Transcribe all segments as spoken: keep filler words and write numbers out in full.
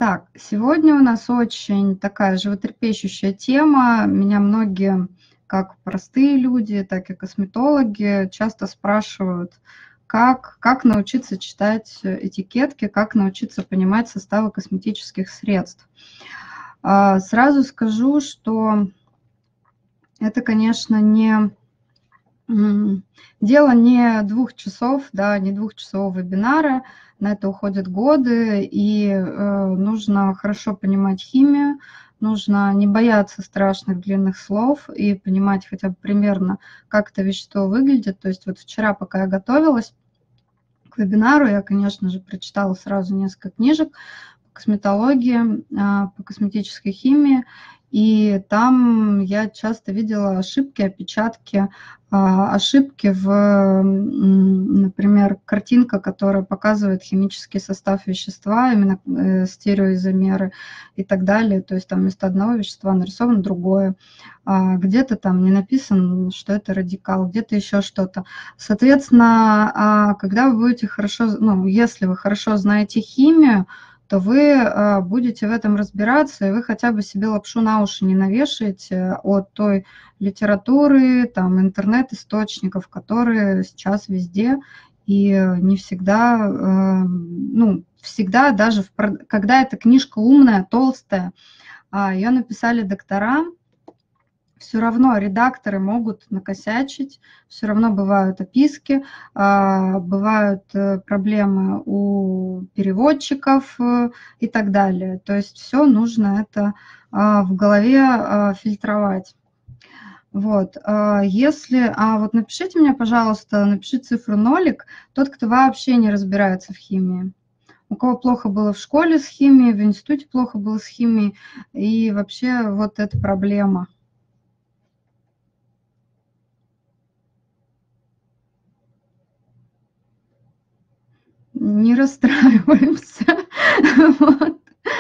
Так, сегодня у нас очень такая животрепещущая тема. Меня многие, как простые люди, так и косметологи, часто спрашивают, как, как научиться читать этикетки, как научиться понимать составы косметических средств. А, Сразу скажу, что это, конечно, не м, дело не двух часов, да, не двухчасового вебинара. На это уходят годы, и э, нужно хорошо понимать химию, нужно не бояться страшных длинных слов и понимать хотя бы примерно, как это вещество выглядит. То есть вот вчера, пока я готовилась к вебинару, я, конечно же, прочитала сразу несколько книжек по косметологии, а, по косметической химии, и там я часто видела ошибки, опечатки, а, ошибки в, м, например, картинка, которая показывает химический состав вещества, именно э, стереоизомеры и так далее. То есть там вместо одного вещества нарисовано другое. А, где-то там не написано, что это радикал, где-то еще что-то. Соответственно, а, когда вы будете хорошо, ну, если вы хорошо знаете химию, то вы а, будете в этом разбираться, и вы хотя бы себе лапшу на уши не навешаете от той литературы, там, интернет-источников, которые сейчас везде, и не всегда, э, ну, всегда даже, в, прод- когда эта книжка умная, толстая, а, ее написали доктора, все равно редакторы могут накосячить, все равно бывают описки, а, бывают э, проблемы у переводчиков э, и так далее. То есть все нужно это а, в голове а, фильтровать. Вот, а, если, а вот напишите мне, пожалуйста, напиши цифру нолик, тот, кто вообще не разбирается в химии. У кого плохо было в школе с химией, в институте плохо было с химией, и вообще вот эта проблема. Не расстраиваемся. Вот.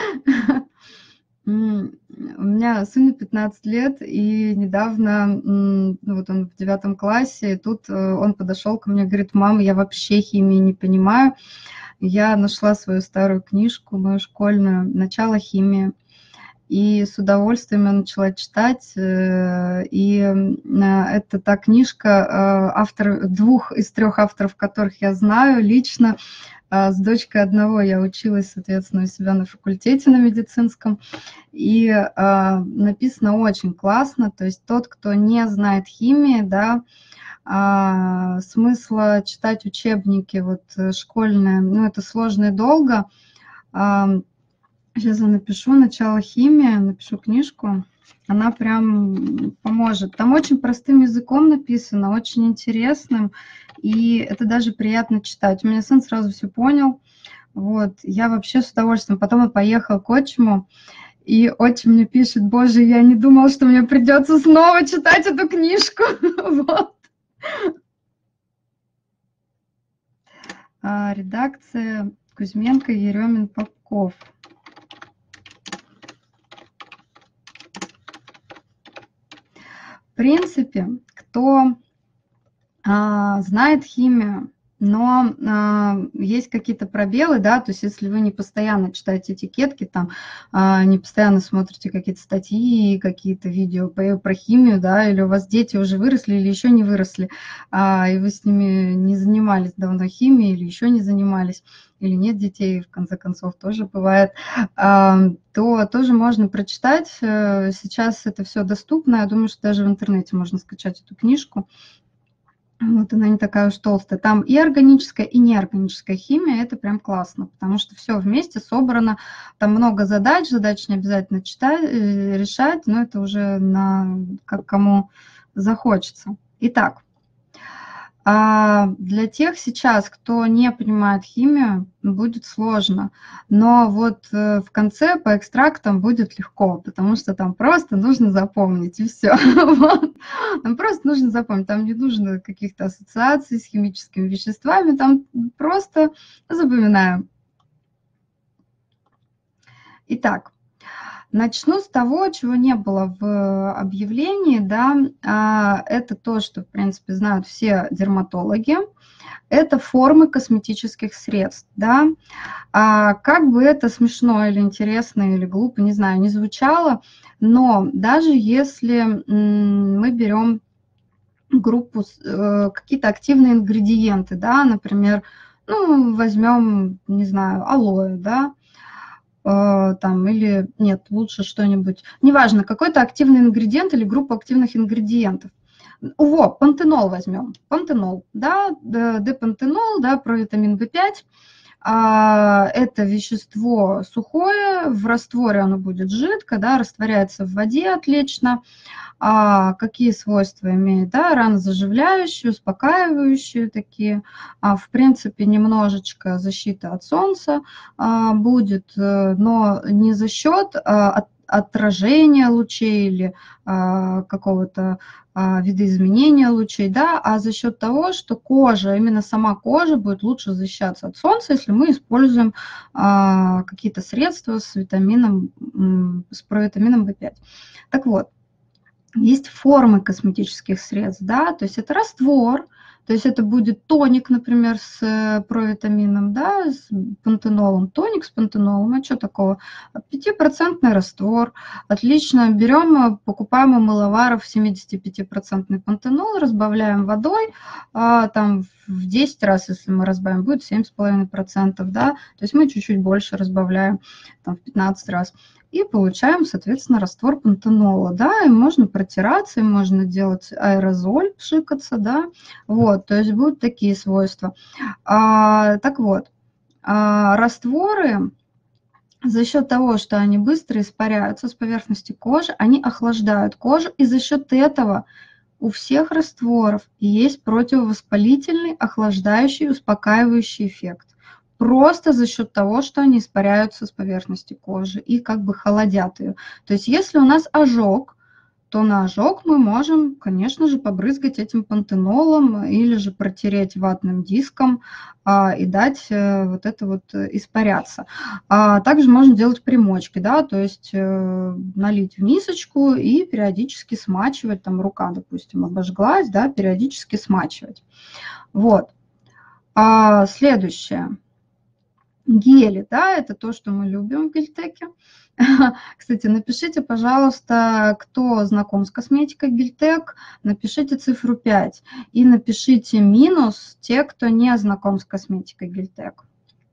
М, У меня сыну пятнадцать лет, и недавно, м, ну вот он в девятом классе, и тут э, он подошел ко мне, говорит: мама, я вообще химии не понимаю. Я нашла свою старую книжку, мою школьную, «Начало химии», и с удовольствием я начала читать. э, И м, а, это та книжка, э, автор, двух из трех авторов, которых я знаю лично. А, С дочкой одного я училась, соответственно, у себя на факультете на медицинском. И а, написано очень классно. То есть тот, кто не знает химии, да, а, смысла читать учебники вот э, школьные, ну, это сложно и долго. А, Сейчас я напишу «Начало химии», напишу книжку. Она прям поможет. Там очень простым языком написано, очень интересным, и это даже приятно читать. У меня сын сразу все понял. Вот, я вообще с удовольствием. Потом я поехала к отчиму, и отчим мне пишет: боже, я не думал, что мне придется снова читать эту книжку. Вот. А, редакция Кузьменко, Еремин, Попков. В принципе, кто а, знает химию, но а, есть какие-то пробелы, да, то есть если вы не постоянно читаете этикетки, там, а, не постоянно смотрите какие-то статьи, какие-то видео по, про химию, да, или у вас дети уже выросли или еще не выросли, а, и вы с ними не занимались давно химией или еще не занимались, или нет детей, в конце концов, тоже бывает, а, то тоже можно прочитать. Э, Сейчас это все доступно, я думаю, что даже в интернете можно скачать эту книжку. Вот она не такая уж толстая. Там и органическая, и неорганическая химия. Это прям классно, потому что все вместе собрано. Там много задач. Задач не обязательно читать, э, решать, но это уже на как кому захочется. Итак, а, для тех сейчас, кто не понимает химию, будет сложно. Но вот э, в конце по экстрактам будет легко, потому что там просто нужно запомнить, и все. Вот. Там просто нужно запомнить. Там не нужно каких-то ассоциаций с химическими веществами, там просто запоминаем. Итак, начну с того, чего не было в объявлении, да, а, это то, что, в принципе, знают все дерматологи. это формы косметических средств, да. А как бы это смешно или интересно, или глупо, не знаю, не звучало, но даже если мы берем группу, э, какие-то активные ингредиенты, да, например, ну, возьмем, не знаю, алоэ, да, э, там, или нет, лучше что-нибудь, неважно, какой-то активный ингредиент или группу активных ингредиентов. Во, пантенол возьмем, пантенол, да, депантенол, да, провитамин В пять. Это вещество сухое, в растворе оно будет жидко, да, растворяется в воде отлично. А какие свойства имеет? Да, ранозаживляющие, успокаивающие такие. А, в принципе, немножечко защита от солнца а, будет, но не за счет а, от, отражения лучей или а, какого-то а, видоизменения лучей, да, а за счет того, что кожа, именно сама кожа будет лучше защищаться от солнца, если мы используем а, какие-то средства с витамином, с провитамином В пять. Так вот, есть формы косметических средств, да, то есть это раствор, то есть это будет тоник, например, с провитамином, да, с пантенолом, тоник с пантенолом, а что такого? пятипроцентный раствор, отлично, берем, покупаем у мыловаров семидесятипятипроцентный пантенол, разбавляем водой, а, там в десять раз, если мы разбавим, будет семь с половиной процентов, да, то есть мы чуть-чуть больше разбавляем, там в пятнадцать раз. И получаем, соответственно, раствор пантенола, да, и можно протираться, и можно делать аэрозоль, пшикаться, да, вот, то есть будут такие свойства. А, так вот, а, растворы за счет того, что они быстро испаряются с поверхности кожи, они охлаждают кожу, и за счет этого у всех растворов есть противовоспалительный, охлаждающий, успокаивающий эффект. Просто за счет того, что они испаряются с поверхности кожи и как бы холодят ее. То есть если у нас ожог, то на ожог мы можем, конечно же, побрызгать этим пантенолом или же протереть ватным диском а, и дать а, вот это вот испаряться. А также можно делать примочки, да, то есть а, налить в мисочку и периодически смачивать, там рука, допустим, обожглась, да, периодически смачивать. Вот. А, следующее. Гели, да, это то, что мы любим в Гельтеке. Кстати, напишите, пожалуйста, кто знаком с косметикой Гельтек, напишите цифру пять. И напишите минус те, кто не знаком с косметикой Гельтек.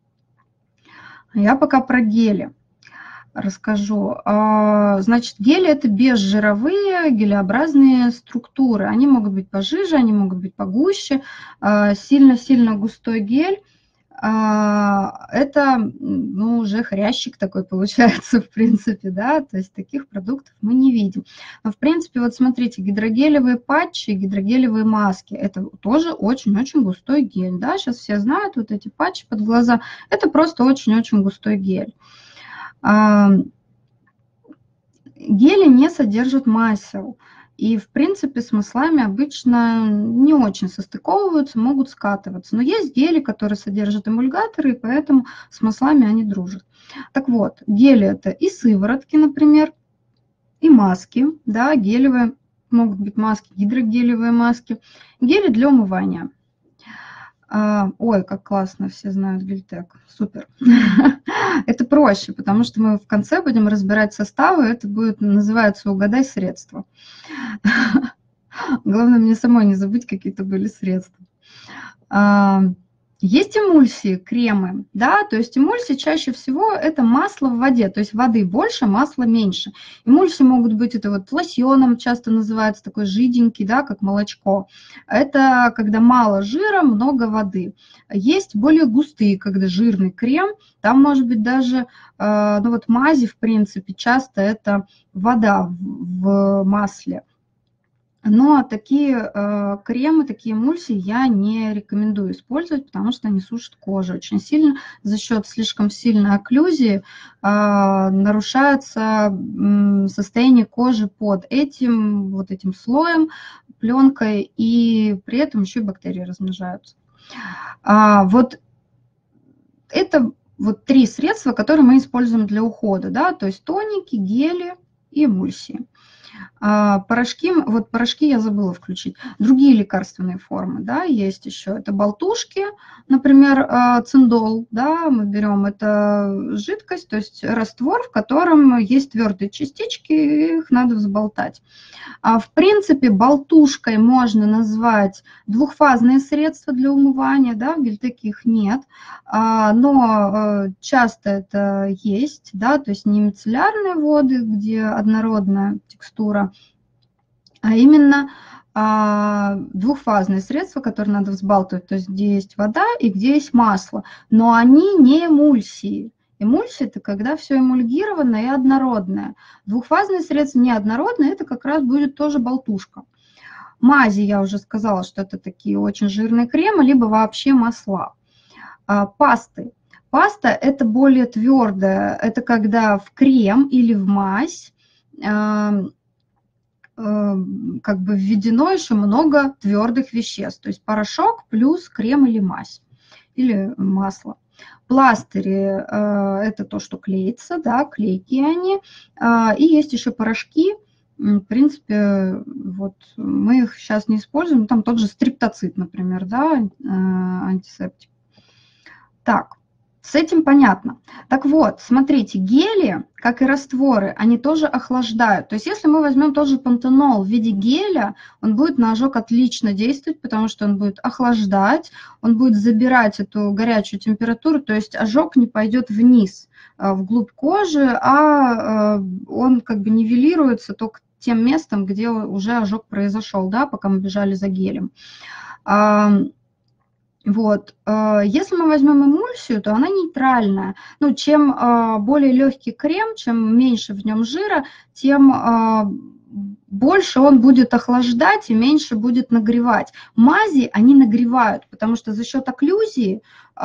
Я пока про гели расскажу. Значит, гели – это безжировые гелеобразные структуры. Они могут быть пожиже, они могут быть погуще. Сильно-сильно густой гель – это, ну, уже хрящик такой получается, в принципе, да, то есть таких продуктов мы не видим. Но, в принципе, вот смотрите, гидрогелевые патчи, гидрогелевые маски – это тоже очень-очень густой гель, да, сейчас все знают вот эти патчи под глаза, это просто очень-очень густой гель. Гели не содержат масел. И, в принципе, с маслами обычно не очень состыковываются, могут скатываться. Но есть гели, которые содержат эмульгаторы, и поэтому с маслами они дружат. Так вот, гели – это и сыворотки, например, и маски, да, гелевые, могут быть маски, гидрогелевые маски, гели для умывания. Ой, как классно, все знают Гельтек, супер. Это проще, потому что мы в конце будем разбирать составы, это будет, называется, «Угадай средства». Главное, мне самой не забыть, какие-то были средства. Есть эмульсии, кремы, да, то есть эмульсии чаще всего это масло в воде, то есть воды больше, масла меньше. Эмульсии могут быть, это вот лосьоном часто называется, такой жиденький, да, как молочко. Это когда мало жира, много воды. Есть более густые, когда жирный крем, там может быть даже, ну вот мази, в принципе, часто это вода в масле. Но такие э, кремы, такие эмульсии я не рекомендую использовать, потому что они сушат кожу очень сильно. За счет слишком сильной окклюзии э, нарушается э, состояние кожи под этим, вот этим слоем, пленкой, и при этом еще и бактерии размножаются. А, вот это вот три средства, которые мы используем для ухода, да, то есть тоники, гели и эмульсии. А, порошки, вот порошки я забыла включить. Другие лекарственные формы, да, есть еще. Это болтушки, например, а, циндол, да, мы берем, это жидкость, то есть раствор, в котором есть твердые частички, их надо взболтать. А в принципе, болтушкой можно назвать двухфазные средства для умывания, да, в Гельтеке их нет, а, но часто это есть, да, то есть не мицеллярные воды, где однородная текстура, а именно а, двухфазные средства, которые надо взбалтывать, то есть где есть вода и где есть масло, но они не эмульсии. Эмульсия – это когда все эмульгированное и однородное. Двухфазные средства неоднородные – это как раз будет тоже болтушка. Мази, я уже сказала, что это такие очень жирные кремы, либо вообще масла. А, пасты. Паста – это более твердая, это когда в крем или в мазь а, как бы введено еще много твердых веществ, то есть порошок плюс крем или мазь, или масло. Пластыри – это то, что клеится, да, клейкие они, и есть еще порошки, в принципе, вот мы их сейчас не используем, там тот же стриптоцид, например, да, антисептик. Так. С этим понятно. Так вот, смотрите, гели, как и растворы, они тоже охлаждают. То есть если мы возьмем тот же пантенол в виде геля, он будет на ожог отлично действовать, потому что он будет охлаждать, он будет забирать эту горячую температуру, то есть ожог не пойдет вниз, вглубь кожи, а он как бы нивелируется только тем местом, где уже ожог произошел, да, пока мы бежали за гелем. Вот. Если мы возьмем эмульсию, то она нейтральная. Ну, чем более легкий крем, чем меньше в нем жира, тем больше он будет охлаждать и меньше будет нагревать. Мази, они нагревают, потому что за счет окклюзии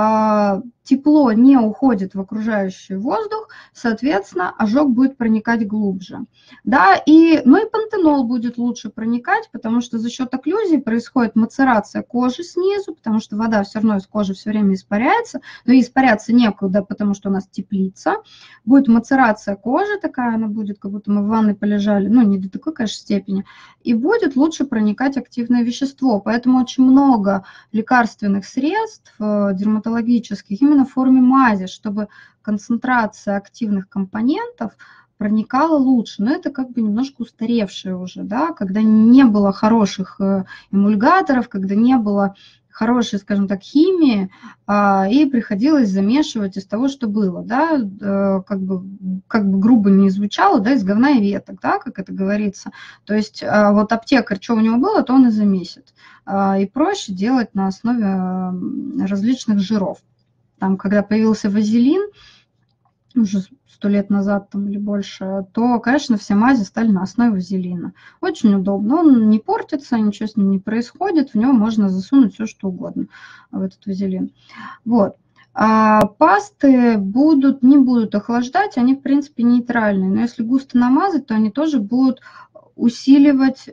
тепло не уходит в окружающий воздух, соответственно, ожог будет проникать глубже. Да, и, ну и пантенол будет лучше проникать, потому что за счет окклюзии происходит мацерация кожи снизу, потому что вода все равно из кожи все время испаряется, но испаряться некуда, потому что у нас теплица. Будет мацерация кожи такая, она будет, как будто мы в ванной полежали, ну не до такой, конечно, степени, и будет лучше проникать активное вещество. Поэтому очень много лекарственных средств дерматологических именно в форме мази, чтобы концентрация активных компонентов проникала лучше. Но это как бы немножко устаревшее уже, да, когда не было хороших эмульгаторов, когда не было хорошей, скажем так, химии, и приходилось замешивать из того, что было, да, как бы, как бы грубо не звучало, да, из говна и веток, да, как это говорится. То есть вот аптекарь, что у него было, то он и замесит. И проще делать на основе различных жиров. Там, когда появился вазелин, уже сто лет назад там, или больше, то, конечно, все мази стали на основе вазелина. Очень удобно, он не портится, ничего с ним не происходит, в него можно засунуть все, что угодно, в этот вазелин. Вот. А пасты будут, не будут охлаждать, они, в принципе, нейтральные, но если густо намазать, то они тоже будут усиливать,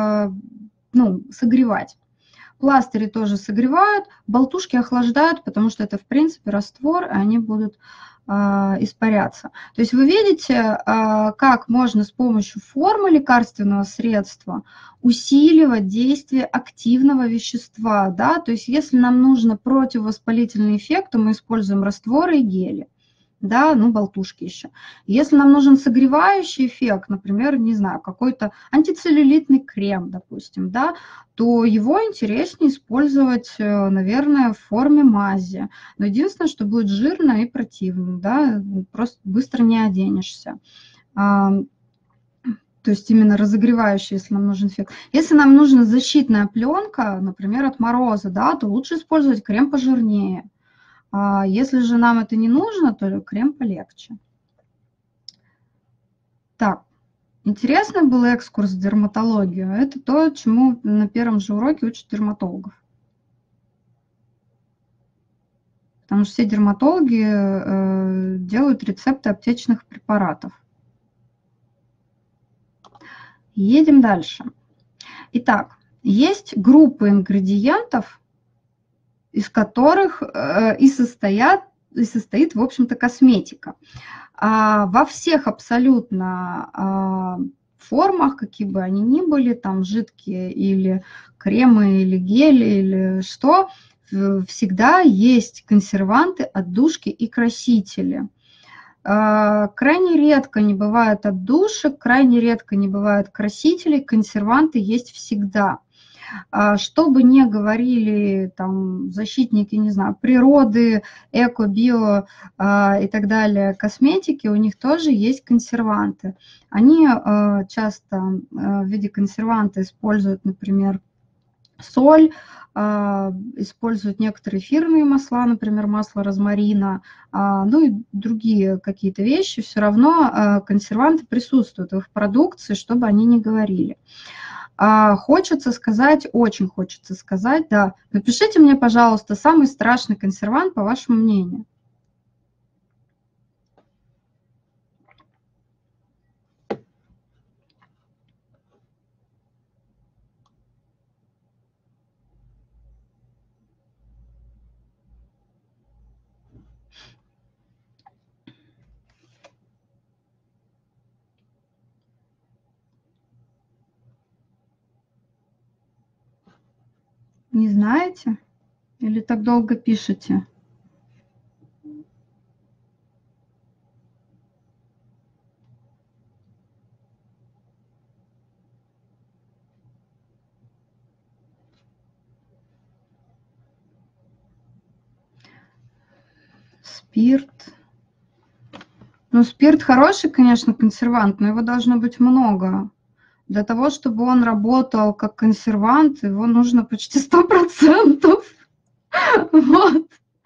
ну, согревать. Пластыри тоже согревают, болтушки охлаждают, потому что это, в принципе, раствор, и они будут испаряться. То есть вы видите, как можно с помощью формы лекарственного средства усиливать действие активного вещества. Да? То есть если нам нужно противовоспалительный эффект, то мы используем растворы и гели. Да, ну, болтушки еще. Если нам нужен согревающий эффект, например, не знаю, какой-то антицеллюлитный крем, допустим, да, то его интереснее использовать, наверное, в форме мази. Но единственное, что будет жирно и противно, да, просто быстро не оденешься. То есть именно разогревающий, если нам нужен эффект. Если нам нужна защитная пленка, например, от мороза, да, то лучше использовать крем пожирнее. Если же нам это не нужно, то крем полегче. Так, интересный был экскурс в дерматологию. Это то, чему на первом же уроке учат дерматологов. Потому что все дерматологи э, делают рецепты аптечных препаратов. Едем дальше. Итак, есть группы ингредиентов, из которых э, и, состоят, и состоит, в общем-то, косметика. А во всех абсолютно а, формах, какие бы они ни были, там жидкие или кремы, или гели, или что, всегда есть консерванты, отдушки и красители. Крайне редко не бывает отдушек, крайне редко не бывает красителей, консерванты есть всегда. Что бы ни говорили там защитники, не знаю, природы, эко, био и так далее, косметики, у них тоже есть консерванты. Они часто в виде консерванта используют, например, соль, используют некоторые эфирные масла, например, масло розмарина, ну и другие какие-то вещи. Все равно консерванты присутствуют в их продукции, чтобы они не говорили. Хочется сказать, очень хочется сказать, да. Напишите мне, пожалуйста, самый страшный консервант, по вашему мнению. Не знаете? Или так долго пишете? Спирт. Ну, спирт хороший, конечно, консервант, но его должно быть много. Для того, чтобы он работал как консервант, его нужно почти сто процентов. Вот.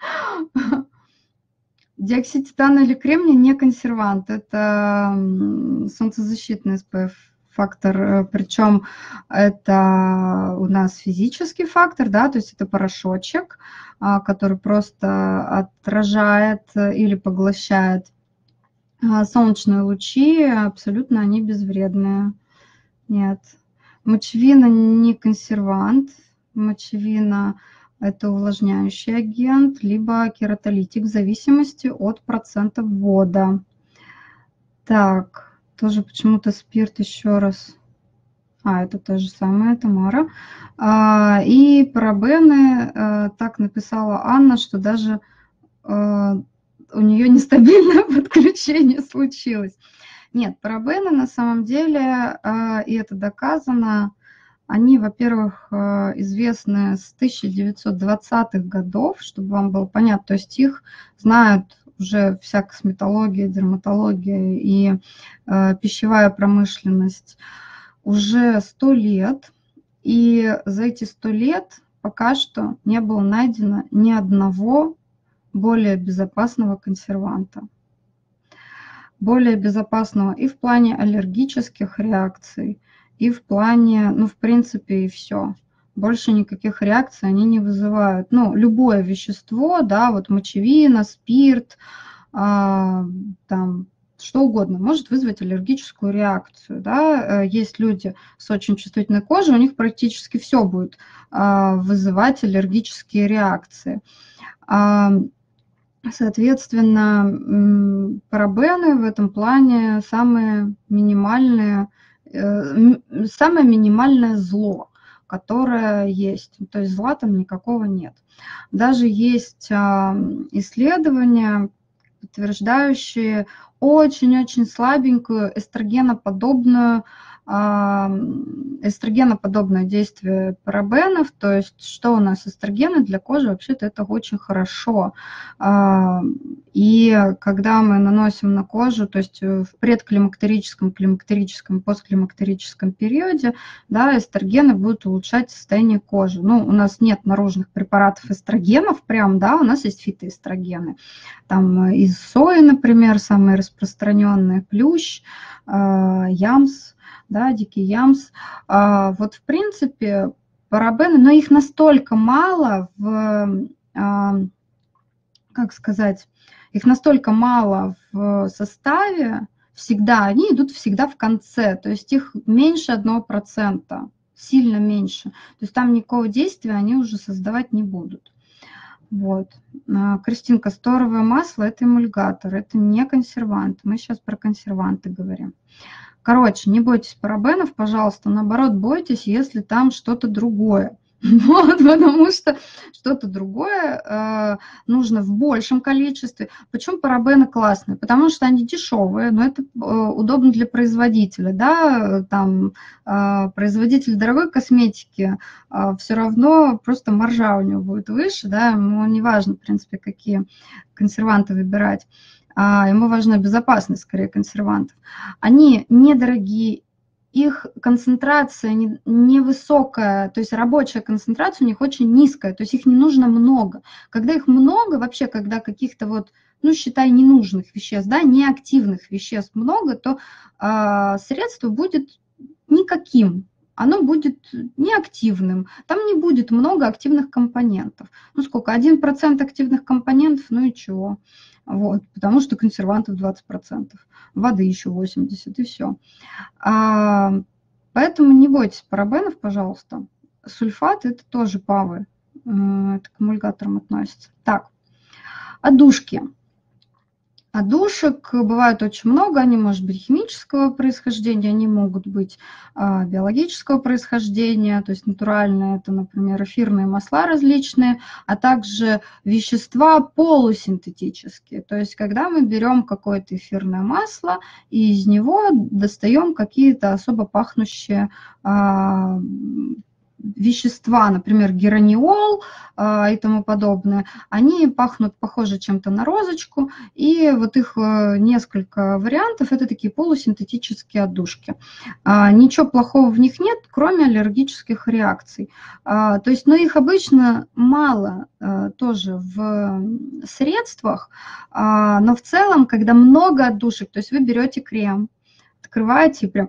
Диоксид титана или кремния не консервант, это солнцезащитный эс пэ эф-фактор, причем это у нас физический фактор, да, то есть это порошочек, который просто отражает или поглощает солнечные лучи, абсолютно они безвредные. Нет, мочевина не консервант, мочевина – это увлажняющий агент, либо кератолитик в зависимости от процента ввода. Так, тоже почему-то спирт еще раз. А, это то же самое, Тамара. А, и парабены, а, так написала Анна, что даже а, у нее нестабильное подключение случилось. Нет, парабены на самом деле, и это доказано, они, во-первых, известны с тысяча девятьсот двадцатых годов, чтобы вам было понятно, то есть их знают уже вся косметология, дерматология и пищевая промышленность уже сто лет, и за эти сто лет пока что не было найдено ни одного более безопасного консерванта. Более безопасного и в плане аллергических реакций, и в плане, ну, в принципе, и все. Больше никаких реакций они не вызывают. Ну, любое вещество, да, вот мочевина, спирт, а, там, что угодно, может вызвать аллергическую реакцию, да. Есть люди с очень чувствительной кожей, у них практически все будет а, вызывать аллергические реакции. А, Соответственно, парабены в этом плане самые минимальные, самое минимальное зло, которое есть. То есть зла там никакого нет. Даже есть исследования, подтверждающие очень-очень слабенькую эстрогеноподобную эстрогеноподобное действие парабенов, то есть что у нас эстрогены для кожи, вообще-то это очень хорошо. И когда мы наносим на кожу, то есть в предклимактерическом, климактерическом, постклимактерическом периоде, да, эстрогены будут улучшать состояние кожи. Ну, у нас нет наружных препаратов эстрогенов прям, да, у нас есть фитоэстрогены. Там из сои, например, самые распространенные, плющ, ямс, да, дикий ямс. Вот, в принципе, парабены, но их настолько мало в, как сказать, их настолько мало в составе, всегда, они идут всегда в конце, то есть их меньше одного процента, сильно меньше. То есть там никакого действия они уже создавать не будут. Вот. Кристинка, сторовое масло – это эмульгатор, это не консервант. Мы сейчас про консерванты говорим. Короче, не бойтесь парабенов, пожалуйста, наоборот, бойтесь, если там что-то другое. Вот, потому что что-то другое э, нужно в большем количестве. Почему парабены классные? Потому что они дешевые, но это э, удобно для производителя. Да? Там, э, производитель дорогой косметики э, все равно просто маржа у него будет выше. Да? Ему не важно, в принципе, какие консерванты выбирать. А ему важна безопасность, скорее, консервантов. Они недорогие, их концентрация невысокая, то есть рабочая концентрация у них очень низкая, то есть их не нужно много. Когда их много, вообще, когда каких-то вот, ну, считай, ненужных веществ, да, неактивных веществ много, то э, средство будет никаким, оно будет неактивным, там не будет много активных компонентов. Ну, сколько, один процент активных компонентов, ну и чего? Вот, потому что консервантов двадцать процентов, воды еще восемьдесят процентов, и все. А, поэтому не бойтесь парабенов, пожалуйста. Сульфаты – это тоже ПАВы, это к эмульгаторам относится. Так, одушки. Одушек бывает очень много, они могут быть химического происхождения, они могут быть а, биологического происхождения, то есть натуральные, это, например, эфирные масла различные, а также вещества полусинтетические, то есть когда мы берем какое-то эфирное масло и из него достаем какие-то особо пахнущие а, вещества, например, гераниол э, и тому подобное, они пахнут похоже чем-то на розочку, и вот их э, несколько вариантов, это такие полусинтетические отдушки. А, ничего плохого в них нет, кроме аллергических реакций. А, то есть, но их обычно мало а, тоже в средствах, а, но в целом, когда много отдушек, то есть вы берете крем, открываете и прям...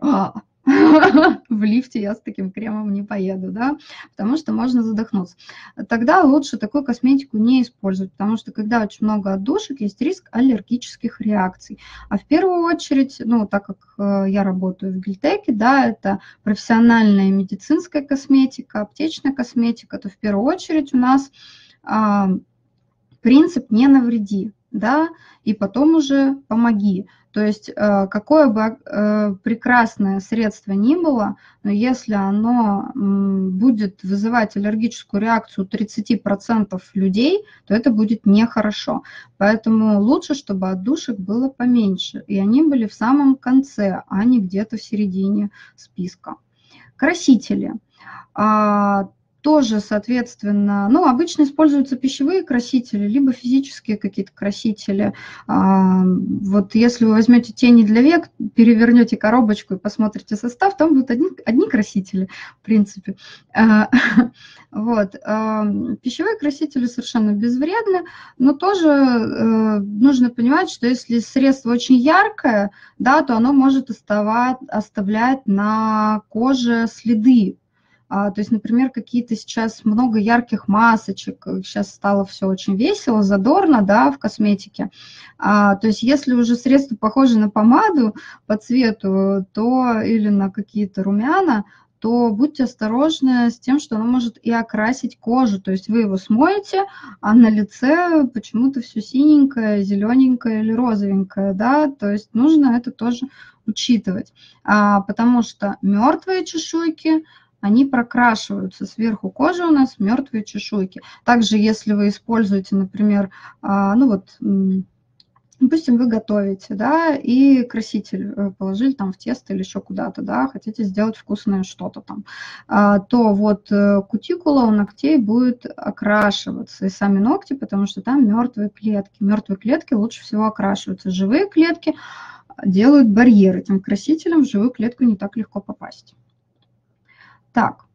В лифте я с таким кремом не поеду, да, потому что можно задохнуться. Тогда лучше такую косметику не использовать, потому что когда очень много отдушек, есть риск аллергических реакций. А в первую очередь, ну, так как я работаю в Гильтеке, да, это профессиональная медицинская косметика, аптечная косметика, то в первую очередь у нас а, принцип «не навреди», да, и потом уже помоги. То есть какое бы прекрасное средство ни было, но если оно будет вызывать аллергическую реакцию у тридцати процентов людей, то это будет нехорошо. Поэтому лучше, чтобы отдушек было поменьше, и они были в самом конце, а не где-то в середине списка. Красители. Тоже, соответственно, ну, обычно используются пищевые красители, либо физические какие-то красители. Вот если вы возьмете тени для век, перевернете коробочку и посмотрите состав, там будут одни, одни красители, в принципе. Вот. Пищевые красители совершенно безвредны, но тоже нужно понимать, что если средство очень яркое, да, то оно может оставать, оставлять на коже следы. То есть, например, какие-то сейчас много ярких масочек, сейчас стало все очень весело, задорно, да, в косметике. То есть, если уже средство похоже на помаду по цвету, то или на какие-то румяна, то будьте осторожны с тем, что оно может и окрасить кожу. То есть вы его смоете, а на лице почему-то все синенькое, зелененькое или розовенькое, да, то есть нужно это тоже учитывать, потому что мертвые чешуйки, они прокрашиваются, сверху кожи у нас мертвые чешуйки. Также, если вы используете, например, ну вот, допустим, вы готовите, да, и краситель положили там в тесто или еще куда-то, да, хотите сделать вкусное что-то там, то вот кутикула у ногтей будет окрашиваться, и сами ногти, потому что там мертвые клетки. Мертвые клетки лучше всего окрашиваются. Живые клетки делают барьер этим красителем, в живую клетку не так легко попасть. Так,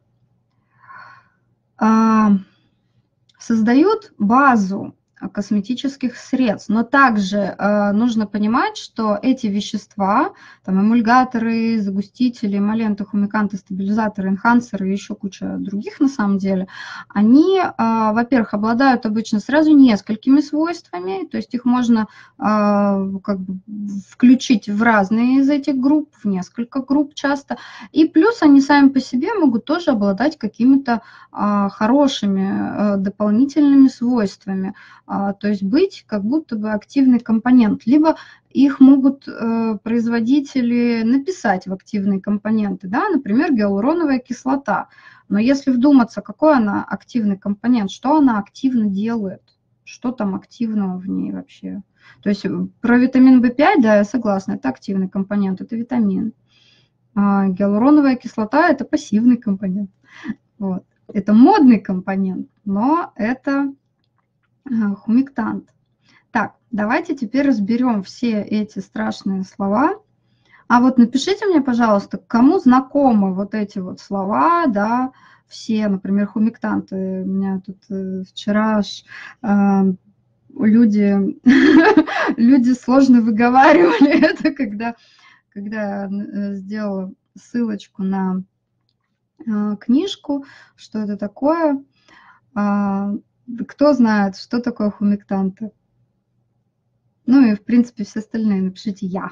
создают базу косметических средств, но также э, нужно понимать, что эти вещества, там эмульгаторы, загустители, эмолленты, хумиканты, стабилизаторы, энхансеры и еще куча других на самом деле, они, э, во-первых, обладают обычно сразу несколькими свойствами, то есть их можно э, как бы включить в разные из этих групп, в несколько групп часто, и плюс они сами по себе могут тоже обладать какими-то э, хорошими э, дополнительными свойствами. А, то есть быть как будто бы активный компонент. Либо их могут э, производители написать в активные компоненты, да, например, гиалуроновая кислота. Но если вдуматься, какой она активный компонент, что она активно делает, что там активного в ней вообще. То есть про витамин В пять, да, я согласна, это активный компонент, это витамин. А гиалуроновая кислота – это пассивный компонент. Вот. Это модный компонент, но это хумектант. Так, давайте теперь разберем все эти страшные слова. А вот напишите мне, пожалуйста, кому знакомы вот эти вот слова, да, все, например, хумектанты. У меня тут э, вчера аж, э, люди, люди сложно выговаривали это, когда, когда я сделала ссылочку на э, книжку, что это такое. А, кто знает, что такое хумектанты? Ну и, в принципе, все остальные напишите «я».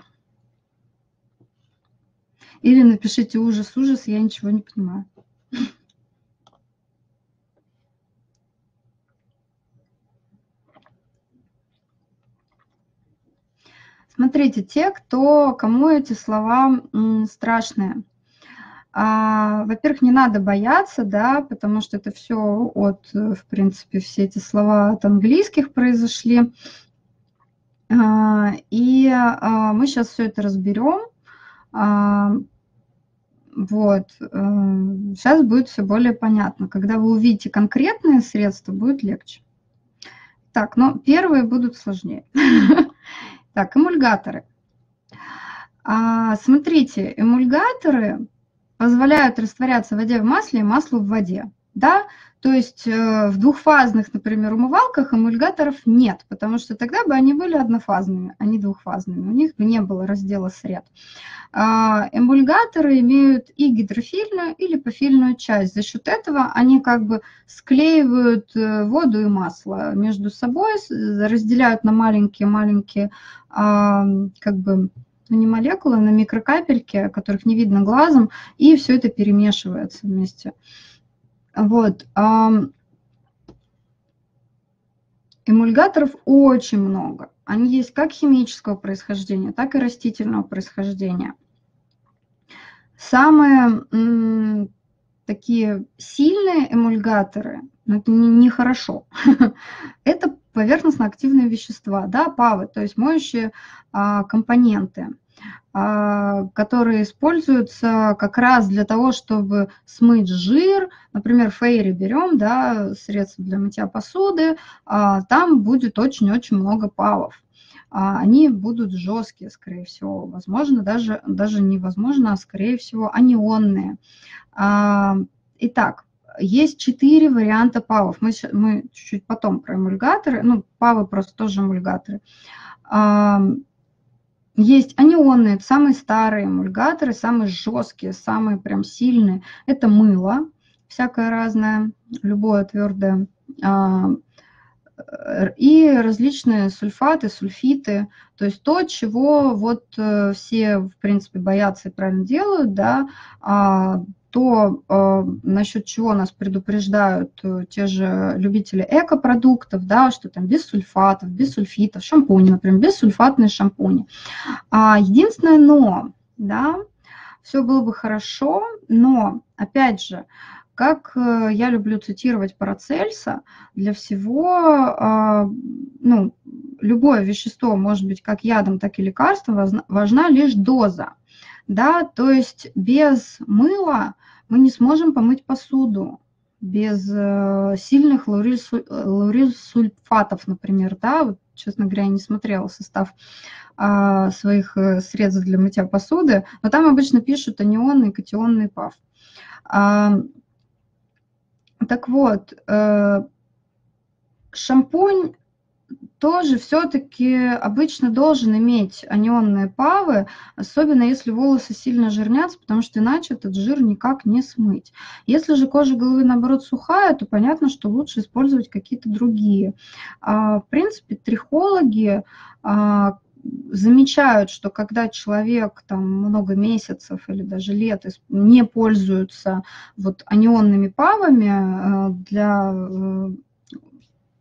Или напишите «ужас, ужас, я ничего не понимаю». Смотрите, те, кто, кому эти слова м, страшные. А, во-первых, не надо бояться, да, потому что это все от, в принципе, все эти слова от английских произошли. А, и а, мы сейчас все это разберем. А, вот. Сейчас будет все более понятно. Когда вы увидите конкретные средства, будет легче. Так, но первые будут сложнее. Так, эмульгаторы. А, смотрите, эмульгаторы позволяют растворяться в воде в масле и маслу в воде. Да? То есть э, в двухфазных, например, умывалках эмульгаторов нет, потому что тогда бы они были однофазными, а не двухфазными. У них бы не было раздела сред. А, эмульгаторы имеют и гидрофильную, и липофильную часть. За счет этого они как бы склеивают воду и масло между собой, разделяют на маленькие-маленькие а, как бы ну, не молекулы, на микрокапельки, которых не видно глазом, и все это перемешивается вместе. Вот. Эмульгаторов очень много. Они есть как химического происхождения, так и растительного происхождения. Самые м, такие сильные эмульгаторы, но это нехорошо, не это поверхностно-активные вещества, да, ПАВы, то есть моющие а, компоненты, а, которые используются как раз для того, чтобы смыть жир. Например, фейри берем, да, средства для мытья посуды, а, там будет очень-очень много ПАВов. А, они будут жесткие, скорее всего, возможно, даже, даже невозможно, а скорее всего анионные. А, итак, есть четыре варианта ПАВов. Мы, мы чуть-чуть потом про эмульгаторы, ну, ПАВы просто тоже эмульгаторы. А, есть анионные, это самые старые эмульгаторы, самые жесткие, самые прям сильные. Это мыло, всякое разное, любое твердое. А, и различные сульфаты, сульфиты, то есть то, чего вот все, в принципе, боятся и правильно делают, да, то, насчет чего нас предупреждают те же любители экопродуктов, да, что там без сульфатов, без сульфитов, шампуни, например, бессульфатные шампуни. Единственное но, да, все было бы хорошо, но, опять же, как я люблю цитировать Парацельса, для всего, ну, любое вещество может быть как ядом, так и лекарством, важна лишь доза. Да? То есть без мыла мы не сможем помыть посуду, без сильных лаурилсульфатов, например. Да? Вот, честно говоря, я не смотрела состав своих средств для мытья посуды, но там обычно пишут анионный, катионный ПАВ. Так вот, шампунь тоже все-таки обычно должен иметь анионные ПАВы, особенно если волосы сильно жирнятся, потому что иначе этот жир никак не смыть. Если же кожа головы, наоборот, сухая, то понятно, что лучше использовать какие-то другие. В принципе, трихологи замечают, что когда человек там много месяцев или даже лет не пользуется вот анионными ПАВами для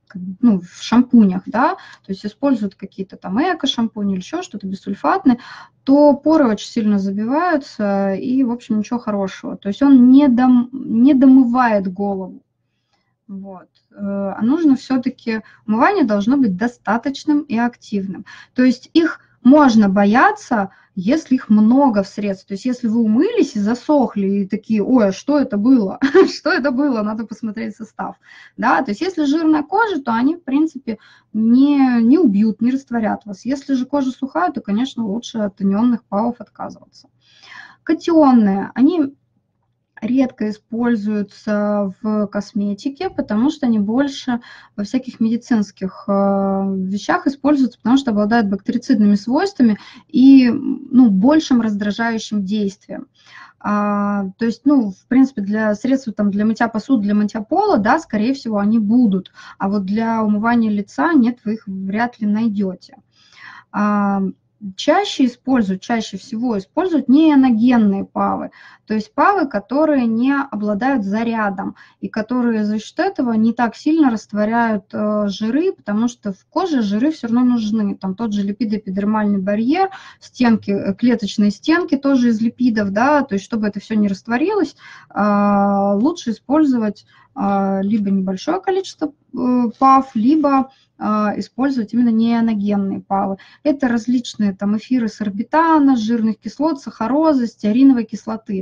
ну, в шампунях, да, то есть используют какие-то там эко-шампуни или еще что-то бессульфатные, то поры очень сильно забиваются и, в общем, ничего хорошего. То есть он не, дом, не домывает голову. Вот. А нужно все-таки, умывание должно быть достаточным и активным. То есть их можно бояться, если их много в средстве. То есть если вы умылись и засохли, и такие, ой, а что это было? Что это было? Надо посмотреть состав. Да? То есть если жирная кожа, то они, в принципе, не, не убьют, не растворят вас. Если же кожа сухая, то, конечно, лучше от тоненных павов отказываться. Катионные, они редко используются в косметике, потому что они больше во всяких медицинских э, вещах используются, потому что обладают бактерицидными свойствами и, ну, большим раздражающим действием. А, то есть, ну, в принципе, для средств там, для мытья посуды, для мытья пола, да, скорее всего, они будут. А вот для умывания лица нет, вы их вряд ли найдете. А, чаще используют, чаще всего используют неоногенные павы, то есть павы, которые не обладают зарядом и которые за счет этого не так сильно растворяют э, жиры, потому что в коже жиры все равно нужны. Там тот же липидоэпидермальный барьер, стенки, клеточные стенки тоже из липидов, да, то есть чтобы это все не растворилось, э, лучше использовать э, либо небольшое количество э, пав, либо использовать именно неоногенные павы. Это различные там эфиры сорбитана, жирных кислот, сахарозы, стеариновой кислоты.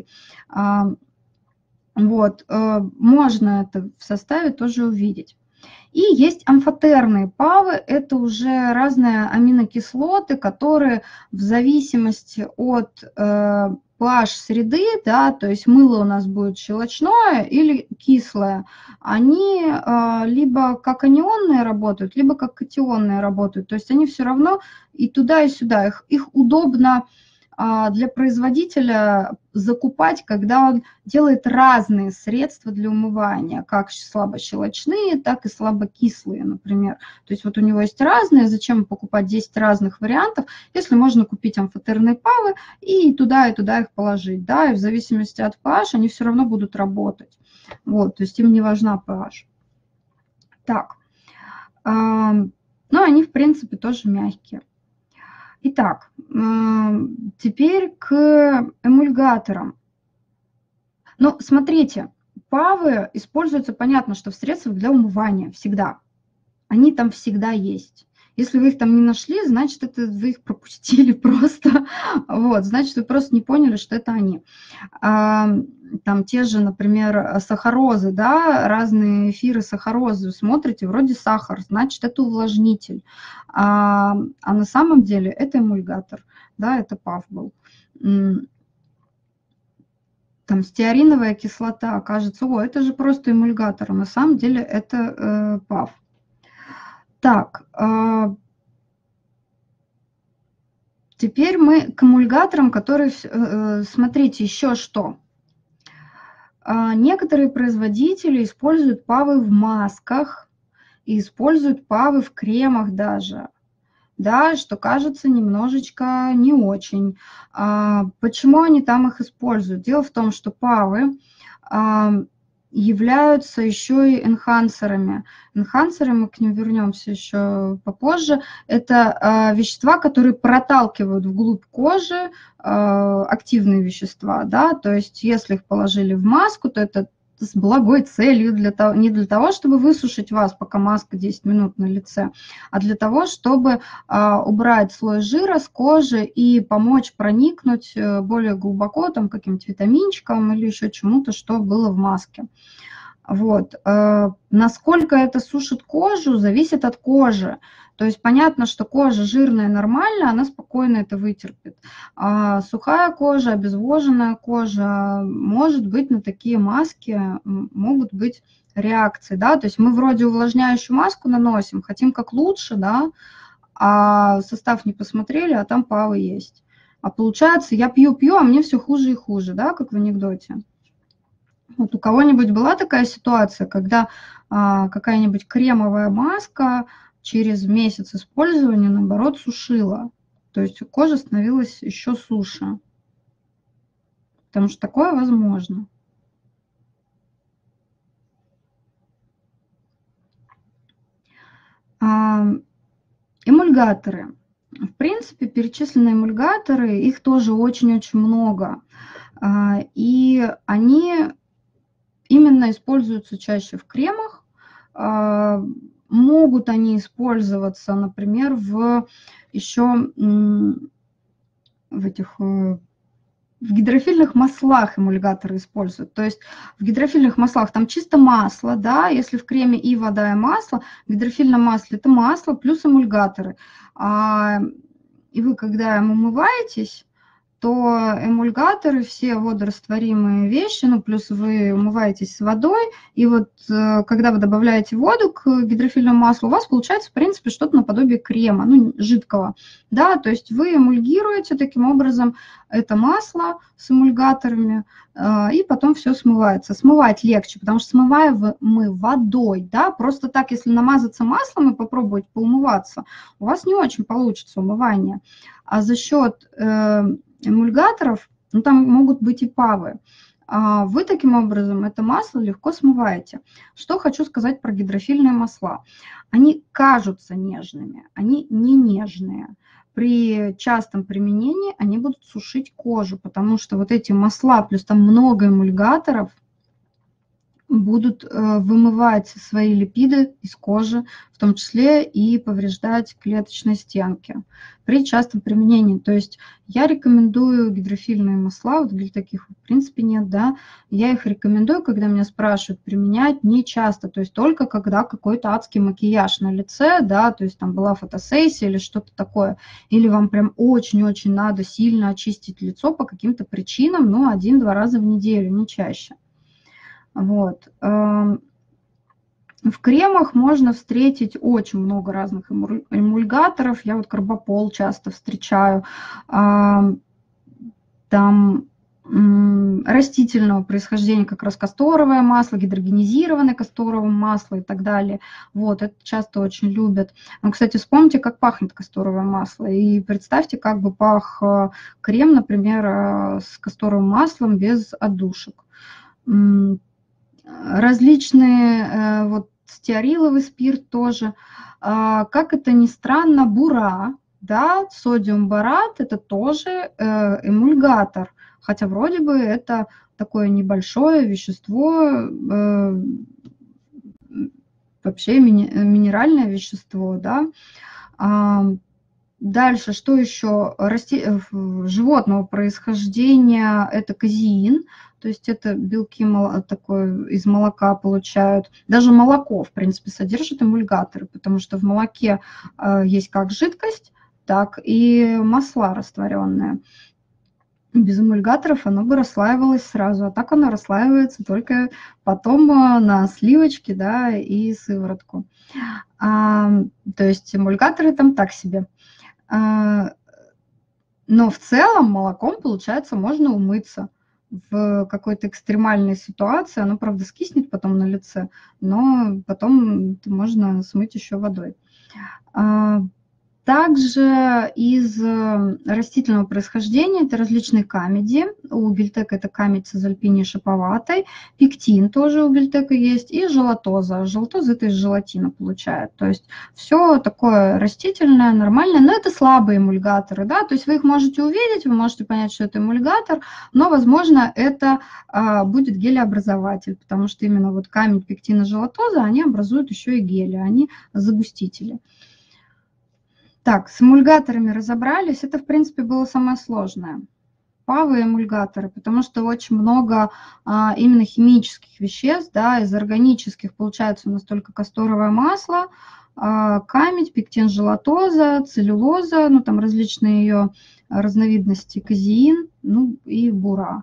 Вот, можно это в составе тоже увидеть. И есть амфотерные павы, это уже разные аминокислоты, которые в зависимости от э, pH среды, да, то есть мыло у нас будет щелочное или кислое, они э, либо как анионные работают, либо как катионные работают, то есть они все равно и туда, и сюда, их, их удобно для производителя закупать, когда он делает разные средства для умывания, как слабощелочные, так и слабокислые, например. То есть вот у него есть разные, зачем покупать десять разных вариантов, если можно купить амфотерные павы и туда, и туда их положить, да, и в зависимости от pH они все равно будут работать. Вот, то есть им не важна pH. Так, ну они в принципе тоже мягкие. Итак, теперь к эмульгаторам. Ну, смотрите, павы используются, понятно, что в средствах для умывания всегда. Они там всегда есть. Если вы их там не нашли, значит, это вы их пропустили просто. Вот, значит, вы просто не поняли, что это они. Там те же, например, сахарозы, да, разные эфиры сахарозы. Смотрите, вроде сахар, значит, это увлажнитель. А, а на самом деле это эмульгатор, да, это пав был. Там стеариновая кислота, кажется, о, это же просто эмульгатор, а на самом деле это э, пав. Так, э, теперь мы к эмульгаторам, которые, э, смотрите, еще что. Э, некоторые производители используют павы в масках и используют павы в кремах даже. Да, что кажется немножечко не очень. А, почему они там их используют? Дело в том, что павы а, являются еще и энхансерами. Энхансеры, мы к ним вернемся еще попозже, это а, вещества, которые проталкивают вглубь кожи а, активные вещества. Да? То есть если их положили в маску, то это с благой целью, для того, не для того, чтобы высушить вас, пока маска десять минут на лице, а для того, чтобы а, убрать слой жира с кожи и помочь проникнуть более глубоко там каким-то витаминчиком или еще чему-то, что было в маске. Вот. А, насколько это сушит кожу, зависит от кожи. То есть понятно, что кожа жирная нормально, она спокойно это вытерпит. А сухая кожа, обезвоженная кожа, может быть, на такие маски могут быть реакции, да, то есть мы вроде увлажняющую маску наносим, хотим как лучше, да, а состав не посмотрели, а там павы есть. А получается, я пью-пью, а мне все хуже и хуже, да, как в анекдоте. Вот у кого-нибудь была такая ситуация, когда а, какая-нибудь кремовая маска через месяц использования, наоборот, сушила. То есть кожа становилась еще суше. Потому что такое возможно. Эмульгаторы. В принципе, перечисленные эмульгаторы, их тоже очень-очень много. И они именно используются чаще в кремах. Могут они использоваться, например, в еще в этих в гидрофильных маслах эмульгаторы используют. То есть в гидрофильных маслах там чисто масло, да, если в креме и вода, и масло, в гидрофильном масле это масло плюс эмульгаторы. А, и вы, когда им умываетесь, то эмульгаторы, все водорастворимые вещи, ну, плюс вы умываетесь с водой, и вот когда вы добавляете воду к гидрофильному маслу, у вас получается, в принципе, что-то наподобие крема, ну, жидкого, да, то есть вы эмульгируете таким образом это масло с эмульгаторами, и потом все смывается. Смывать легче, потому что смываем мы водой, да, просто так, если намазаться маслом и попробовать поумываться, у вас не очень получится умывание, а за счет эмульгаторов, ну, там могут быть и павы. Вы таким образом это масло легко смываете. Что хочу сказать про гидрофильные масла. Они кажутся нежными, они не нежные. При частом применении они будут сушить кожу, потому что вот эти масла, плюс там много эмульгаторов, будут вымывать свои липиды из кожи, в том числе и повреждать клеточные стенки при частом применении. То есть я рекомендую гидрофильные масла, вот для таких в принципе нет, да, я их рекомендую, когда меня спрашивают, применять не часто, то есть только когда какой-то адский макияж на лице, да, то есть там была фотосессия или что-то такое, или вам прям очень-очень надо сильно очистить лицо по каким-то причинам, ну, один-два раза в неделю, не чаще. Вот. В кремах можно встретить очень много разных эмульгаторов. Я вот карбопол часто встречаю. Там растительного происхождения как раз касторовое масло, гидрогенизированное касторовое масло и так далее. Вот, это часто очень любят. Но, кстати, вспомните, как пахнет касторовое масло. И представьте, как бы пах крем, например, с касторовым маслом без отдушек. Различные, вот стеариловый спирт тоже. Как это ни странно, бура, да, содиум борат, это тоже эмульгатор, хотя вроде бы это такое небольшое вещество, вообще минеральное вещество, да. Дальше, что еще? Расти... Животного происхождения – это казеин, то есть это белки такое из молока получают. Даже молоко, в принципе, содержит эмульгаторы, потому что в молоке есть как жидкость, так и масла растворенные. Без эмульгаторов оно бы расслаивалось сразу, а так оно расслаивается только потом на сливочки, да, и сыворотку. А, то есть эмульгаторы там так себе. Но в целом молоком, получается, можно умыться в какой-то экстремальной ситуации. Оно, правда, скиснет потом на лице, но потом можно смыть еще водой. Также из растительного происхождения это различные камеди. У гельтека это камедь цезальпинии шиповатой, пектин тоже у гельтека есть, и желатоза. Желатоза это из желатина получает. То есть все такое растительное, нормальное, но это слабые эмульгаторы, да, то есть вы их можете увидеть, вы можете понять, что это эмульгатор, но, возможно, это а, будет гелеобразователь, потому что именно вот камедь, пектин и желатоза, они образуют еще и гели, они загустители. Так, с эмульгаторами разобрались. Это, в принципе, было самое сложное. Павы и эмульгаторы, потому что очень много а, именно химических веществ, да, из органических получается у нас только касторовое масло, а, камедь, пектин, желатоза, целлюлоза, ну там различные ее разновидности, казеин, ну и бура.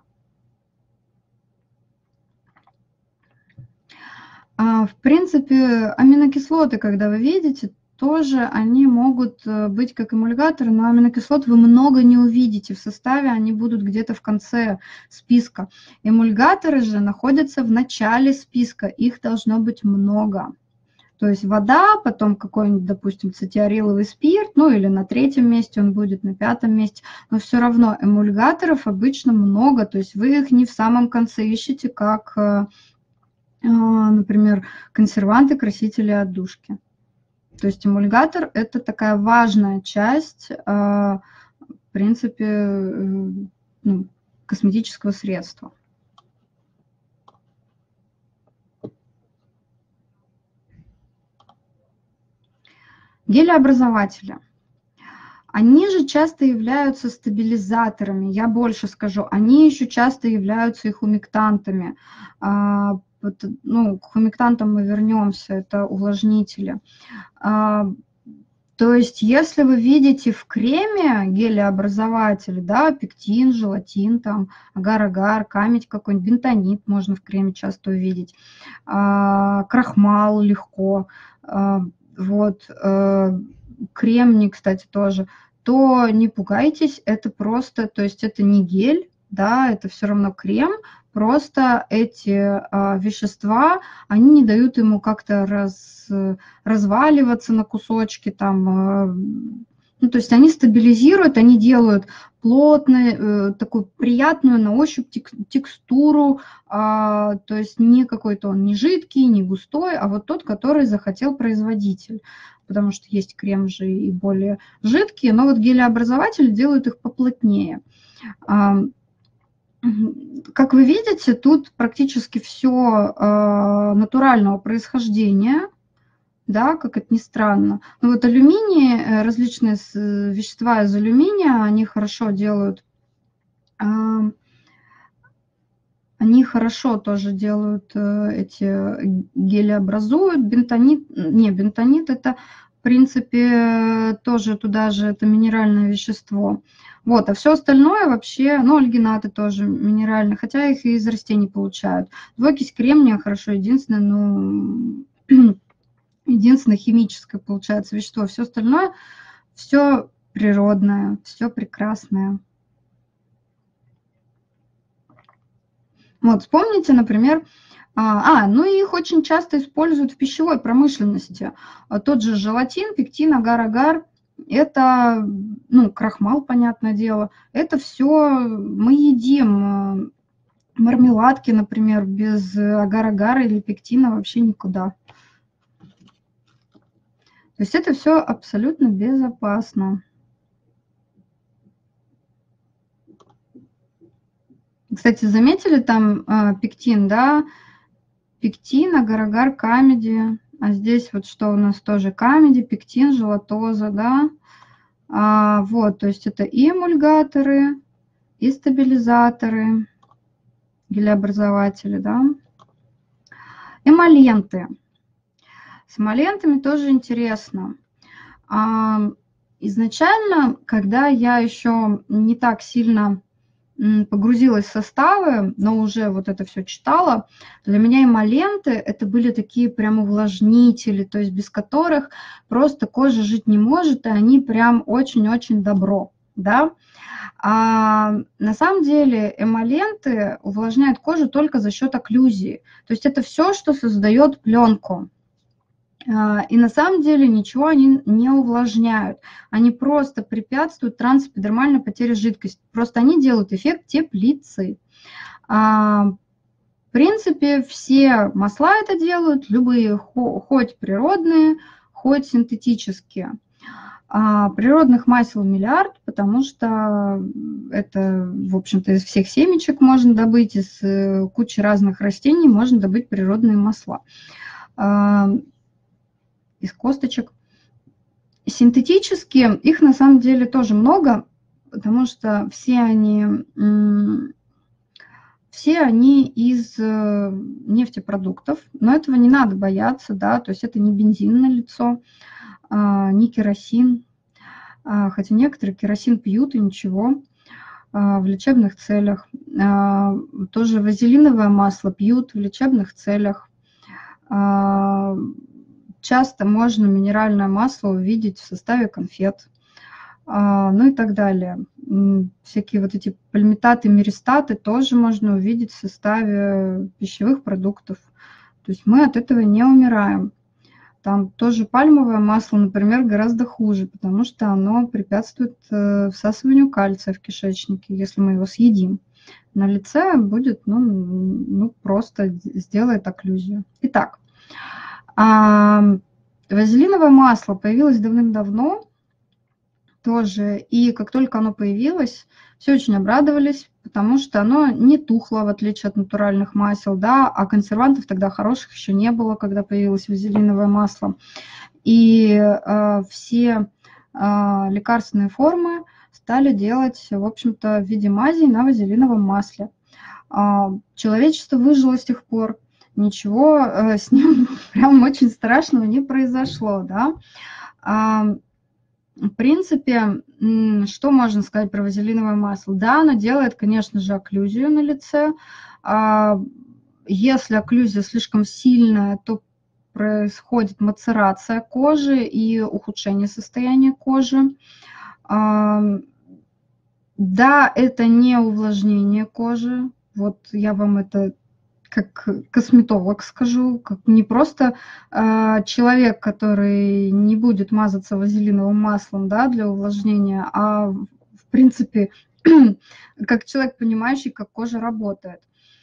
А, в принципе, аминокислоты, когда вы видите, тоже они могут быть как эмульгаторы, но аминокислот вы много не увидите в составе, они будут где-то в конце списка. Эмульгаторы же находятся в начале списка, их должно быть много. То есть вода, потом какой-нибудь, допустим, цитиариловый спирт, ну или на третьем месте он будет, на пятом месте, но все равно эмульгаторов обычно много, то есть вы их не в самом конце ищете, как, например, консерванты, красители, отдушки. То есть эмульгатор – это такая важная часть, в принципе, ну, косметического средства. Гелеобразователи. Они же часто являются стабилизаторами, я больше скажу, они еще часто являются и хумектантами. Ну, к хумектантам мы вернемся, это увлажнители. То есть, если вы видите в креме гелеобразователь, да, пектин, желатин, там, агар-агар, камедь какой-нибудь, бентонит можно в креме часто увидеть, крахмал легко, вот, кремний, кстати, тоже, то не пугайтесь, это просто, то есть это не гель, да, это все равно крем, просто эти а, вещества, они не дают ему как-то раз, разваливаться на кусочки, там, а, ну, то есть они стабилизируют, они делают плотную, такую приятную на ощупь текстуру, а, то есть не какой-то он не жидкий, не густой, а вот тот, который захотел производитель. Потому что есть крем же и более жидкие, но вот гелеобразователи делают их поплотнее. Как вы видите, тут практически все натурального происхождения, да, как это ни странно. Но вот алюминий, различные вещества из алюминия, они хорошо делают, они хорошо тоже делают эти гелеобразуют. Бентонит, не, бентонит это, в принципе, тоже туда же, это минеральное вещество. Вот, а все остальное вообще, ну, альгинаты тоже минеральные, хотя их и из растений получают. Двуокись кремния хорошо, единственное, ну, единственное химическое получается вещество. Все остальное, все природное, все прекрасное. Вот, вспомните, например, а, ну и их очень часто используют в пищевой промышленности. Тот же желатин, пектин, агар-агар, это, ну, крахмал, понятное дело, это все мы едим. Мармеладки, например, без агар-агара или пектина вообще никуда. То есть это все абсолютно безопасно. Кстати, заметили там э, пектин, да? Пектин, агар-агар, камеди. А здесь вот что у нас тоже камеди, пектин, желатоза, да? А, вот, то есть это и эмульгаторы, и стабилизаторы, гелеобразователи, да? Эмолленты. С эмоллентами тоже интересно. А, изначально, когда я еще не так сильно погрузилась в составы, но уже вот это все читала, для меня эмолленты это были такие прям увлажнители, то есть без которых просто кожа жить не может, и они прям очень-очень добро, да. А на самом деле эмолленты увлажняют кожу только за счет окклюзии, то есть это все, что создает пленку. И на самом деле ничего они не увлажняют, они просто препятствуют трансэпидермальной потере жидкости, просто они делают эффект теплицы. В принципе, все масла это делают, любые, хоть природные, хоть синтетические. Природных масел миллиард, потому что это, в общем-то, из всех семечек можно добыть, из кучи разных растений можно добыть природные масла. Из косточек. Синтетические, их на самом деле тоже много, потому что все они, все они из нефтепродуктов, но этого не надо бояться, да, то есть это не бензин на лицо, не керосин, хотя некоторые керосин пьют и ничего, в лечебных целях. Тоже вазелиновое масло пьют в лечебных целях. Часто можно минеральное масло увидеть в составе конфет, ну и так далее. Всякие вот эти пальмитаты, миристаты тоже можно увидеть в составе пищевых продуктов. То есть мы от этого не умираем. Там тоже пальмовое масло, например, гораздо хуже, потому что оно препятствует всасыванию кальция в кишечнике, если мы его съедим. На лице будет, ну, ну просто сделает окклюзию. Итак, Вазелиновое масло появилось давным-давно тоже, и как только оно появилось, все очень обрадовались, потому что оно не тухло, в отличие от натуральных масел, да, а консервантов тогда хороших еще не было, когда появилось вазелиновое масло. И э, все э, лекарственные формы стали делать, в общем-то, в виде мазей на вазелиновом масле. А, человечество выжило с тех пор, ничего э, с ним прям очень страшного не произошло, да. А, в принципе, что можно сказать про вазелиновое масло? Да, оно делает, конечно же, окклюзию на лице. А, если окклюзия слишком сильная, то происходит мацерация кожи и ухудшение состояния кожи. А, да, это не увлажнение кожи. Вот я вам это как косметолог скажу, как не просто э, человек, который не будет мазаться вазелиновым маслом, да, для увлажнения, а в принципе как человек, понимающий, как кожа работает.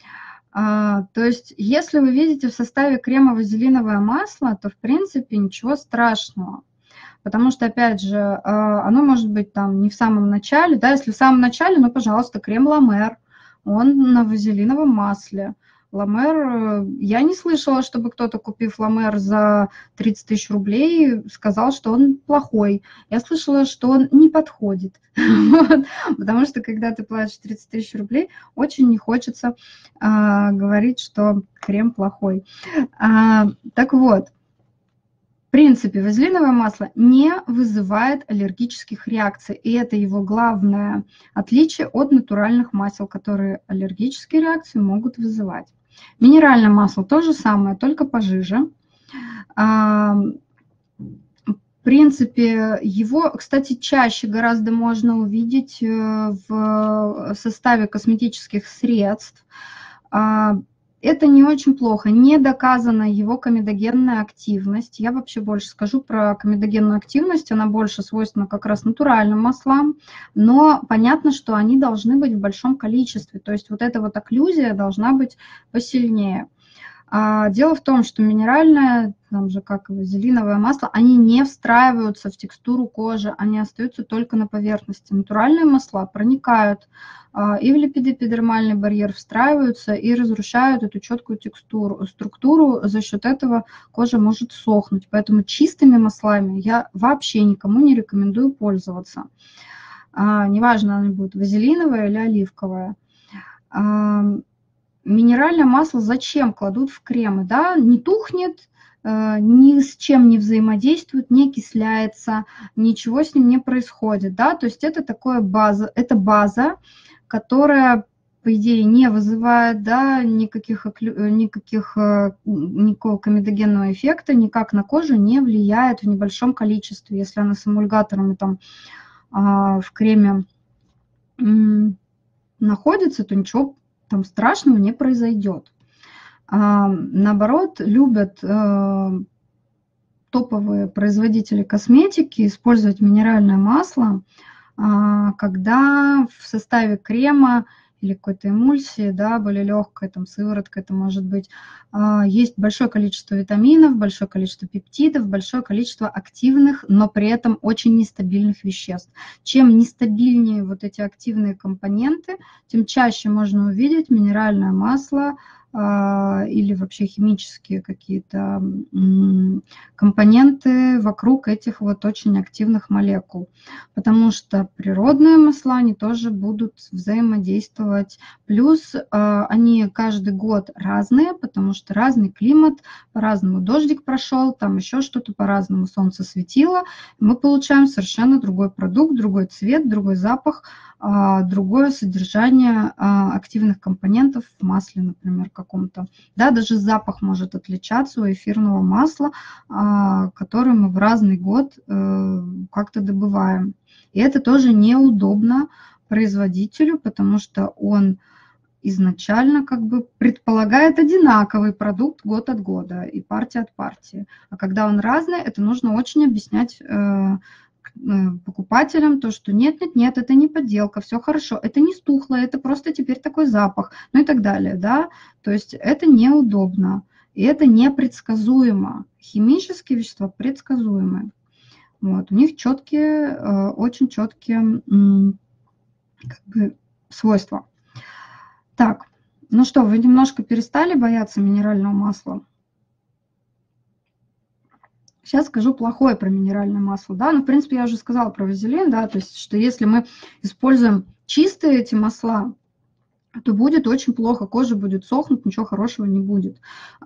А, то есть, если вы видите в составе крема вазелиновое масло, то в принципе ничего страшного. Потому что, опять же, оно может быть там не в самом начале, да, если в самом начале, ну, пожалуйста, крем La Mer, он на вазелиновом масле. La Mer, я не слышала, чтобы кто-то, купив La Mer за тридцать тысяч рублей, сказал, что он плохой. Я слышала, что он не подходит. Вот. Потому что, когда ты платишь тридцать тысяч рублей, очень не хочется а, говорить, что крем плохой. А, так вот. В принципе, вазелиновое масло не вызывает аллергических реакций, и это его главное отличие от натуральных масел, которые аллергические реакции могут вызывать. Минеральное масло то же самое, только пожиже. В принципе, его, кстати, чаще гораздо можно увидеть в составе косметических средств. Это не очень плохо, не доказана его комедогенная активность. Я вообще больше скажу про комедогенную активность, она больше свойственна как раз натуральным маслам, но понятно, что они должны быть в большом количестве, то есть вот эта вот окклюзия должна быть посильнее. Дело в том, что минеральное, там же как и вазелиновое масло, они не встраиваются в текстуру кожи, они остаются только на поверхности. Натуральные масла проникают и в липидоэпидермальный барьер, встраиваются и разрушают эту четкую текстуру, структуру, за счет этого кожа может сохнуть. Поэтому чистыми маслами я вообще никому не рекомендую пользоваться. Неважно, оно будет вазелиновое или оливковое. Минеральное масло зачем кладут в кремы? Да? Не тухнет, ни с чем не взаимодействует, не окисляется, ничего с ним не происходит. Да? То есть это такое база, это база, которая, по идее, не вызывает, да, никаких, никаких, никакого комедогенного эффекта, никак на кожу не влияет в небольшом количестве. Если она с эмульгаторами там в креме находится, то ничего там страшного не произойдет. А, наоборот, любят э, топовые производители косметики использовать минеральное масло, а, когда в составе крема или какой-то эмульсии, да, более легкой, там, сыворотка это может быть, а, есть большое количество витаминов, большое количество пептидов, большое количество активных, но при этом очень нестабильных веществ. Чем нестабильнее вот эти активные компоненты, тем чаще можно увидеть минеральное масло а, или вообще химические какие-то компоненты вокруг этих вот очень активных молекул. Потому что природные масла, они тоже будут взаимодействовать. Плюс а, они каждый год разные, потому что разный климат, по-разному дождик прошел, там еще что-то по-разному солнце светило. Мы получаем совершенно другой продукт, другой цвет, другой запах, другое содержание активных компонентов в масле, например, каком-то. Да, даже запах может отличаться у эфирного масла, которое мы в разный год как-то добываем. И это тоже неудобно производителю, потому что он изначально как бы предполагает одинаковый продукт год от года и партия от партии. А когда он разный, это нужно очень объяснять покупателям, то, что нет, нет, нет, это не подделка, все хорошо, это не стухло, это просто теперь такой запах, ну и так далее, да, то есть это неудобно. И это непредсказуемо. Химические вещества предсказуемые. Вот. У них четкие, очень четкие как бы, свойства. Так, ну что, вы немножко перестали бояться минерального масла? Сейчас скажу плохое про минеральное масло, да, ну, в принципе, я уже сказала про вазелин, да, то есть, что если мы используем чистые эти масла, то будет очень плохо, кожа будет сохнуть, ничего хорошего не будет.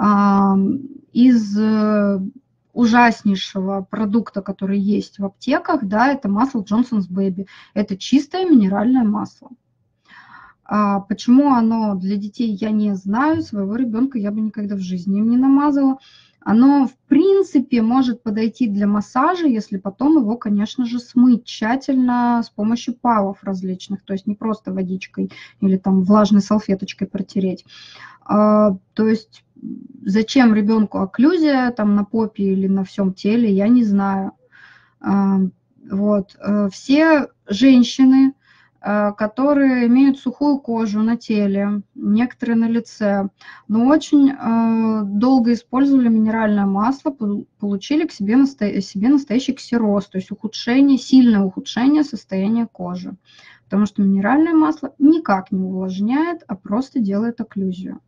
Из ужаснейшего продукта, который есть в аптеках, да, это масло Johnson's Baby. Это чистое минеральное масло. А почему оно для детей, я не знаю, своего ребенка я бы никогда в жизни им не намазала. Оно, в принципе, может подойти для массажа, если потом его, конечно же, смыть тщательно с помощью павов различных, то есть не просто водичкой или там влажной салфеточкой протереть. А, то есть зачем ребенку окклюзия там на попе или на всем теле, я не знаю. А, вот. Все женщины, которые имеют сухую кожу на теле, некоторые на лице, но очень э, долго использовали минеральное масло, получили к себе, насто... себе настоящий ксероз, то есть ухудшение, сильное ухудшение состояния кожи, потому что минеральное масло никак не увлажняет, а просто делает окклюзию.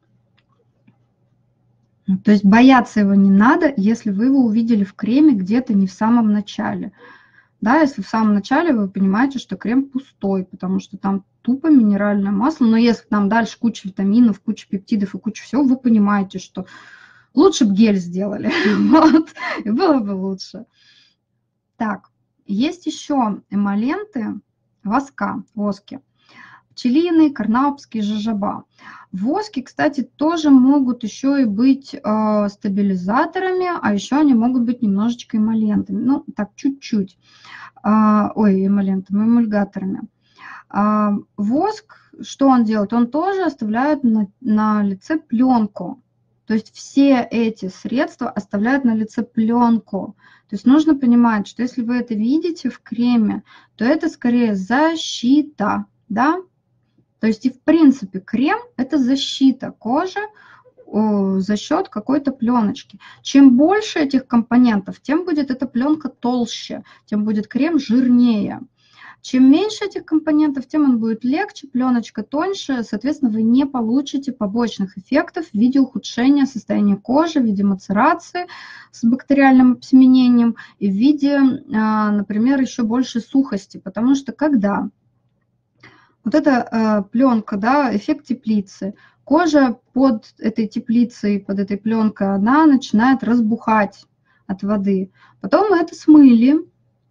То есть бояться его не надо, если вы его увидели в креме где-то не в самом начале. Да, если в самом начале вы понимаете, что крем пустой, потому что там тупо минеральное масло, но если там дальше куча витаминов, куча пептидов и куча всего, вы понимаете, что лучше бы гель сделали, вот, и было бы лучше. Так, есть еще эмоленты воска, воски. Пчелиный, карнаупский, жожоба. Воски, кстати, тоже могут еще и быть э, стабилизаторами, а еще они могут быть немножечко эмолентами. Ну, так, чуть-чуть. Э, ой, эмолентами, эмульгаторами. Э, воск, что он делает? Он тоже оставляет на, на лице пленку. То есть все эти средства оставляют на лице пленку. То есть нужно понимать, что если вы это видите в креме, то это скорее защита, да? То есть и в принципе крем – это защита кожи за счет какой-то пленочки. Чем больше этих компонентов, тем будет эта пленка толще, тем будет крем жирнее. Чем меньше этих компонентов, тем он будет легче, пленочка тоньше, соответственно, вы не получите побочных эффектов в виде ухудшения состояния кожи, в виде мацерации с бактериальным обсеменением и в виде, например, еще большей сухости, потому что когда вот эта э, пленка, да, эффект теплицы. Кожа под этой теплицей, под этой пленкой, она начинает разбухать от воды. Потом мы это смыли,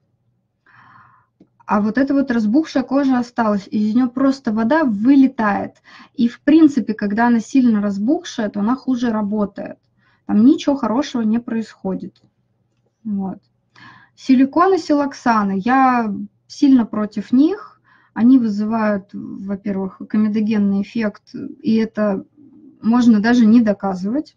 а вот эта вот разбухшая кожа осталась, из нее просто вода вылетает. И в принципе, когда она сильно разбухшая, то она хуже работает. Там ничего хорошего не происходит. Вот. Силиконы, силоксаны. Я сильно против них. Они вызывают, во-первых, комедогенный эффект, и это можно даже не доказывать.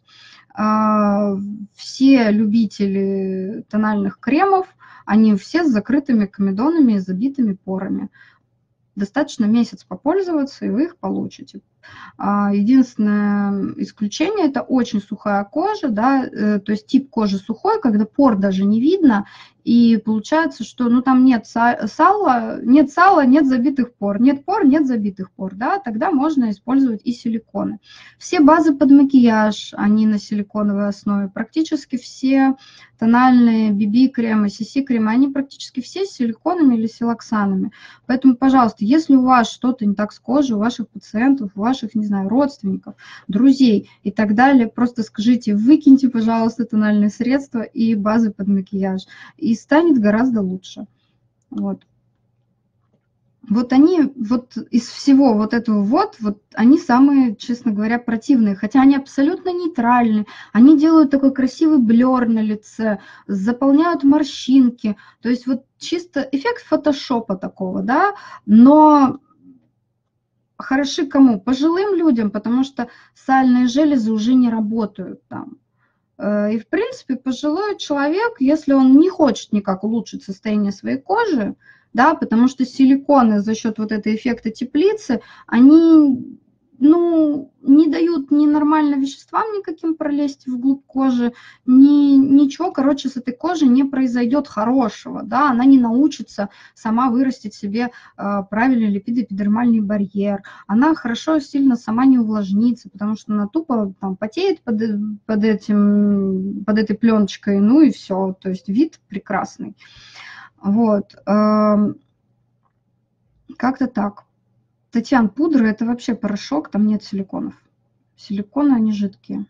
Все любители тональных кремов, они все с закрытыми комедонами и забитыми порами. Достаточно месяц попользоваться, и вы их получите. Единственное исключение – это очень сухая кожа, да, то есть тип кожи сухой, когда пор даже не видно, и получается, что ну, там нет сала, нет сала, нет забитых пор, нет пор, нет забитых пор, да, тогда можно использовать и силиконы. Все базы под макияж, они на силиконовой основе, практически все тональные би би-кремы, си си-кремы, они практически все с силиконами или силоксанами. Поэтому, пожалуйста, если у вас что-то не так с кожей, у ваших пациентов, у ваших, не знаю, родственников, друзей и так далее, просто скажите, выкиньте, пожалуйста, тональные средства и базы под макияж, и станет гораздо лучше. Вот. Вот они, вот из всего вот этого вот, вот они самые, честно говоря, противные, хотя они абсолютно нейтральны, они делают такой красивый блер на лице, заполняют морщинки, то есть вот чисто эффект фотошопа такого, да, но хороши кому? Пожилым людям, потому что сальные железы уже не работают там. И, в принципе, пожилой человек, если он не хочет никак улучшить состояние своей кожи, да, потому что силиконы за счет вот этого эффекта теплицы, они ну, не дают ни нормально веществам никаким пролезть вглубь кожи, ни ничего, короче, с этой кожей не произойдет хорошего, да, она не научится сама вырастить себе э, правильный липидоэпидермальный барьер, она хорошо, сильно сама не увлажнится, потому что она тупо там потеет под, под, этим, под этой пленочкой, ну и все, то есть вид прекрасный. Вот, э, как-то так. Татьяна, пудра – это вообще порошок, там нет силиконов. Силиконы, они жидкие.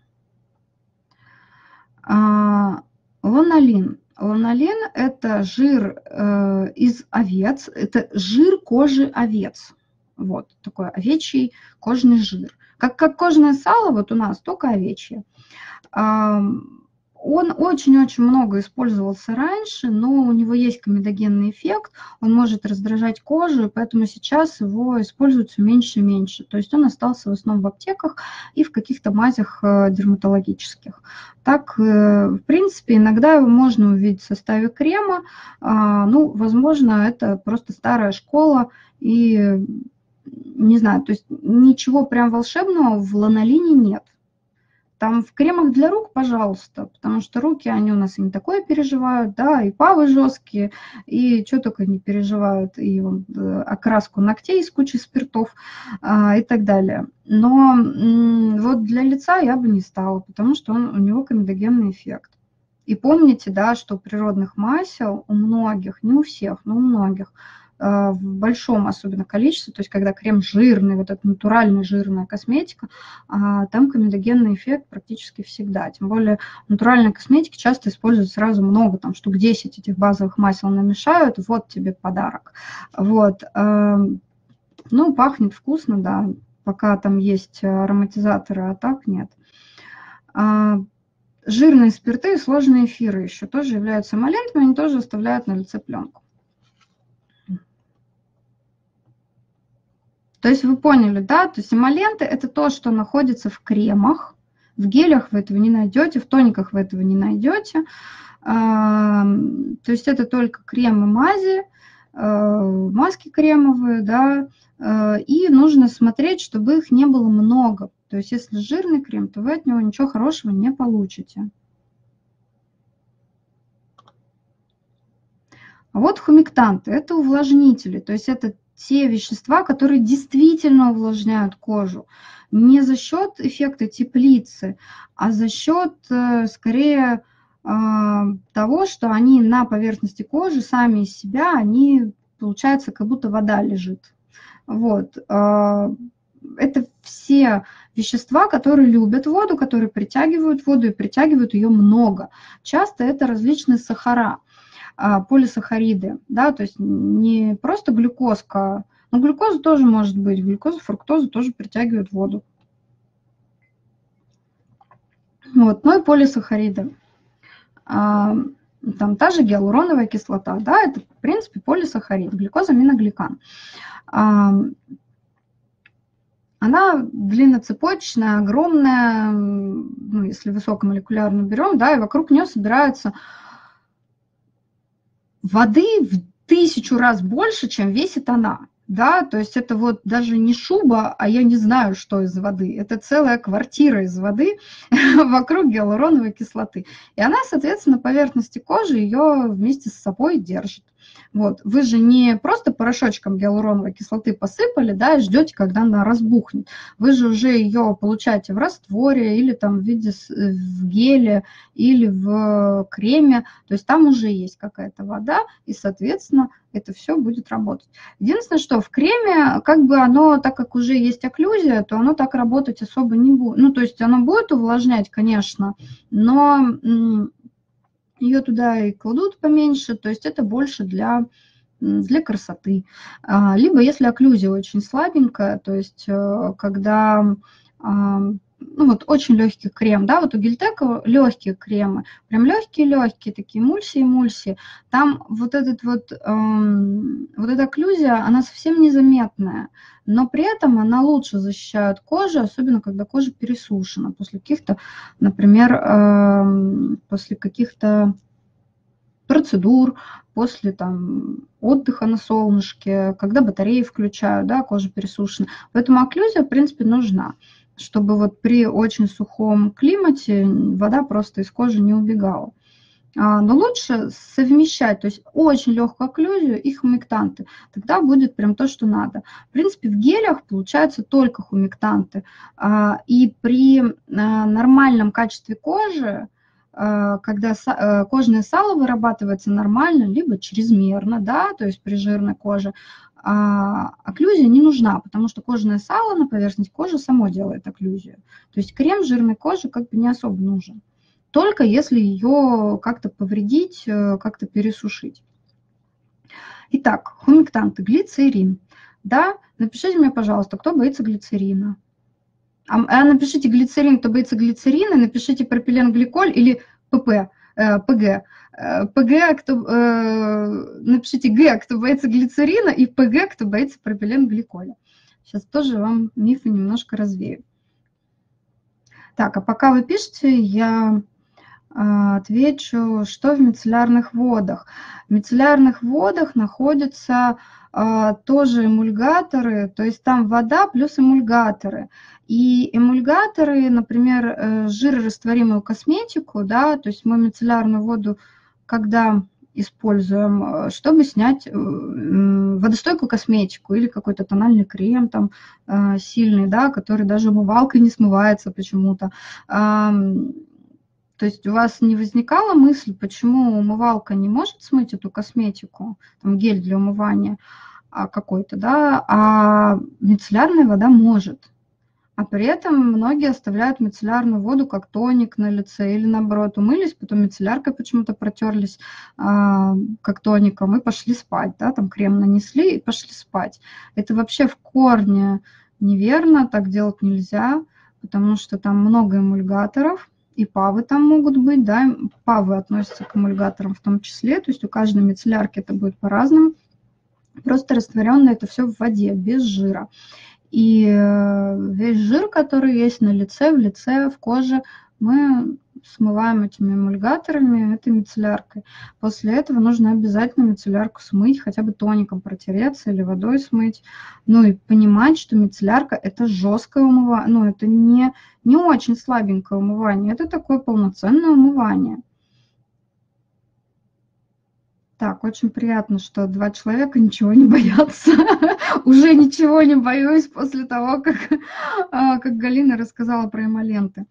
А, ланолин. Ланолин – это жир э, из овец, это жир кожи овец. Вот, такой овечий кожный жир. Как, как кожное сало, вот у нас только овечье. А, он очень-очень много использовался раньше, но у него есть комедогенный эффект, он может раздражать кожу, поэтому сейчас его используют все меньше и меньше. То есть он остался в основном в аптеках и в каких-то мазях дерматологических. Так, в принципе, иногда его можно увидеть в составе крема. Ну, возможно, это просто старая школа и, не знаю, то есть ничего прям волшебного в ланолине нет. Там в кремах для рук, пожалуйста, потому что руки, они у нас и не такое переживают, да, и павы жесткие, и что только не переживают, и вот, окраску ногтей с кучей спиртов а, и так далее. Но м, вот для лица я бы не стала, потому что он, у него комедогенный эффект. И помните, да, что у природных масел, у многих, не у всех, но у многих, в большом особенно количестве, то есть когда крем жирный, вот эта натуральная жирная косметика, там комедогенный эффект практически всегда. Тем более в натуральной косметике часто используют сразу много, там штук десять этих базовых масел намешают, вот тебе подарок. Вот. Ну, пахнет вкусно, да, пока там есть ароматизаторы, а так нет. Жирные спирты и сложные эфиры еще тоже являются эмолентами, они тоже оставляют на лице пленку. То есть вы поняли, да? То есть эмоленты – это то, что находится в кремах, в гелях вы этого не найдете, в тониках вы этого не найдете. То есть это только крем и мази, маски кремовые, да, и нужно смотреть, чтобы их не было много. То есть если жирный крем, то вы от него ничего хорошего не получите. А вот хумектанты – это увлажнители, то есть это те вещества, которые действительно увлажняют кожу. Не за счет эффекта теплицы, а за счет, скорее, того, что они на поверхности кожи сами из себя, они, получается, как будто вода лежит. Вот. Это все вещества, которые любят воду, которые притягивают воду и притягивают ее много. Часто это различные сахара. Полисахариды, да, то есть не просто глюкозка, но глюкоза тоже может быть, глюкоза, фруктоза тоже притягивают воду. Вот, ну и полисахариды. Там та же гиалуроновая кислота, да, это в принципе полисахарид, глюкозаминогликан. Она длинноцепочечная, огромная, ну, если высокомолекулярно берем, да, и вокруг нее собираются воды в тысячу раз больше, чем весит она, да, то есть это вот даже не шуба, а я не знаю, что из воды, это целая квартира из воды вокруг гиалуроновой кислоты, и она, соответственно, на поверхности кожи ее вместе с собой держит. Вот. Вы же не просто порошочком гиалуроновой кислоты посыпали, да, и ждете, когда она разбухнет. Вы же уже ее получаете в растворе или там в виде в геле или в креме. То есть там уже есть какая-то вода, и, соответственно, это все будет работать. Единственное, что в креме, как бы оно, так как уже есть окклюзия, то оно так работать особо не будет. Ну, то есть оно будет увлажнять, конечно, но ее туда и кладут поменьше, то есть это больше для, для красоты. Либо если окклюзия очень слабенькая, то есть когда, ну вот очень легкий крем, да, вот у Гельтека легкие кремы, прям легкие-легкие, такие эмульсии-эмульсии, там вот этот вот, вот эта окклюзия, она совсем незаметная, но при этом она лучше защищает кожу, особенно когда кожа пересушена после каких-то, например, после каких-то процедур, после там отдыха на солнышке, когда батареи включают, да, кожа пересушена. Поэтому окклюзия, в принципе, нужна, чтобы вот при очень сухом климате вода просто из кожи не убегала. Но лучше совмещать, то есть очень легкую окклюзию и хумектанты. Тогда будет прям то, что надо. В принципе, в гелях получаются только хумектанты. И при нормальном качестве кожи, когда кожное сало вырабатывается нормально, либо чрезмерно, да, то есть при жирной коже, окклюзия не нужна, потому что кожное сало на поверхности кожи само делает окклюзию. То есть крем жирной кожи как бы не особо нужен. Только если ее как-то повредить, как-то пересушить. Итак, хумектанты, глицерин. Да, напишите мне, пожалуйста, кто боится глицерина. А, а напишите глицерин, кто боится глицерина, напишите пропиленгликоль или ПП, э, ПГ. ПГ, кто, э, напишите Г, кто боится глицерина, и ПГ, кто боится пропиленгликоля. Сейчас тоже вам мифы немножко развею. Так, а пока вы пишете, я отвечу, что в мицеллярных водах. В мицеллярных водах находятся а, тоже эмульгаторы, то есть там вода плюс эмульгаторы. И эмульгаторы, например, жирорастворимую косметику, да, то есть мы мицеллярную воду, когда используем, чтобы снять водостойкую косметику или какой-то тональный крем там сильный, да, который даже умывалкой не смывается почему-то. То есть у вас не возникала мысль, почему умывалка не может смыть эту косметику, там гель для умывания какой-то, да, а мицеллярная вода может. А при этом многие оставляют мицеллярную воду как тоник на лице или наоборот умылись, потом мицелляркой почему-то протерлись а, как тоником и пошли спать, да, там крем нанесли и пошли спать. Это вообще в корне неверно, так делать нельзя, потому что там много эмульгаторов. И павы там могут быть, да, павы относятся к эмульгаторам в том числе, то есть у каждой мицеллярки это будет по-разному. Просто растворенное это все в воде, без жира. И весь жир, который есть на лице, в лице, в коже, мы смываем этими эмульгаторами, этой мицелляркой. После этого нужно обязательно мицеллярку смыть, хотя бы тоником протереться или водой смыть. Ну и понимать, что мицеллярка – это жесткое умывание, ну это не, не очень слабенькое умывание, это такое полноценное умывание. Так, очень приятно, что два человека ничего не боятся. Уже ничего не боюсь после того, как, как Галина рассказала про эмоленты.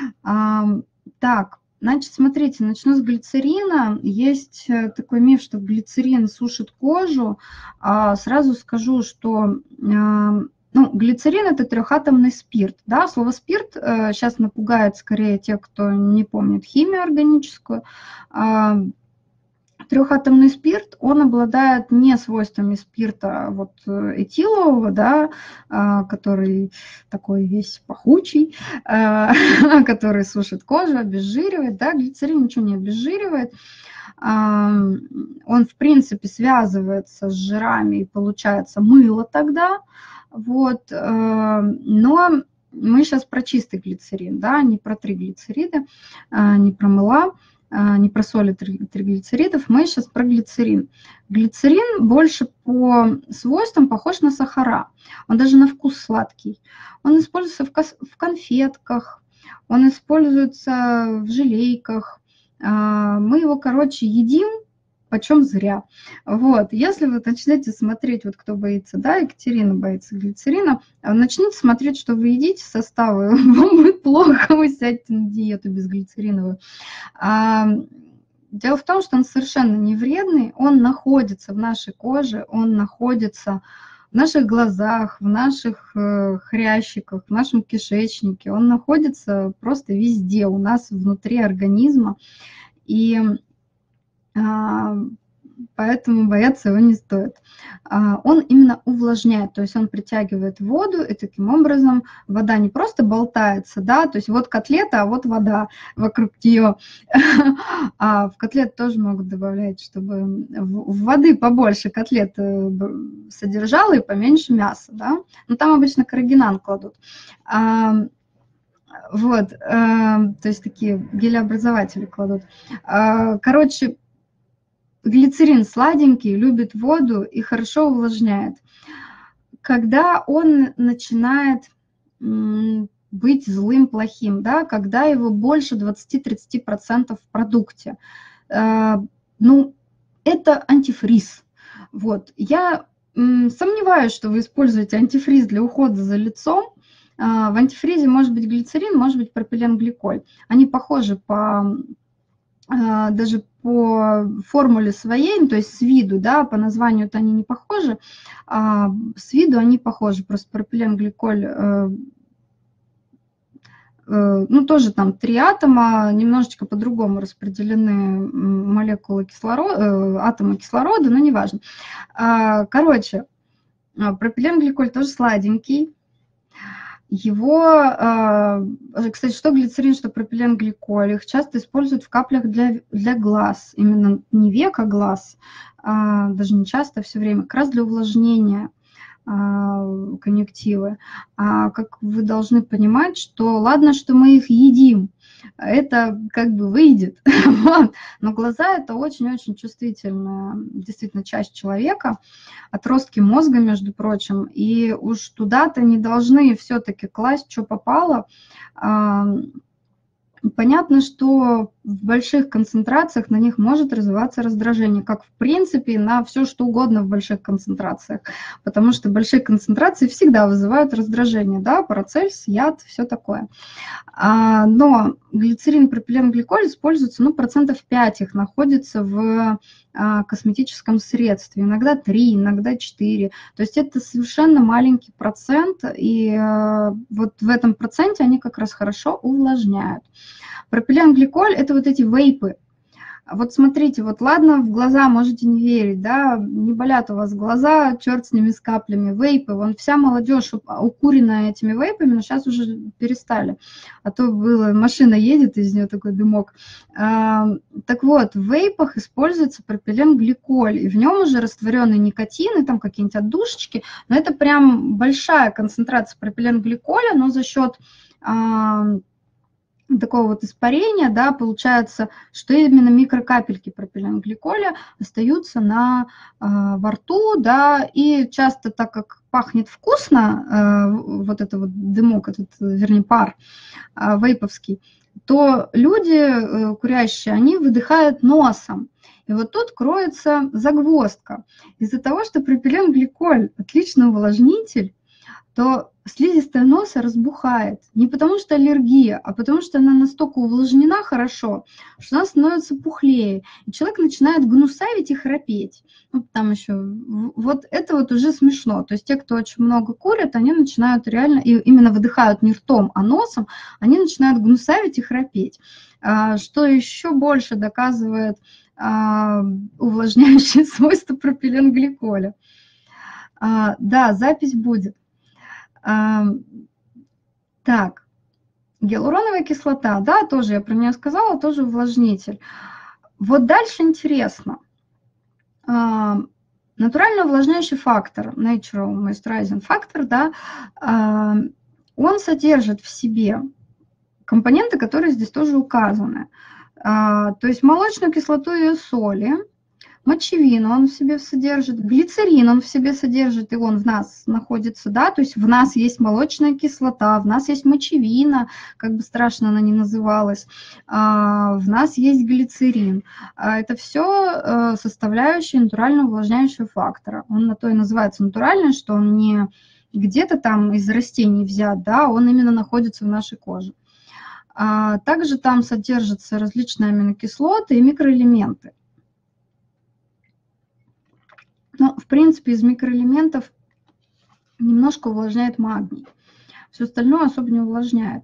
Так, значит, смотрите, начну с глицерина. Есть такой миф, что глицерин сушит кожу. Сразу скажу, что ну, глицерин – это трехатомный спирт. Да? Слово «спирт» сейчас напугает скорее тех, кто не помнит химию органическую. Трехатомный спирт, он обладает не свойствами спирта вот этилового, да, который такой весь пахучий, который сушит кожу, обезжиривает. Да, глицерин ничего не обезжиривает. Он, в принципе, связывается с жирами и получается мыло тогда. Вот, но мы сейчас про чистый глицерин, да, не про триглицериды, не про мыла. Не про соли триглицеридов, мы сейчас про глицерин. Глицерин больше по свойствам похож на сахара. Он даже на вкус сладкий. Он используется в конфетках, он используется в желейках. Мы его, короче, едим, почем зря. Вот. Если вы начнете смотреть, вот кто боится, да, Екатерина боится глицерина, начните смотреть, что вы едите, составы, вам будет плохо, вы сядете на диету безглицериновую. Дело в том, что он совершенно не вредный, он находится в нашей коже, он находится в наших глазах, в наших хрящиках, в нашем кишечнике, он находится просто везде у нас внутри организма. И поэтому бояться его не стоит. Он именно увлажняет, то есть он притягивает воду, и таким образом вода не просто болтается, да, то есть вот котлета, а вот вода вокруг нее. А в котлет тоже могут добавлять, чтобы в воды побольше котлет содержало и поменьше мяса, да. Но там обычно каррагинан кладут. Вот, то есть такие гелеобразователи кладут. Короче, глицерин сладенький, любит воду и хорошо увлажняет. Когда он начинает быть злым, плохим, да, когда его больше двадцати-тридцати процентов в продукте, ну, это антифриз. Вот. Я сомневаюсь, что вы используете антифриз для ухода за лицом. В антифризе может быть глицерин, может быть пропиленгликоль. Они похожи по, даже по формуле своей, то есть с виду, да, по названию-то они не похожи, а с виду они похожи. Просто пропиленгликоль, ну, тоже там три атома, немножечко по-другому распределены молекулы кислорода, атомы кислорода, но неважно. Короче, пропиленгликоль тоже сладенький. Его, кстати, что глицерин, что пропиленгликоль, их часто используют в каплях для, для глаз, именно не века глаз, а даже не часто, а все время, как раз для увлажнения конъюнктивы. А как вы должны понимать, что ладно, что мы их едим, это как бы выйдет, но глаза это очень-очень чувствительная действительно часть человека, отростки мозга, между прочим, и уж туда-то не должны все-таки класть, что попало. Понятно, что в больших концентрациях на них может развиваться раздражение, как в принципе на все что угодно в больших концентрациях, потому что большие концентрации всегда вызывают раздражение, да, парацельс, яд, все такое. Но глицерин, пропиленгликоль используются, ну, процентов пять их находится в косметическом средстве, иногда три, иногда четыре, то есть это совершенно маленький процент, и вот в этом проценте они как раз хорошо увлажняют. Пропиленгликоль – это вот эти вейпы. Вот смотрите, вот ладно, в глаза можете не верить, да, не болят у вас глаза, черт с ними, с каплями, вейпы, вон вся молодежь укуренная этими вейпами, но сейчас уже перестали, а то было, машина едет, из нее такой дымок. А, так вот, в вейпах используется пропиленгликоль, и в нем уже растворенный никотин, и там какие-нибудь отдушечки, но это прям большая концентрация пропиленгликоля, но за счет а, такого вот испарения, да, получается, что именно микрокапельки пропиленгликоля остаются на, э, во рту, да, и часто, так как пахнет вкусно, э, вот это вот дымок, этот, вернее, пар э, вейповский, то люди, э, курящие, они выдыхают носом. И вот тут кроется загвоздка. Из-за того, что пропиленгликоль отличный увлажнитель, то слизистая носа разбухает. Не потому что аллергия, а потому что она настолько увлажнена хорошо, что она становится пухлее. И человек начинает гнусавить и храпеть. Ну, там еще, вот это вот уже смешно. То есть те, кто очень много курят, они начинают реально, и именно выдыхают не ртом, а носом, они начинают гнусавить и храпеть. Что еще больше доказывает увлажняющие свойства пропиленгликоля. Да, запись будет. Так, гиалуроновая кислота, да, тоже я про нее сказала, тоже увлажнитель. Вот дальше интересно. Натуральный увлажняющий фактор, natural moisturizing factor, да, он содержит в себе компоненты, которые здесь тоже указаны. То есть молочную кислоту и соли, мочевину он в себе содержит, глицерин он в себе содержит, и он в нас находится, да, то есть в нас есть молочная кислота, в нас есть мочевина, как бы страшно она ни называлась, в нас есть глицерин. Это все составляющие натурального увлажняющего фактора. Он на то и называется натуральный, что он не где-то там из растений взят, да, он именно находится в нашей коже. Также там содержатся различные аминокислоты и микроэлементы. Но, в принципе, из микроэлементов немножко увлажняет магний. Все остальное особо не увлажняет.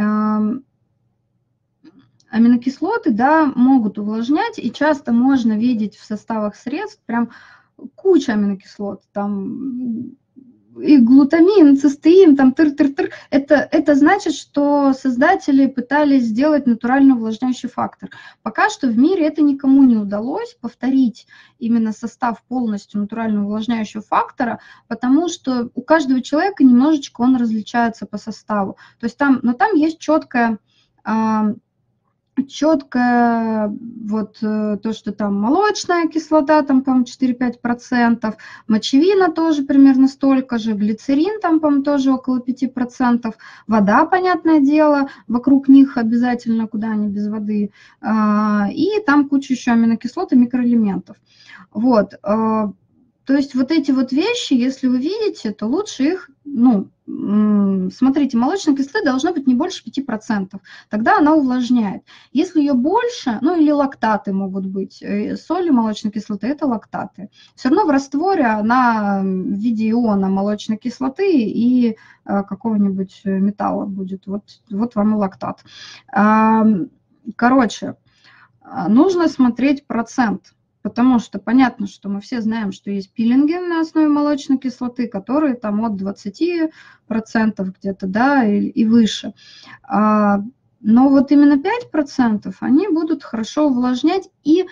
Аминокислоты, да, могут увлажнять, и часто можно видеть в составах средств прям куча аминокислот. Там и глутамин, цистеин, там тыр-тыр-тыр. Это, это значит, что создатели пытались сделать натурально увлажняющий фактор. Пока что в мире это никому не удалось повторить именно состав полностью натурально увлажняющего фактора, потому что у каждого человека немножечко он различается по составу. То есть там, но там есть четкая четкое, вот то, что там молочная кислота, там, по-моему, четыре-пять процентов, мочевина тоже примерно столько же, глицерин там, по-моему, тоже около пяти процентов, вода, понятное дело, вокруг них обязательно, куда они без воды, и там куча еще аминокислот и микроэлементов. Вот. То есть вот эти вот вещи, если вы видите, то лучше их, ну, смотрите, молочной кислоты должно быть не больше пяти процентов, тогда она увлажняет. Если ее больше, ну или лактаты могут быть, соли молочной кислоты – это лактаты. Все равно в растворе она в виде иона молочной кислоты и какого-нибудь металла будет, вот, вот вам и лактат. Короче, нужно смотреть процент. Потому что понятно, что мы все знаем, что есть пилинги на основе молочной кислоты, которые там от двадцати процентов где-то, да, и, и выше. А, но вот именно пять процентов они будут хорошо увлажнять и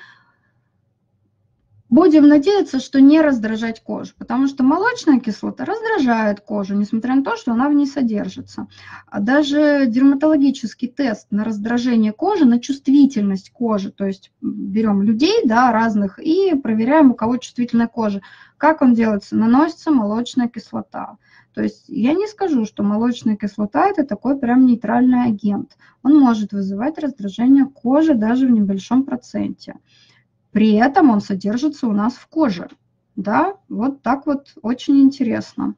будем надеяться, что не раздражать кожу, потому что молочная кислота раздражает кожу, несмотря на то, что она в ней содержится. А даже дерматологический тест на раздражение кожи, на чувствительность кожи, то есть берем людей, да, разных и проверяем, у кого чувствительная кожа. Как он делается? Наносится молочная кислота. То есть я не скажу, что молочная кислота – это такой прям нейтральный агент. Он может вызывать раздражение кожи даже в небольшом проценте. При этом он содержится у нас в коже. Да, вот так вот очень интересно.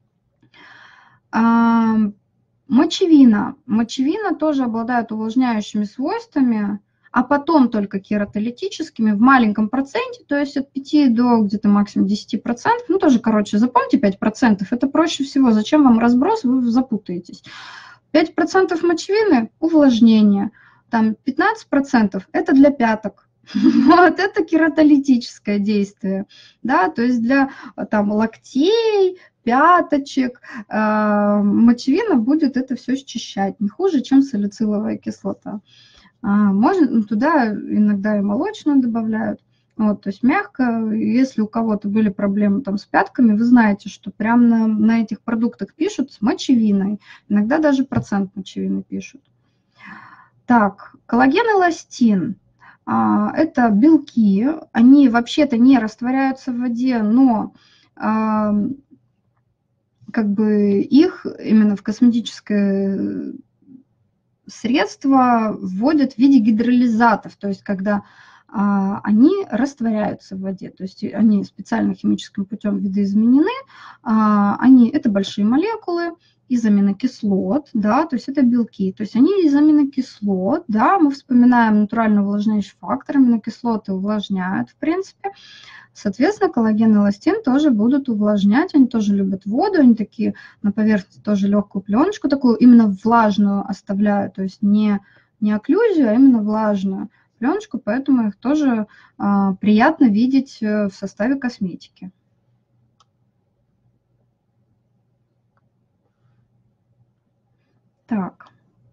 А, мочевина. Мочевина тоже обладает увлажняющими свойствами, а потом только кератолитическими в маленьком проценте, то есть от пяти до где-то максимум десяти процентов. Ну, тоже, короче, запомните пять процентов, это проще всего. Зачем вам разброс, вы запутаетесь. пять процентов мочевины – увлажнение, там пятнадцать процентов – это для пяток. Вот это кератолитическое действие, да, то есть для там локтей, пяточек, э, мочевина будет это все счищать, не хуже, чем салициловая кислота. А, можно туда иногда и молочную добавляют, вот, то есть мягко. Если у кого-то были проблемы там с пятками, вы знаете, что прямо на, на этих продуктах пишут с мочевиной, иногда даже процент мочевины пишут. Так, коллаген и эластин. Это белки, они вообще-то не растворяются в воде, но как бы их именно в косметическое средство вводят в виде гидролизатов, то есть когда они растворяются в воде, то есть они специально химическим путем видоизменены, они, это большие молекулы из аминокислот, да, то есть это белки, то есть они из аминокислот, да, мы вспоминаем натурально увлажняющий фактор, аминокислоты увлажняют, в принципе, соответственно, коллаген и эластин тоже будут увлажнять, они тоже любят воду, они такие на поверхности тоже легкую пленочку, такую именно влажную оставляют, то есть не, не окклюзию, а именно влажную пленочку, поэтому их тоже а, приятно видеть в составе косметики. Так.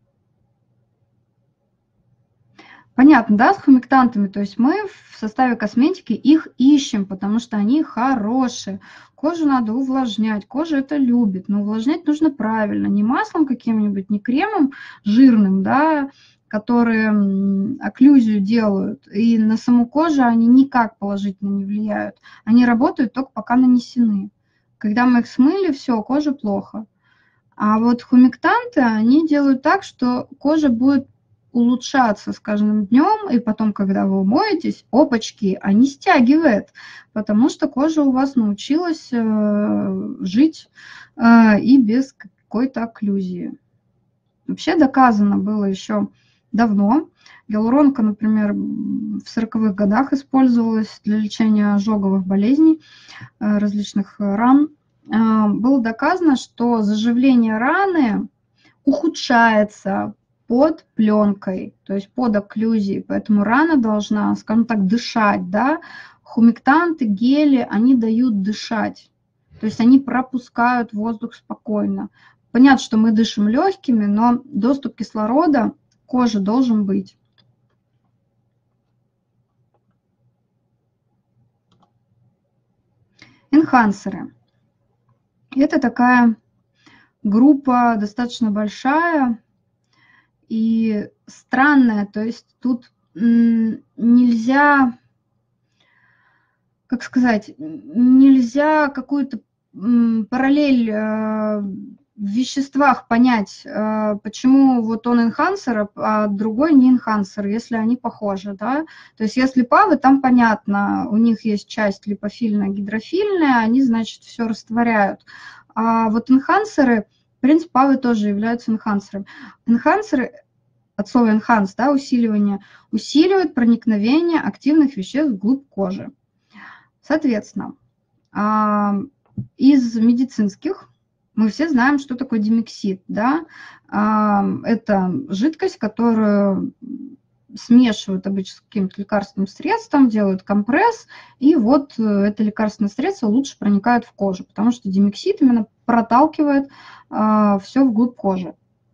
Понятно, да, с хумектантами, то есть мы в составе косметики их ищем, потому что они хорошие. Кожу надо увлажнять, кожа это любит, но увлажнять нужно правильно, не маслом каким-нибудь, не кремом жирным, да, которые окклюзию делают, и на саму кожу они никак положительно не влияют. Они работают только пока нанесены. Когда мы их смыли, все, коже плохо. А вот хумектанты, они делают так, что кожа будет улучшаться с каждым днем, и потом, когда вы умоетесь, опачки, они стягивают, потому что кожа у вас научилась э, жить э, и без какой-то окклюзии. Вообще доказано было еще давно. Гиалуронка, например, в сороковых годах использовалась для лечения ожоговых болезней, э, различных ран. Было доказано, что заживление раны ухудшается под пленкой, то есть под окклюзией, поэтому рана должна, скажем так, дышать, да. Хумектанты, гели, они дают дышать, то есть они пропускают воздух спокойно. Понятно, что мы дышим легкими, но доступ кислорода к коже должен быть. Энхансеры. Это такая группа достаточно большая, и странное, то есть тут нельзя, как сказать, нельзя какую-то параллель в веществах понять, почему вот он энхансер, а другой не энхансер, если они похожи, да. То есть если павы, там понятно, у них есть часть липофильная, гидрофильная, они, значит, все растворяют. А вот энхансеры, в принципе, павы тоже являются энхансерами. Энхансеры, от слова enhance, да, усиливание, усиливают проникновение активных веществ вглубь кожи. Соответственно, из медицинских мы все знаем, что такое димексид, да? Это жидкость, которую смешивают обычно с каким-то лекарственным средством, делают компресс, и вот это лекарственное средство лучше проникает в кожу, потому что димексид именно проталкивает все вглубь кожи.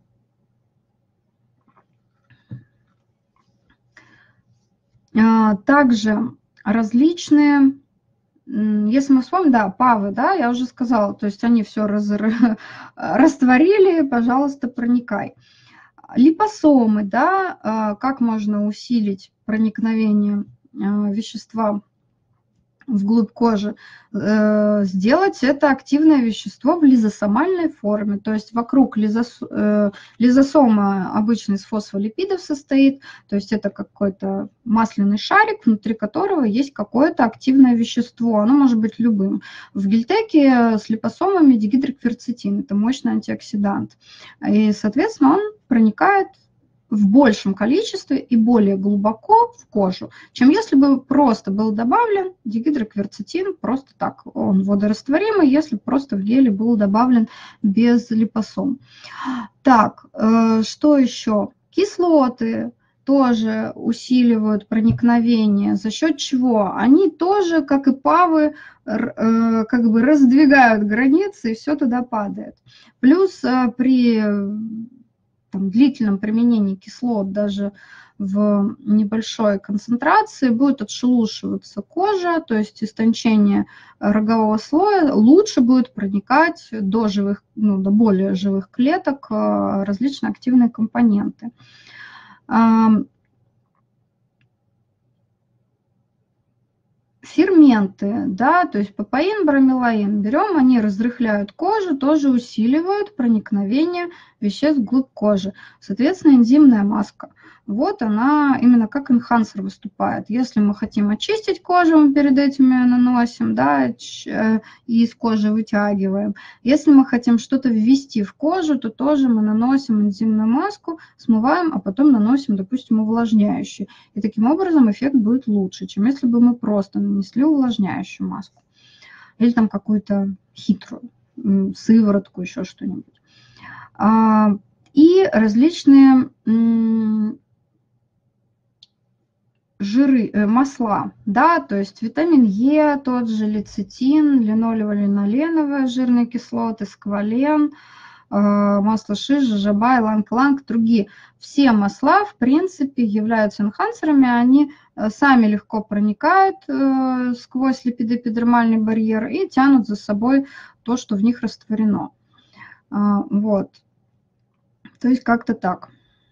Также различные, если мы вспомним, да, павы, да, я уже сказала, то есть они все раз, растворили, пожалуйста, проникай. Липосомы, да, как можно усилить проникновение вещества вглубь кожи, сделать это активное вещество в лизосомальной форме, то есть вокруг лизос... лизосома обычно из фосфолипидов состоит, то есть это какой-то масляный шарик, внутри которого есть какое-то активное вещество, оно может быть любым. В гельтеке с липосомами дигидрокверцетин, это мощный антиоксидант, и, соответственно, он проникает в большем количестве и более глубоко в кожу, чем если бы просто был добавлен дигидрокверцетин, просто так, он водорастворимый, если просто в геле был добавлен без липосом. Так, что еще? Кислоты тоже усиливают проникновение, за счет чего? Они тоже, как и павы, как бы раздвигают границы, и все туда падает. Плюс при там, длительном применении кислот даже в небольшой концентрации будет отшелушиваться кожа, то есть истончение рогового слоя, лучше будет проникать до живых, ну, до более живых клеток различные активные компоненты. Ферменты, да, то есть папаин, бромелаин, берем, они разрыхляют кожу, тоже усиливают проникновение веществ вглубь кожи. Соответственно, энзимная маска. Вот она именно как энхансер выступает. Если мы хотим очистить кожу, мы перед этим ее наносим, да, и из кожи вытягиваем. Если мы хотим что-то ввести в кожу, то тоже мы наносим энзимную маску, смываем, а потом наносим, допустим, увлажняющий. И таким образом эффект будет лучше, чем если бы мы просто нанесли увлажняющую маску. Или там какую-то хитрую сыворотку, еще что-нибудь. И различные жиры, масла, да, то есть витамин Е, тот же лецитин, линолево-линоленовые жирные кислоты, сквален, масло шиш, жожоба, иланг-иланг, другие. Все масла, в принципе, являются энхансерами, они сами легко проникают сквозь липидоэпидермальный барьер и тянут за собой то, что в них растворено. Вот. То есть как-то так.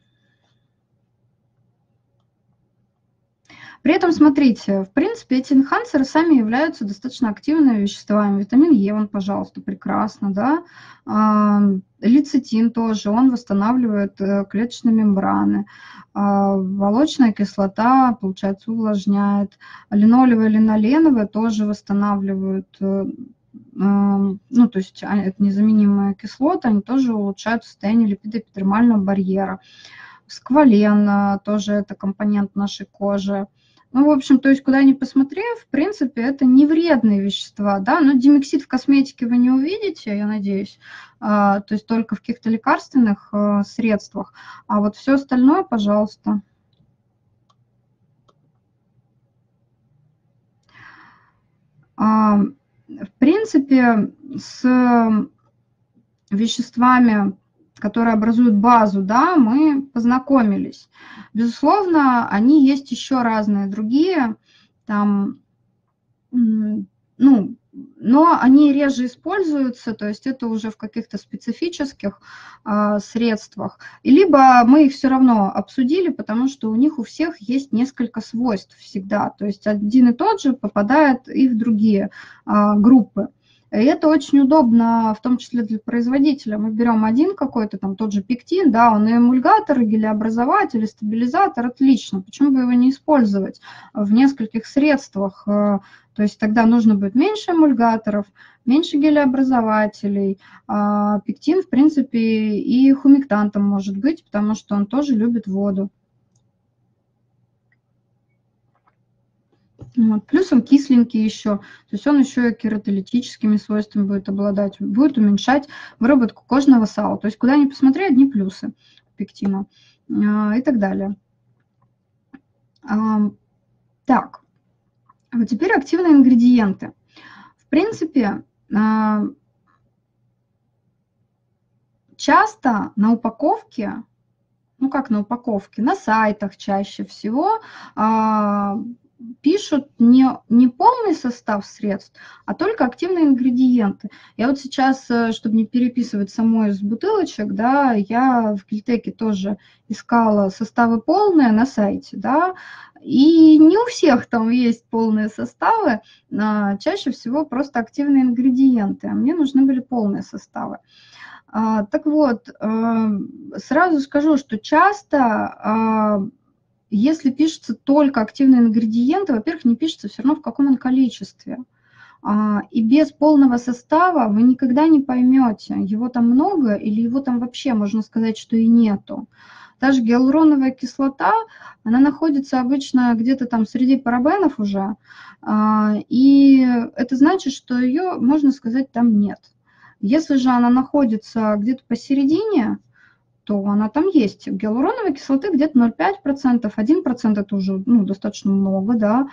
При этом, смотрите, в принципе, эти энхансеры сами являются достаточно активными веществами. Витамин Е, он, пожалуйста, прекрасно, да. Лецитин тоже, он восстанавливает клеточные мембраны. Молочная кислота, получается, увлажняет. Линолевая, линоленовая тоже восстанавливают, ну, то есть это незаменимые кислоты, они тоже улучшают состояние липидоэпидермального барьера. Сквален тоже это компонент нашей кожи. Ну, в общем, то есть, куда ни посмотри, в принципе, это не вредные вещества, да, но димексид в косметике вы не увидите, я надеюсь, то есть только в каких-то лекарственных средствах, а вот все остальное, пожалуйста. В принципе, с веществами, которые образуют базу, да, мы познакомились. Безусловно, они есть еще разные другие. Там, ну, но они реже используются, то есть это уже в каких-то специфических а, средствах. И либо мы их все равно обсудили, потому что у них у всех есть несколько свойств всегда, то есть один и тот же попадает и в другие а, группы. И это очень удобно, в том числе для производителя. Мы берем один какой-то, там тот же пектин, да, он и эмульгатор, и гелеобразователь, и стабилизатор, отлично. Почему бы его не использовать в нескольких средствах? То есть тогда нужно будет меньше эмульгаторов, меньше гелеобразователей. А пектин, в принципе, и хумектантом может быть, потому что он тоже любит воду. Вот. Плюс он кисленький еще, то есть он еще и кератолитическими свойствами будет обладать, будет уменьшать выработку кожного сала. То есть куда ни посмотри, одни плюсы пектина и так далее. Так, вот теперь активные ингредиенты. В принципе, часто на упаковке, ну как на упаковке, на сайтах чаще всего пишут не, не полный состав средств, а только активные ингредиенты. Я вот сейчас, чтобы не переписывать самой из бутылочек, да, я в Кильтеке тоже искала составы полные на сайте, да, и не у всех там есть полные составы, а чаще всего просто активные ингредиенты, а мне нужны были полные составы. А, так вот, сразу скажу, что часто... Если пишется только активные ингредиенты, во-первых, не пишется все равно, в каком он количестве. И без полного состава вы никогда не поймете, его там много или его там вообще, можно сказать, что и нету. Та же гиалуроновая кислота, она находится обычно где-то там среди парабенов уже, и это значит, что ее, можно сказать, там нет. Если же она находится где-то посередине, то она там есть. Гиалуроновой кислоты где-то ноль целых пять десятых процента, один процент это уже ну, достаточно много, да.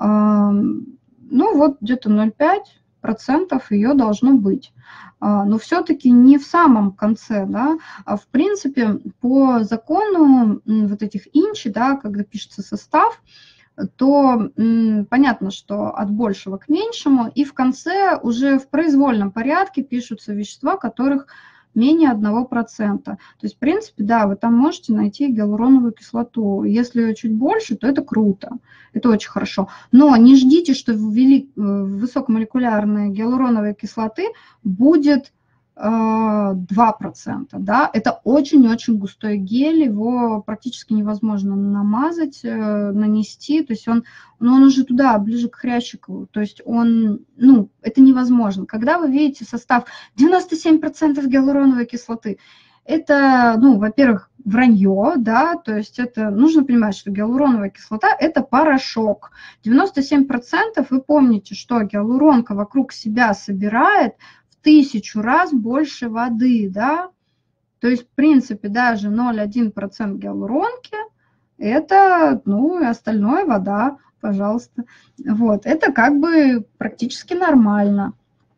Ну вот где-то ноль целых пять десятых процента ее должно быть. Но все-таки не в самом конце, да. А в принципе, по закону вот этих инчи, да, когда пишется состав, то понятно, что от большего к меньшему, и в конце уже в произвольном порядке пишутся вещества, которых менее одного процента. То есть, в принципе, да, вы там можете найти гиалуроновую кислоту. Если ее чуть больше, то это круто, это очень хорошо. Но не ждите, что в высокомолекулярной гиалуроновой кислоты будет два процента, да, это очень-очень густой гель, его практически невозможно намазать, нанести, то есть он, ну, он уже туда, ближе к хрящику, то есть он, ну, это невозможно. Когда вы видите состав девяносто семь процентов гиалуроновой кислоты, это, ну, во-первых, вранье, да, то есть это, нужно понимать, что гиалуроновая кислота – это порошок. девяносто семь процентов, вы помните, что гиалуронка вокруг себя собирает тысячу раз больше воды, да, то есть, в принципе, даже ноль целых один десятых процента гиалуронки – это, ну, и остальное вода, пожалуйста. Вот, это как бы практически нормально.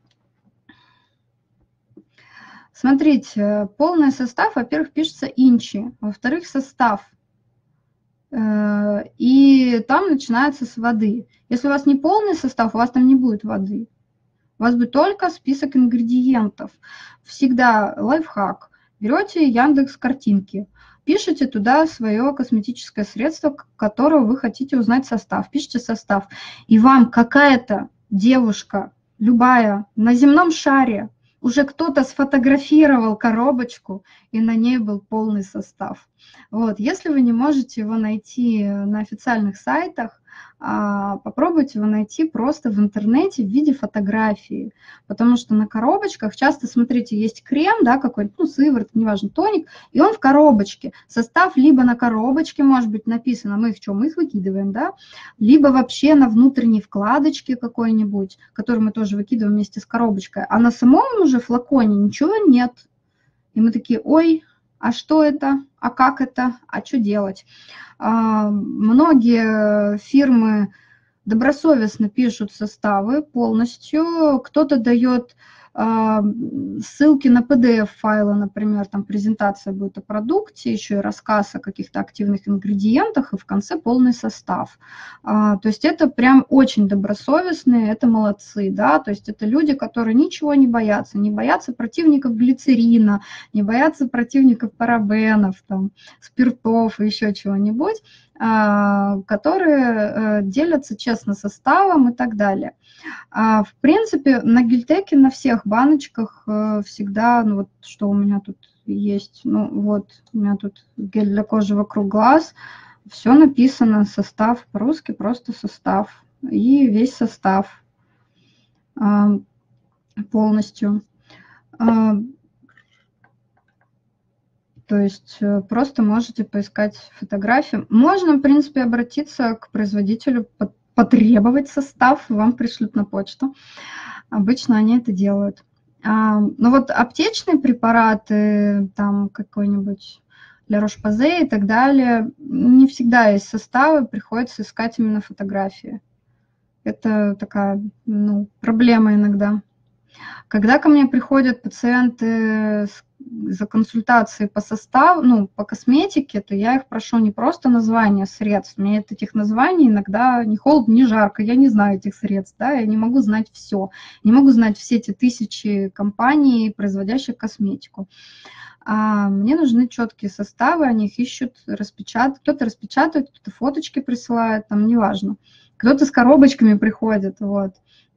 Смотрите, полный состав, во-первых, пишется инчи, во-вторых, состав, и там начинается с воды. Если у вас не полный состав, у вас там не будет воды. У вас будет только список ингредиентов. Всегда лайфхак. Берете Яндекс.Картинки, пишите туда свое косметическое средство, которого вы хотите узнать состав. Пишите состав. И вам какая-то девушка, любая, на земном шаре, уже кто-то сфотографировал коробочку, и на ней был полный состав. Вот. Если вы не можете его найти на официальных сайтах, попробуйте его найти просто в интернете в виде фотографии, потому что на коробочках часто, смотрите, есть крем, да, какой-то, ну, сыворотка, неважно, тоник, и он в коробочке. Состав либо на коробочке может быть написано, мы их что, мы их выкидываем, да, либо вообще на внутренней вкладочке какой-нибудь, которую мы тоже выкидываем вместе с коробочкой, а на самом уже флаконе ничего нет. И мы такие, ой, а что это, а как это, а что делать? Многие фирмы добросовестно пишут составы полностью, кто-то дает ссылки на пи ди эф-файлы, например, там презентация будет о продукте, еще и рассказ о каких-то активных ингредиентах, и в конце полный состав. То есть это прям очень добросовестные, это молодцы, да, то есть это люди, которые ничего не боятся, не боятся противников глицерина, не боятся противников парабенов, там, спиртов и еще чего-нибудь, которые делятся честно составом и так далее. В принципе, на Гильтеке на всех баночках всегда, ну вот что у меня тут есть, ну вот у меня тут гель для кожи вокруг глаз, все написано, состав по-русски, просто состав и весь состав полностью. То есть просто можете поискать фотографии. Можно, в принципе, обратиться к производителю, потребовать состав, вам пришлют на почту. Обычно они это делают. Но вот аптечные препараты, там какой-нибудь Ля Рош-Посay и так далее, не всегда есть составы, приходится искать именно фотографии. Это такая, ну, проблема иногда. Когда ко мне приходят пациенты с за консультацией по составу, ну, по косметике, то я их прошу не просто название средств, мне от этих названий иногда ни холодно, ни жарко, я не знаю этих средств, да, я не могу знать все, не могу знать все эти тысячи компаний, производящих косметику. А мне нужны четкие составы, они их ищут, распечатают, кто-то распечатывает, кто-то фоточки присылает, там, неважно, кто-то с коробочками приходит, вот.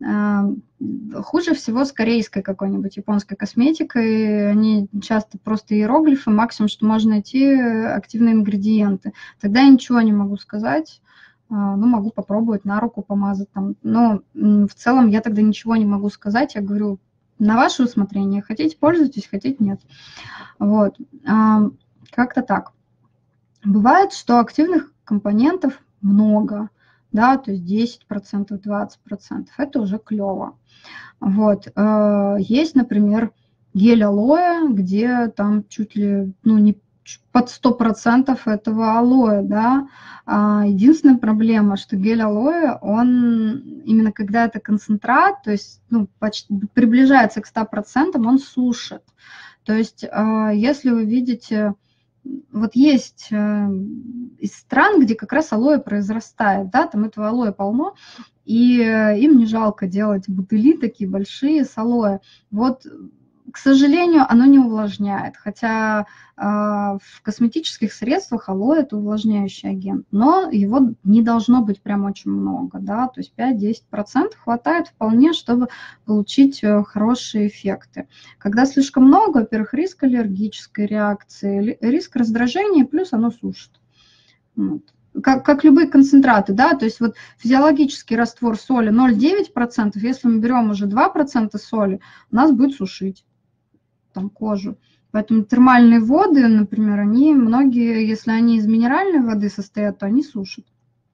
Хуже всего с корейской какой-нибудь японской косметикой. Они часто просто иероглифы, максимум, что можно найти, активные ингредиенты. Тогда я ничего не могу сказать, ну, могу попробовать на руку помазать там. Но в целом я тогда ничего не могу сказать. Я говорю, на ваше усмотрение. Хотите, пользуйтесь, хотите, нет. Вот. Как-то так. Бывает, что активных компонентов много. Да, то есть десять процентов, двадцать процентов, это уже клево. Вот. Есть, например, гель алоэ, где там чуть ли, ну, не под сто процентов этого алоэ, да. Единственная проблема, что гель алоэ, он именно когда это концентрат, то есть, ну, почти приближается к ста процентам, он сушит. То есть если вы видите... Вот есть э, из стран, где как раз алоэ произрастает, да, там этого алоэ полно, и э, им не жалко делать бутыли такие большие с алоэ. Вот, к сожалению, оно не увлажняет, хотя э, в косметических средствах алоэ – это увлажняющий агент, но его не должно быть прям очень много, да, то есть пять-десять процентов хватает вполне, чтобы получить хорошие эффекты. Когда слишком много, во-первых, риск аллергической реакции, риск раздражения, плюс оно сушит. Вот. Как, как любые концентраты, да, то есть вот физиологический раствор соли ноль целых девять десятых процента, если мы берем уже два процента соли, у нас будет сушить там кожу. Поэтому термальные воды, например, они многие, если они из минеральной воды состоят, то они сушат.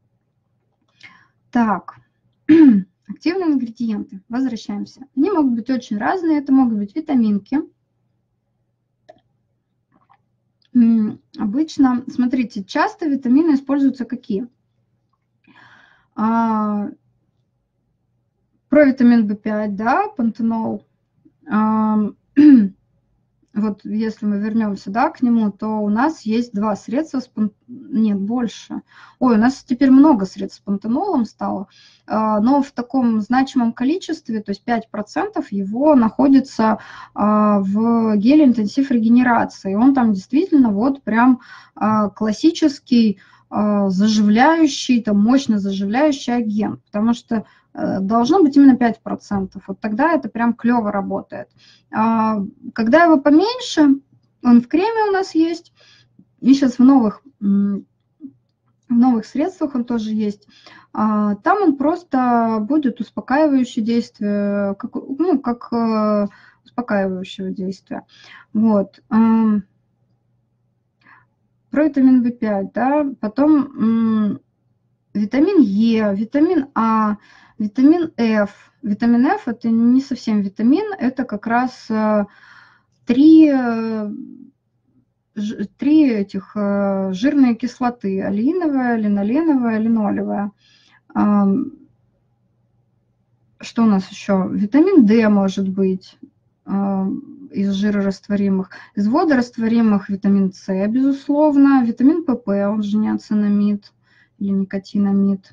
Так, активные ингредиенты. Возвращаемся. Они могут быть очень разные. Это могут быть витаминки. Обычно, смотрите, часто витамины используются какие? А, провитамин В пять, да, пантенол. А, вот если мы вернемся, да, к нему, то у нас есть два средства с пан... нет, больше. Ой, у нас теперь много средств с пантенолом стало, но в таком значимом количестве, то есть пять процентов его находится в геле интенсив регенерации. Он там действительно вот прям классический заживляющий, там мощно заживляющий агент, потому что должно быть именно пять процентов. Вот тогда это прям клево работает. Когда его поменьше, он в креме у нас есть, и сейчас в новых, в новых средствах он тоже есть. Там он просто будет успокаивающее действие, как, ну, как успокаивающего действия. Вот. Провитамин В пять, да, потом витамин Е, витамин А, витамин F. Витамин F – это не совсем витамин, это как раз три, три этих жирные кислоты – алииновая, линоленовая, линолевая. Что у нас еще? Витамин D может быть из жирорастворимых. Из водорастворимых витамин С, безусловно. Витамин ПП, он же неоцинамид или никотинамид.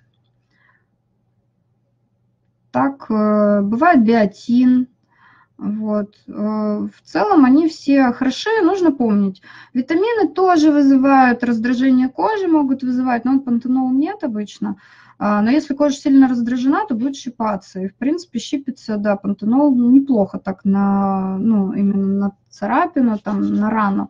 Так, бывает биотин. Вот. В целом они все хороши, нужно помнить. Витамины тоже вызывают раздражение кожи, могут вызывать, но пантенол нет обычно. Но если кожа сильно раздражена, то будет щипаться. И, в принципе, щипится, да, пантенол неплохо так на, ну, именно на царапину, там, на рану.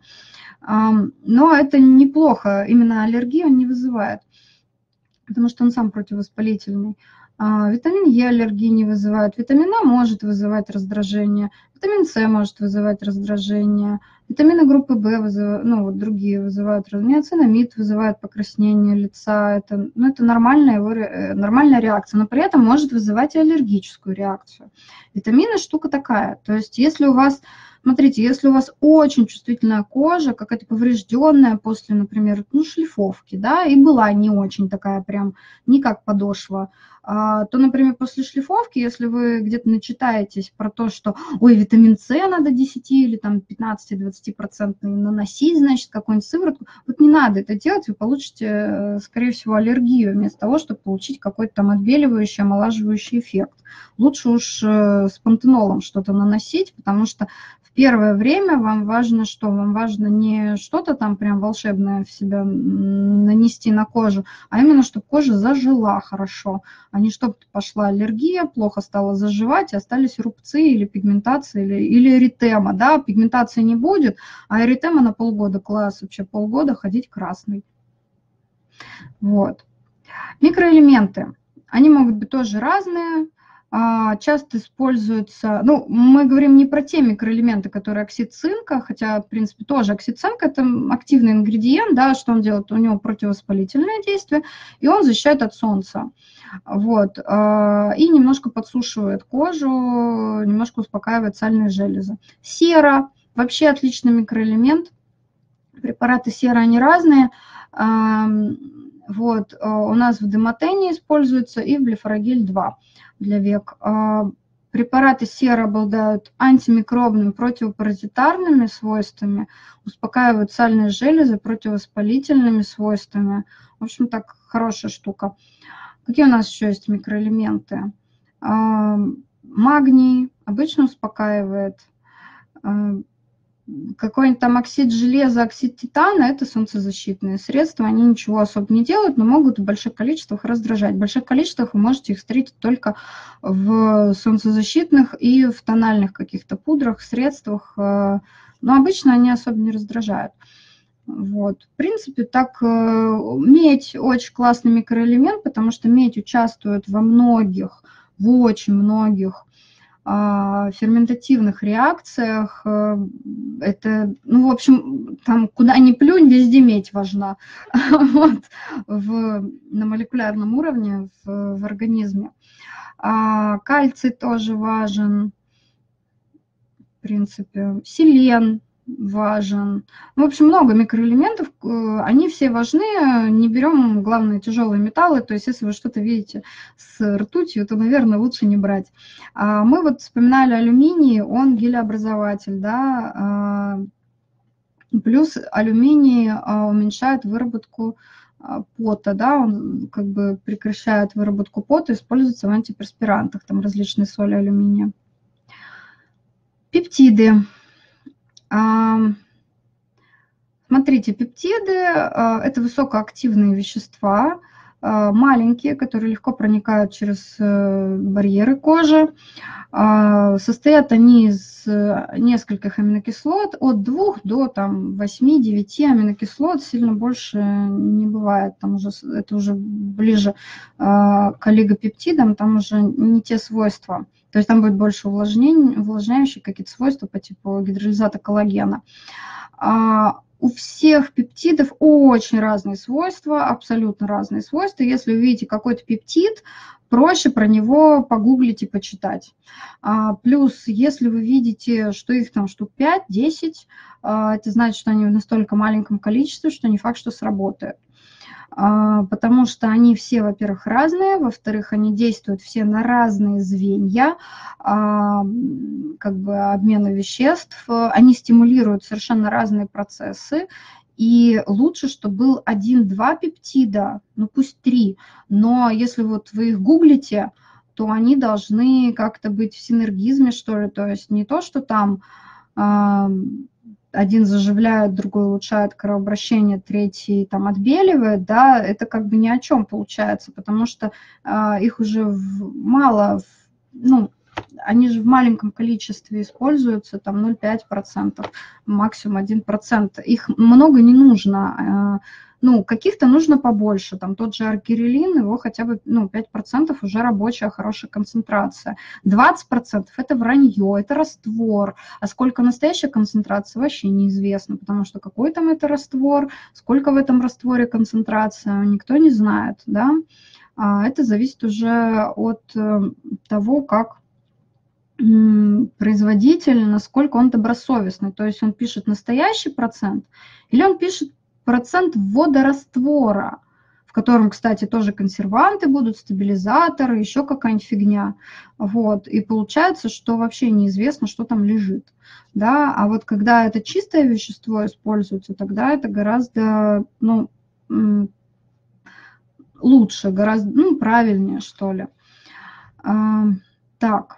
Но это неплохо, именно аллергию он не вызывает, потому что он сам противовоспалительный. Витамин Е аллергии не вызывает, витамин А может вызывать раздражение, витамин С может вызывать раздражение, витамины группы В, вызывают, ну вот другие вызывают раздражение, цианамид вызывает покраснение лица, это, ну, это нормальная, его, нормальная реакция, но при этом может вызывать и аллергическую реакцию. Витамины штука такая, то есть если у вас... Смотрите, если у вас очень чувствительная кожа, какая-то поврежденная после, например, ну, шлифовки, да, и была не очень такая прям, не как подошва, то, например, после шлифовки, если вы где-то начитаетесь про то, что, ой, витамин С надо десять или там пятнадцать-двадцать процентов наносить, значит, какую-нибудь сыворотку, вот не надо это делать, вы получите, скорее всего, аллергию вместо того, чтобы получить какой-то там отбеливающий, омолаживающий эффект. Лучше уж с пантенолом что-то наносить, потому что первое время вам важно что? Вам важно не что-то там прям волшебное в себя нанести на кожу, а именно, чтобы кожа зажила хорошо, а не чтобы пошла аллергия, плохо стала заживать, и остались рубцы или пигментация, или, или эритема. Да? Пигментации не будет, а эритема на полгода, класс, вообще полгода ходить красный. Вот. Микроэлементы. Они могут быть тоже разные. Часто используются, ну, мы говорим не про те микроэлементы, которые оксид цинка, хотя, в принципе, тоже оксид цинка – это активный ингредиент, да, что он делает? У него противовоспалительное действие, и он защищает от солнца, вот, и немножко подсушивает кожу, немножко успокаивает сальные железы. Сера – вообще отличный микроэлемент, препараты серы, они разные. Вот, у нас в Демотене используется и в Блефарагель два для век. Препараты серы обладают антимикробными, противопаразитарными свойствами, успокаивают сальные железы, противовоспалительными свойствами. В общем, так, хорошая штука. Какие у нас еще есть микроэлементы? Магний обычно успокаивает. Какой-нибудь там оксид железа, оксид титана – это солнцезащитные средства, они ничего особо не делают, но могут в больших количествах раздражать. В больших количествах вы можете их встретить только в солнцезащитных и в тональных каких-то пудрах, средствах, но обычно они особо не раздражают. Вот. В принципе, так, медь очень классный микроэлемент, потому что медь участвует во многих, в очень многих ферментативных реакциях. Это, ну, в общем, там куда ни плюнь, везде медь важна. Вот, в, на молекулярном уровне в, в организме. А, кальций тоже важен, в принципе. Селен важен. В общем, много микроэлементов, они все важны, не берем, главное, тяжелые металлы, то есть если вы что-то видите с ртутью, то, наверное, лучше не брать. Мы вот вспоминали алюминий, он гелеобразователь, да, плюс алюминий уменьшает выработку пота, да, он как бы прекращает выработку пота, используется в антиперспирантах, там различные соли алюминия. Пептиды. Смотрите, пептиды – это высокоактивные вещества, маленькие, которые легко проникают через барьеры кожи. Состоят они из нескольких аминокислот, от двух до восьми-девяти аминокислот, сильно больше не бывает, там уже, это уже ближе к олигопептидам, там уже не те свойства. То есть там будет больше увлажнений, увлажняющих какие-то свойства по типу гидролизата коллагена. А у всех пептидов очень разные свойства, абсолютно разные свойства. Если вы видите какой-то пептид, проще про него погуглить и почитать. А, плюс, если вы видите, что их там штук пять-десять, а, это значит, что они в настолько маленьком количестве, что не факт, что сработает. потому что они все, во-первых, разные, во-вторых, они действуют все на разные звенья, как бы обмена веществ, они стимулируют совершенно разные процессы, и лучше, чтобы был один-два пептида, ну пусть три, но если вот вы их гуглите, то они должны как-то быть в синергизме, что ли, то есть не то, что там один заживляет, другой улучшает кровообращение, третий там отбеливает, да, это как бы ни о чем получается, потому что э, их уже в, мало, ну, они же в маленьком количестве используются, там ноль целых пять десятых процента, максимум один процент, их много не нужно, э, ну, каких-то нужно побольше, там тот же аргирелин, его хотя бы, ну, пять процентов уже рабочая, хорошая концентрация. двадцать процентов это вранье, это раствор, а сколько настоящая концентрация вообще неизвестно, потому что какой там это раствор, сколько в этом растворе концентрация, никто не знает, да. Это зависит уже от того, как производитель, насколько он добросовестный, то есть он пишет настоящий процент или он пишет процент водораствора, в котором, кстати, тоже консерванты будут, стабилизаторы, еще какая-нибудь фигня. Вот. И получается, что вообще неизвестно, что там лежит. Да? А вот когда это чистое вещество используется, тогда это гораздо, ну, лучше, гораздо, ну, правильнее, что ли. А, так.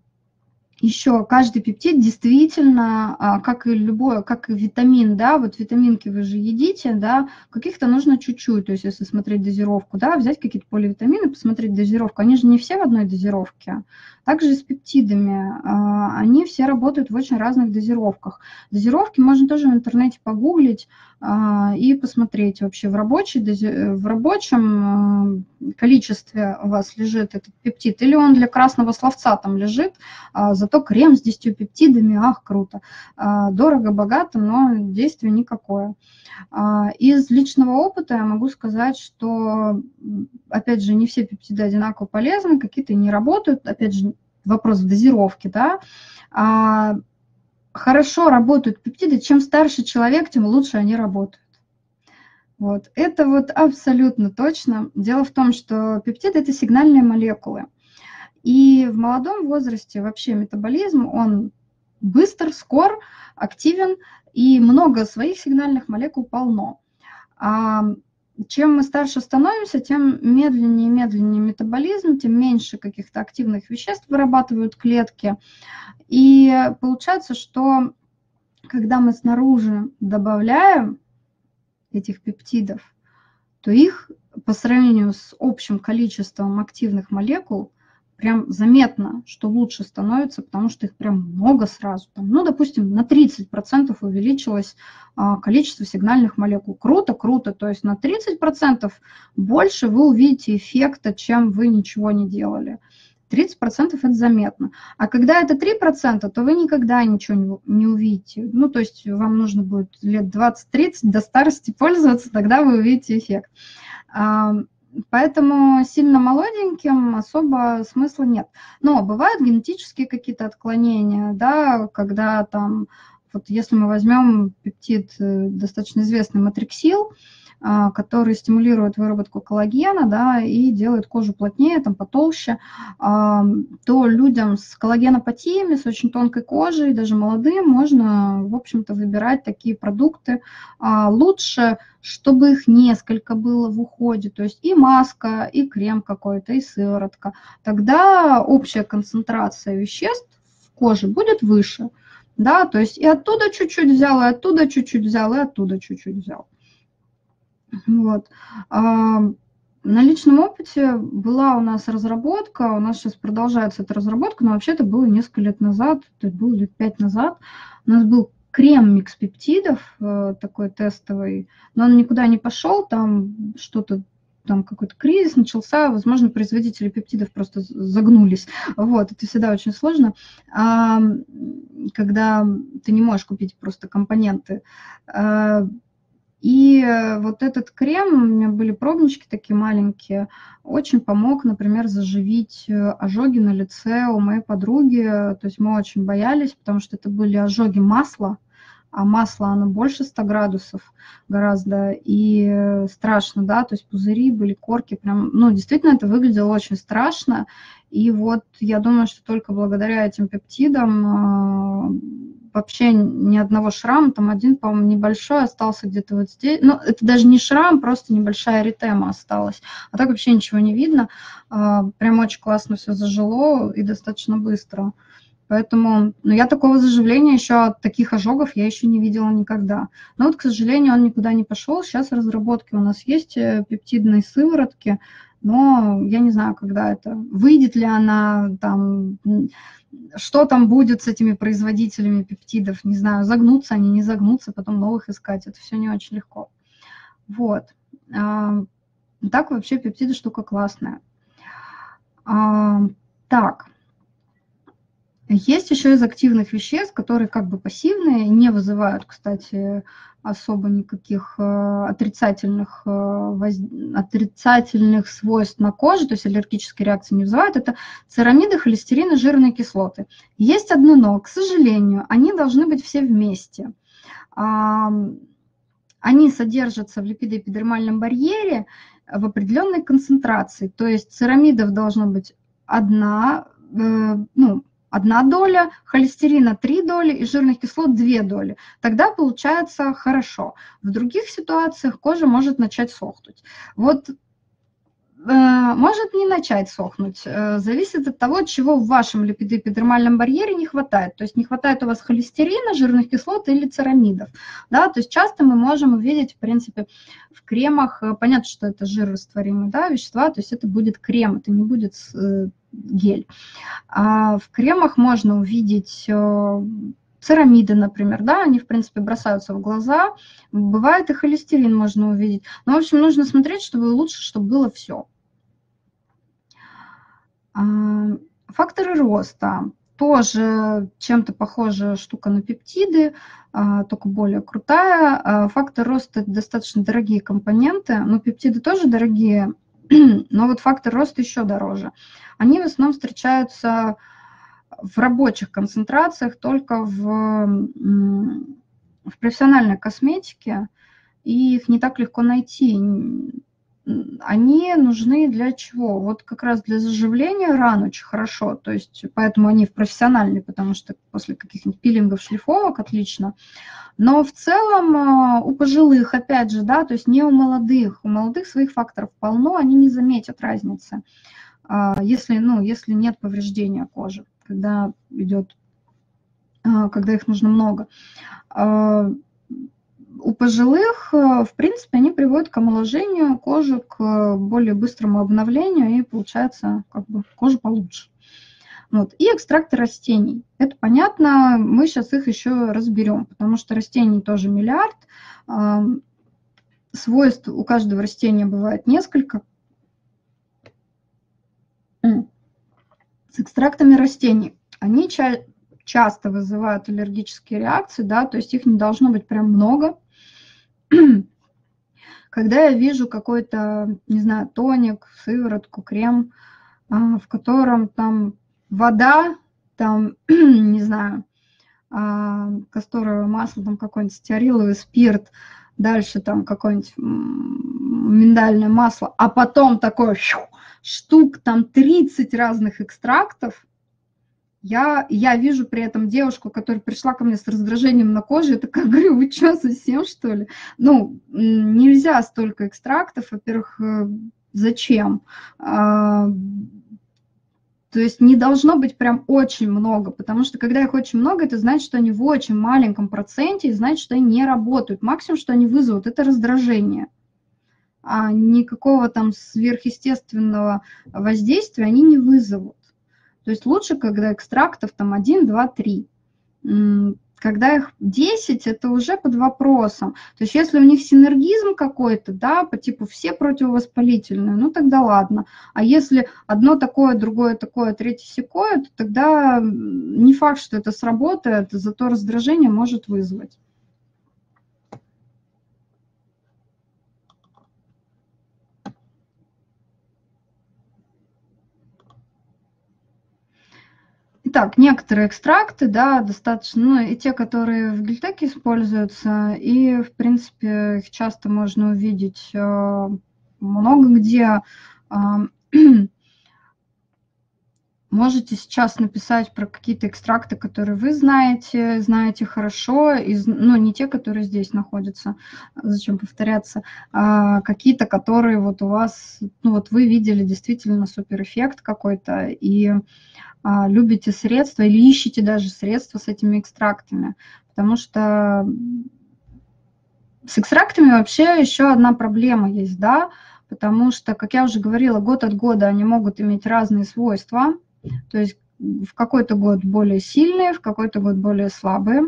Еще каждый пептид действительно, как и любой, как и витамин, да, вот витаминки вы же едите, да, каких-то нужно чуть-чуть, то есть если смотреть дозировку, да, взять какие-то поливитамины, посмотреть дозировку, они же не все в одной дозировке. Также и с пептидами, они все работают в очень разных дозировках. Дозировки можно тоже в интернете погуглить и посмотреть вообще в, рабочей, в рабочем количестве у вас лежит этот пептид, или он для красного словца там лежит, зато крем с десятью пептидами, ах, круто. Дорого, богато, но действия никакое. Из личного опыта я могу сказать, что, опять же, не все пептиды одинаково полезны, какие-то не работают, опять же, вопрос в дозировке, да. Хорошо работают пептиды, чем старше человек, тем лучше они работают. Вот. Это вот абсолютно точно. Дело в том, что пептиды – это сигнальные молекулы. И в молодом возрасте вообще метаболизм, он быстр, скор, активен, и много своих сигнальных молекул полно. А чем мы старше становимся, тем медленнее и медленнее метаболизм, тем меньше каких-то активных веществ вырабатывают клетки. И получается, что когда мы снаружи добавляем этих пептидов, то их по сравнению с общим количеством активных молекул прям заметно, что лучше становится, потому что их прям много сразу. Там, ну, допустим, на тридцать процентов увеличилось а, количество сигнальных молекул. Круто, круто. То есть на тридцать процентов больше вы увидите эффекта, чем вы ничего не делали. тридцать процентов это заметно. А когда это три процента, то вы никогда ничего не, не увидите. Ну, то есть вам нужно будет лет двадцать-тридцать до старости пользоваться, тогда вы увидите эффект. Поэтому сильно молоденьким особо смысла нет. Но бывают генетические какие-то отклонения, да, когда там, вот если мы возьмем пептид достаточно известный матриксил, который стимулирует выработку коллагена, да, и делает кожу плотнее, там, потолще, то людям с коллагенопатиями, с очень тонкой кожей, даже молодым, можно, в общем-то, выбирать такие продукты. Лучше, чтобы их несколько было в уходе, то есть и маска, и крем какой-то, и сыворотка. Тогда общая концентрация веществ в коже будет выше, да, то есть и оттуда чуть-чуть взял, и оттуда чуть-чуть взял, и оттуда чуть-чуть взял. Вот. На личном опыте была у нас разработка, у нас сейчас продолжается эта разработка, но вообще это было несколько лет назад, это было лет пять назад. У нас был крем-микс пептидов, такой тестовый, но он никуда не пошел, там что-то, там какой-то кризис начался, возможно, производители пептидов просто загнулись. Вот, это всегда очень сложно, когда ты не можешь купить просто компоненты. И вот этот крем, у меня были пробнички такие маленькие, очень помог, например, заживить ожоги на лице у моей подруги. То есть мы очень боялись, потому что это были ожоги масла, а масло, оно больше ста градусов гораздо, и страшно, да, то есть пузыри были, корки, прям, ну, действительно, это выглядело очень страшно, и вот я думаю, что только благодаря этим пептидам вообще ни одного шрама, там один, по-моему, небольшой остался где-то вот здесь, ну, это даже не шрам, просто небольшая эритема осталась, а так вообще ничего не видно, прям очень классно все зажило и достаточно быстро. Поэтому, ну, я такого заживления еще от таких ожогов я еще не видела никогда. Но вот, к сожалению, он никуда не пошел. Сейчас разработки у нас есть пептидные сыворотки, но я не знаю, когда это, выйдет ли она, там, что там будет с этими производителями пептидов, не знаю, загнутся они, не загнутся, потом новых искать, это все не очень легко. Вот. Так вообще пептиды штука классная. Так. Есть еще из активных веществ, которые как бы пассивные, не вызывают, кстати, особо никаких отрицательных, воз... отрицательных свойств на коже, то есть аллергические реакции не вызывают. Это церамиды, холестерин и жирные кислоты. Есть одно но, к сожалению, они должны быть все вместе. Они содержатся в липидоэпидермальном барьере в определенной концентрации, то есть церамидов должно быть одна, ну, одна доля, холестерина три доли и жирных кислот две доли. Тогда получается хорошо. В других ситуациях кожа может начать сохнуть. Вот может не начать сохнуть. Зависит от того, чего в вашем липидоэпидермальном барьере не хватает. То есть не хватает у вас холестерина, жирных кислот или церамидов. Да? То есть часто мы можем увидеть, в принципе, в кремах, понятно, что это жирорастворимые, да, вещества, то есть это будет крем, это не будет гель. А в кремах можно увидеть церамиды, например, да, они, в принципе, бросаются в глаза. Бывает и холестерин можно увидеть. Но, в общем, нужно смотреть, чтобы лучше, чтобы было все. Факторы роста. Тоже чем-то похожая штука на пептиды, только более крутая. Фактор роста – это достаточно дорогие компоненты, но пептиды тоже дорогие, но вот фактор роста еще дороже. Они в основном встречаются в рабочих концентрациях, только в, в профессиональной косметике, и их не так легко найти. Они нужны для чего? Вот как раз для заживления ран очень хорошо, то есть поэтому они в профессиональной, потому что после каких-нибудь пилингов, шлифовок отлично. Но в целом у пожилых, опять же, да, то есть не у молодых, у молодых своих факторов полно, они не заметят разницы, если, ну, если нет повреждения кожи, когда идет, когда их нужно много. У пожилых, в принципе, они приводят к омоложению кожи, к более быстрому обновлению, и получается как бы кожа получше. Вот. И экстракты растений. Это понятно, мы сейчас их еще разберем, потому что растений тоже миллиард. Свойств у каждого растения бывает несколько. С экстрактами растений. Они ча- часто вызывают аллергические реакции, да, то есть их не должно быть прям много. Когда я вижу какой-то, не знаю, тоник, сыворотку, крем, в котором там вода, там, не знаю, касторовое масло, там какой-нибудь стеариловый спирт, дальше там какое-нибудь миндальное масло, а потом такое штук там тридцать разных экстрактов, Я, я вижу при этом девушку, которая пришла ко мне с раздражением на коже, я такая говорю, вы что, совсем что ли? Ну, нельзя столько экстрактов, во-первых, зачем? То есть не должно быть прям очень много, потому что когда их очень много, это значит, что они в очень маленьком проценте, и значит, что они не работают. Максимум, что они вызовут, это раздражение. А никакого там сверхъестественного воздействия они не вызовут. То есть лучше, когда экстрактов там один, два, три. Когда их десять, это уже под вопросом. То есть если у них синергизм какой-то, да, по типу все противовоспалительные, ну тогда ладно. А если одно такое, другое такое, третье сякое, то тогда не факт, что это сработает, зато раздражение может вызвать. Итак, некоторые экстракты, да, достаточно, ну, и те, которые в Гильтеке используются, и, в принципе, их часто можно увидеть э, много где. А, Можете сейчас написать про какие-то экстракты, которые вы знаете, знаете хорошо, из, ну, не те, которые здесь находятся, зачем повторяться, а какие-то, которые вот у вас, ну, вот вы видели действительно суперэффект какой-то, и а, любите средства или ищете даже средства с этими экстрактами, потому что с экстрактами вообще еще одна проблема есть, да, потому что, как я уже говорила, год от года они могут иметь разные свойства, то есть в какой-то год более сильные, в какой-то год более слабые.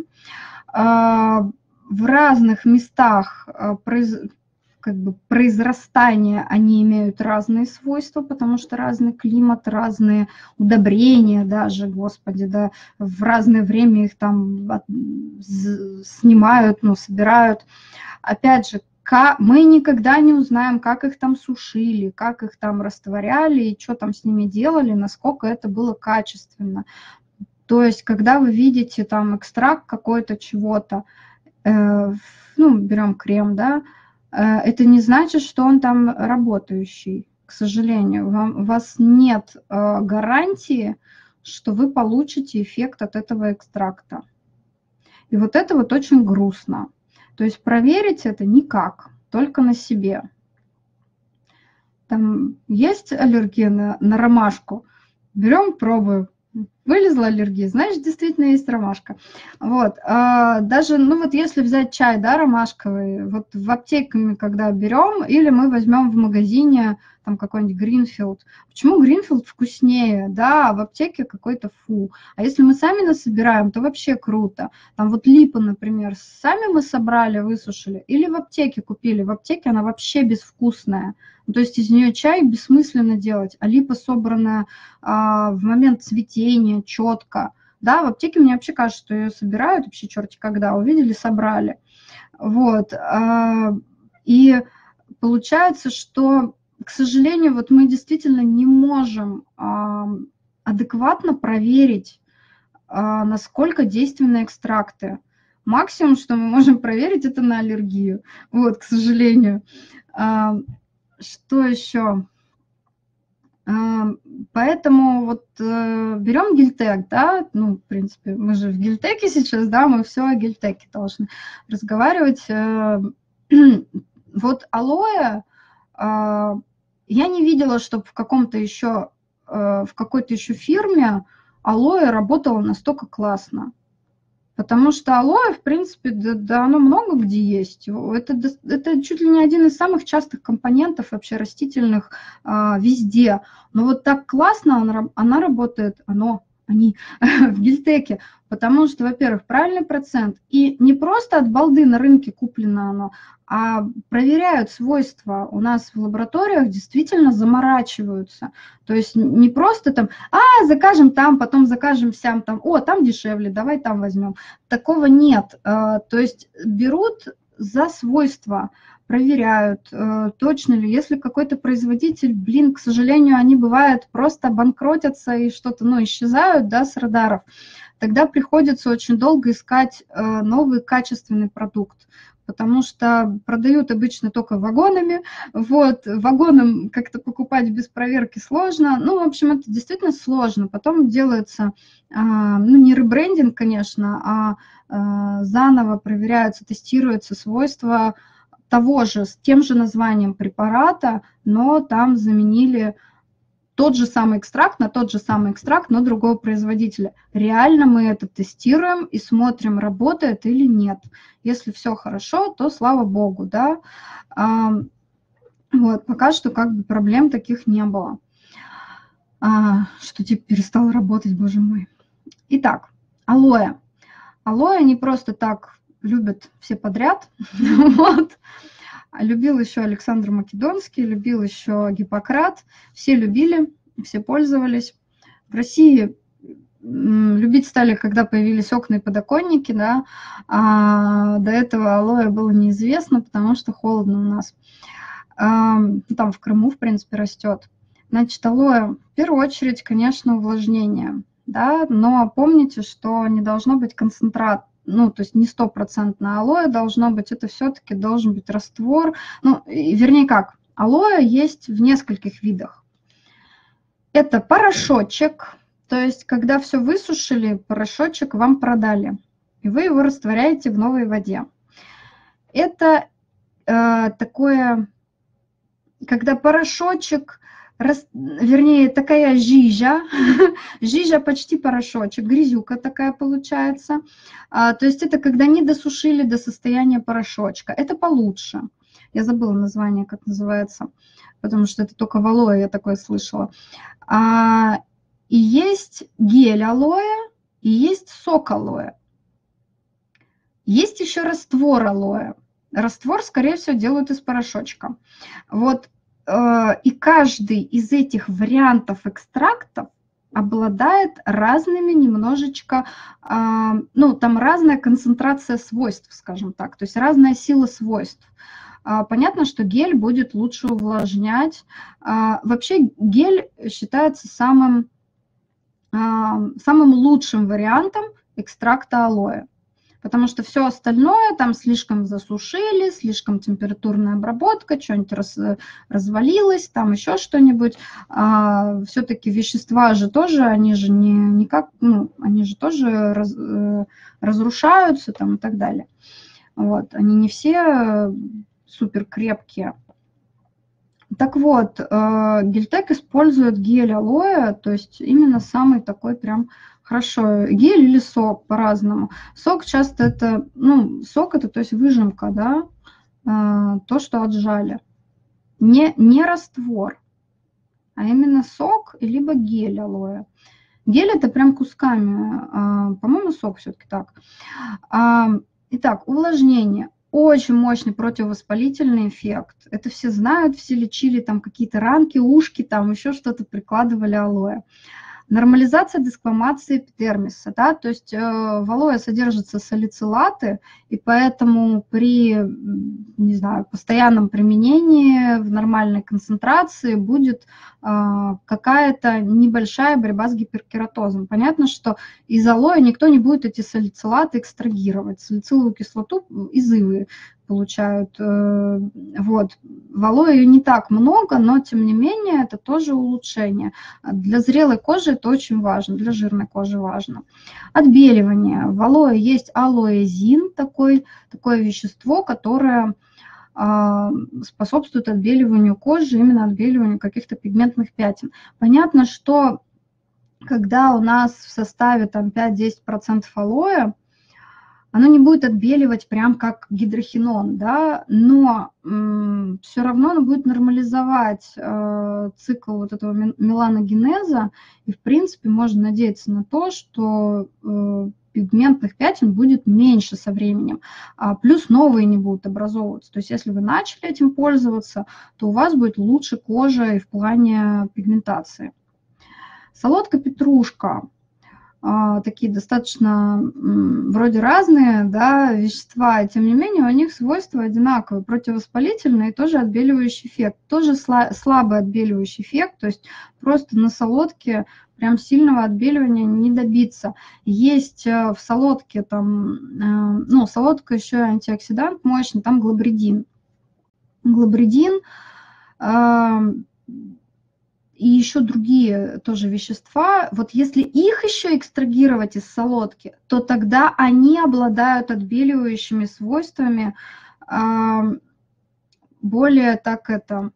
В разных местах произ... как бы произрастания они имеют разные свойства, потому что разный климат, разные удобрения даже, господи, да, в разное время их там от... снимают, ну, собирают. Опять же, мы никогда не узнаем, как их там сушили, как их там растворяли и что там с ними делали, насколько это было качественно. То есть, когда вы видите там экстракт какой-то чего-то, э, ну, берем крем, да, э, это не значит, что он там работающий, к сожалению. Вам, у вас нет э, гарантии, что вы получите эффект от этого экстракта. И вот это вот очень грустно. То есть проверить это никак, только на себе. Там есть аллергия на, на ромашку? Берем, пробуем. Вылезла аллергия, значит, действительно есть ромашка. Вот. А даже, ну вот если взять чай, да, ромашковый, вот в аптеке, когда берем, или мы возьмем в магазине там какой-нибудь Гринфилд. Почему Гринфилд вкуснее, да, а в аптеке какой-то фу. А если мы сами насобираем, то вообще круто. Там вот липа, например, сами мы собрали, высушили, или в аптеке купили. В аптеке она вообще безвкусная. То есть из нее чай бессмысленно делать, а липа собранная а, в момент цветения четко. Да, в аптеке мне вообще кажется, что ее собирают вообще черти когда, увидели, собрали. Вот. А, и получается, что, к сожалению, вот мы действительно не можем а, адекватно проверить, а, насколько действенны экстракты. Максимум, что мы можем проверить, это на аллергию. Вот, к сожалению. А, что еще? Поэтому вот э, берем Гильтек, да, ну, в принципе, мы же в Гильтеке сейчас, да, мы все о Гильтеке должны разговаривать. Вот алоэ, я не видела, чтобы в каком-то еще, в какой-то еще фирме алоэ работало настолько классно. Потому что алоэ, в принципе, да, да оно много где есть. Это, это чуть ли не один из самых частых компонентов вообще растительных а, везде. Но вот так классно она, она работает, оно, они в Гильтеке. Потому что, во-первых, правильный процент. И не просто от балды на рынке куплено оно, а проверяют свойства. У нас в лабораториях действительно заморачиваются. То есть не просто там, а, закажем там, потом закажем сям там, о, там дешевле, давай там возьмем. Такого нет. То есть берут за свойства, проверяют, точно ли. Если какой-то производитель, блин, к сожалению, они бывают просто банкротятся и что-то, ну, исчезают, да, с радаров, тогда приходится очень долго искать новый качественный продукт, потому что продают обычно только вагонами, вот, вагоном как-то покупать без проверки сложно, ну, в общем, это действительно сложно, потом делается, ну, не ребрендинг, конечно, а заново проверяются, тестируются свойства того же, с тем же названием препарата, но там заменили тот же самый экстракт на тот же самый экстракт, но другого производителя. Реально мы это тестируем и смотрим, работает или нет. Если все хорошо, то слава богу, да. Вот, пока что как бы проблем таких не было. А, что типа перестал работать, боже мой. Итак, алоэ. Алоэ не просто так любят все подряд. Вот. Любил еще Александр Македонский, любил еще Гиппократ. Все любили, все пользовались. В России любить стали, когда появились окна и подоконники, да, а до этого алоэ было неизвестно, потому что холодно у нас. Там в Крыму, в принципе, растет. Значит, алоэ, в первую очередь, конечно, увлажнение. да, но помните, что не должно быть концентрат, ну, то есть не стопроцентное алоэ должно быть, это все-таки должен быть раствор, ну, вернее как, алоэ есть в нескольких видах. Это порошочек, то есть когда все высушили, порошочек вам продали, и вы его растворяете в новой воде. Это э, такое, когда порошочек, рас, вернее, такая жижа, жижа почти порошочек, грязюка такая получается. А, то есть это когда не досушили до состояния порошочка. Это получше. Я забыла название, как называется, потому что это только в алоэ я такое слышала. А, и есть гель алоэ, и есть сок алоэ. Есть еще раствор алоэ. Раствор, скорее всего, делают из порошочка. Вот, э, и каждый из этих вариантов экстрактов обладает разными немножечко, э, ну, там разная концентрация свойств, скажем так, то есть разная сила свойств. Э, понятно, что гель будет лучше увлажнять. Э, вообще гель считается самым, э, самым лучшим вариантом экстракта алоэ. Потому что все остальное там слишком засушили, слишком температурная обработка, что-нибудь раз, развалилось, там еще что-нибудь. А, все-таки вещества же тоже, они же не, не как, ну, они же тоже раз, разрушаются там и так далее. Вот, они не все супер крепкие. Так вот, Гельтек использует гель алоэ, то есть именно самый такой прям хорошо. Гель или сок по-разному. Сок часто это, ну, сок это, то есть выжимка, да, то, что отжали. Не, не раствор, а именно сок, либо гель алоэ. Гель это прям кусками, по-моему, сок все-таки так. Итак, увлажнение. Очень мощный противовоспалительный эффект. Это все знают, все лечили там какие-то ранки, ушки, там еще что-то прикладывали алоэ. Нормализация десквамации эпидермиса, да, то есть э, в алоэ содержатся салицилаты, и поэтому при, не знаю, постоянном применении в нормальной концентрации будет э, какая-то небольшая борьба с гиперкератозом. Понятно, что из алоэ никто не будет эти салицилаты экстрагировать. Салициловую кислоту из ивы получают. Вот. В алоэ ее не так много, но тем не менее это тоже улучшение. Для зрелой кожи это очень важно, для жирной кожи важно. Отбеливание. В алоэ есть алоэзин, такой, такое вещество, которое способствует отбеливанию кожи, именно отбеливанию каких-то пигментных пятен. Понятно, что когда у нас в составе там пять-десять процентов алоэ, оно не будет отбеливать прям как гидрохинон, да, но м, все равно оно будет нормализовать э, цикл вот этого меланогенеза, и в принципе можно надеяться на то, что э, пигментных пятен будет меньше со временем, а плюс новые не будут образовываться. То есть если вы начали этим пользоваться, то у вас будет лучше кожа и в плане пигментации. Солодка петрушка. Такие достаточно вроде разные, да, вещества, и тем не менее у них свойства одинаковые, противовоспалительные и тоже отбеливающий эффект. Тоже слабый отбеливающий эффект, то есть просто на солодке прям сильного отбеливания не добиться. Есть в солодке там, ну, солодка еще и антиоксидант мощный, там глабридин. Глабридин и еще другие тоже вещества, вот если их еще экстрагировать из солодки, то тогда они обладают отбеливающими свойствами более так это,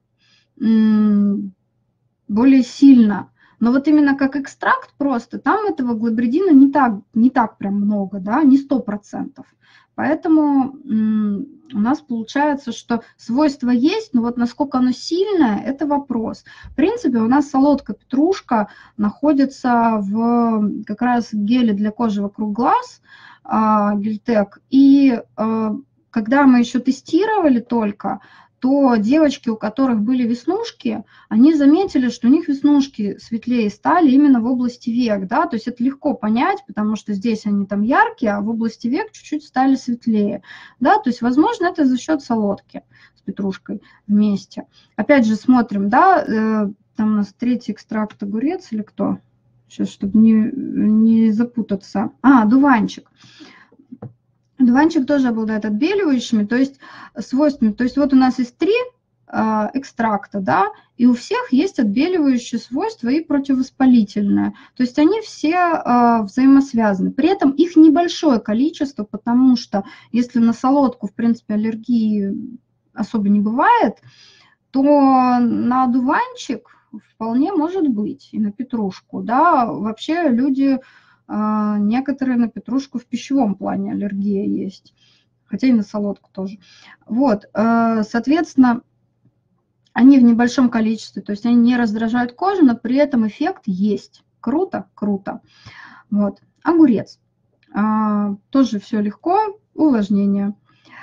более сильно. Но вот именно как экстракт просто, там этого глабридина не так, не так прям много, да, не сто процентов. Поэтому у нас получается, что свойства есть, но вот насколько оно сильное, это вопрос. В принципе, у нас солодка петрушка находится в как раз геле для кожи вокруг глаз, Гельтек. И когда мы еще тестировали только, то девочки, у которых были веснушки, они заметили, что у них веснушки светлее стали именно в области век, да, то есть это легко понять, потому что здесь они там яркие, а в области век чуть-чуть стали светлее, да, то есть, возможно, это за счет солодки с петрушкой вместе. Опять же, смотрим, да, там у нас третий экстракт огурец или кто? Сейчас, чтобы не, не запутаться. А, дуванчик. Дуванчик тоже обладает отбеливающими, то есть свойствами. То есть вот у нас есть три э, экстракта, да, и у всех есть отбеливающие свойства и противовоспалительные. То есть они все э, взаимосвязаны. При этом их небольшое количество, потому что если на солодку, в принципе, аллергии особо не бывает, то на дуванчик вполне может быть, и на петрушку, да, вообще люди, некоторые на петрушку в пищевом плане аллергия есть, хотя и на солодку тоже. Вот, соответственно, они в небольшом количестве, то есть они не раздражают кожу, но при этом эффект есть. Круто, круто. Вот, огурец. Тоже все легко, увлажнение.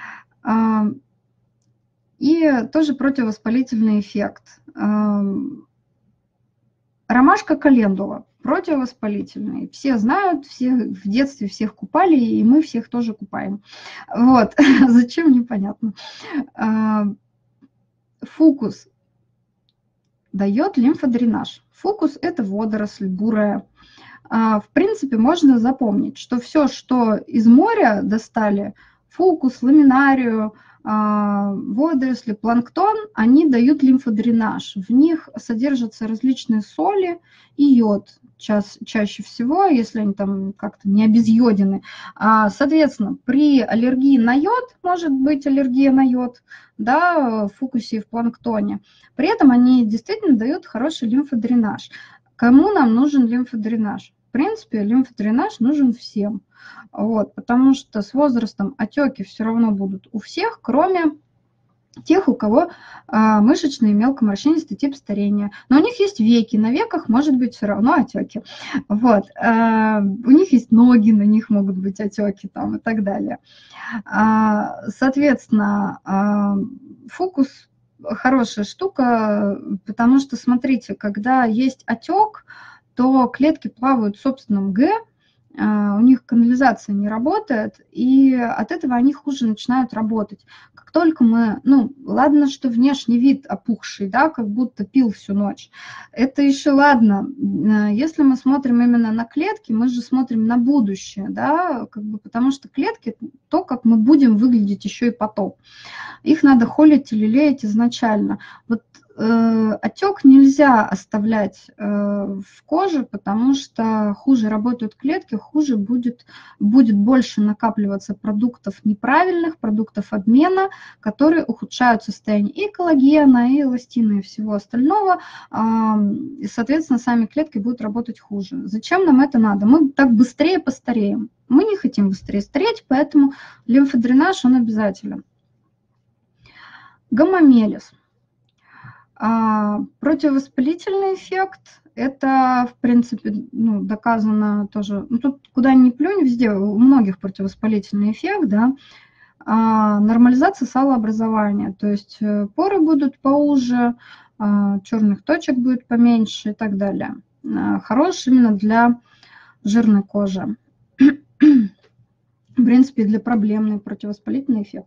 И тоже противовоспалительный эффект. Ромашка календула, противовоспалительный. Все знают, все в детстве всех купали, и мы всех тоже купаем. Вот, зачем, непонятно. Фукус дает лимфодренаж. Фукус – это водоросль бурая. В принципе, можно запомнить, что все, что из моря достали, фукус, ламинарию, водоросли, планктон, они дают лимфодренаж. В них содержатся различные соли и йод ча чаще всего, если они там как-то не обезъедены. Соответственно, при аллергии на йод, может быть аллергия на йод, да, в фукусе и в планктоне. При этом они действительно дают хороший лимфодренаж. Кому нам нужен лимфодренаж? В принципе, лимфодренаж нужен всем, вот, потому что с возрастом отеки все равно будут у всех, кроме тех, у кого а, мышечный мелкоморщинистый тип старения. Но у них есть веки, на веках может быть все равно отеки. Вот, а, у них есть ноги, на них могут быть отеки там, и так далее. А, соответственно, а, фукус хорошая штука, потому что, смотрите, когда есть отек, то клетки плавают в собственном Г, у них канализация не работает, и от этого они хуже начинают работать. Как только мы, ну, ладно, что внешний вид опухший, да, как будто пил всю ночь, это еще ладно. Если мы смотрим именно на клетки, мы же смотрим на будущее, да, как бы, потому что клетки – то, как мы будем выглядеть еще и потом. Их надо холить или леять изначально. Вот э, отек нельзя оставлять э, в коже, потому что хуже работают клетки, хуже будет, будет больше накапливаться продуктов неправильных, продуктов обмена, которые ухудшают состояние и коллагена, и эластина, и всего остального. Э, и, соответственно, сами клетки будут работать хуже. Зачем нам это надо? Мы так быстрее постареем. Мы не хотим быстрее стареть, поэтому лимфодренаж, он обязателен. Гомомелиз. А, противовоспалительный эффект, это, в принципе, ну, доказано тоже, ну, тут куда ни плюнь, везде у многих противовоспалительный эффект, да, а, нормализация салообразования, то есть поры будут поуже, а, черных точек будет поменьше и так далее. А, хорош именно для жирной кожи. В принципе, для проблемный противовоспалительный эффект.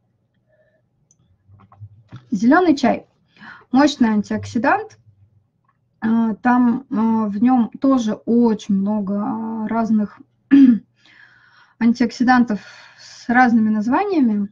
Зеленый чай. Мощный антиоксидант. Там в нем тоже очень много разных антиоксидантов с разными названиями.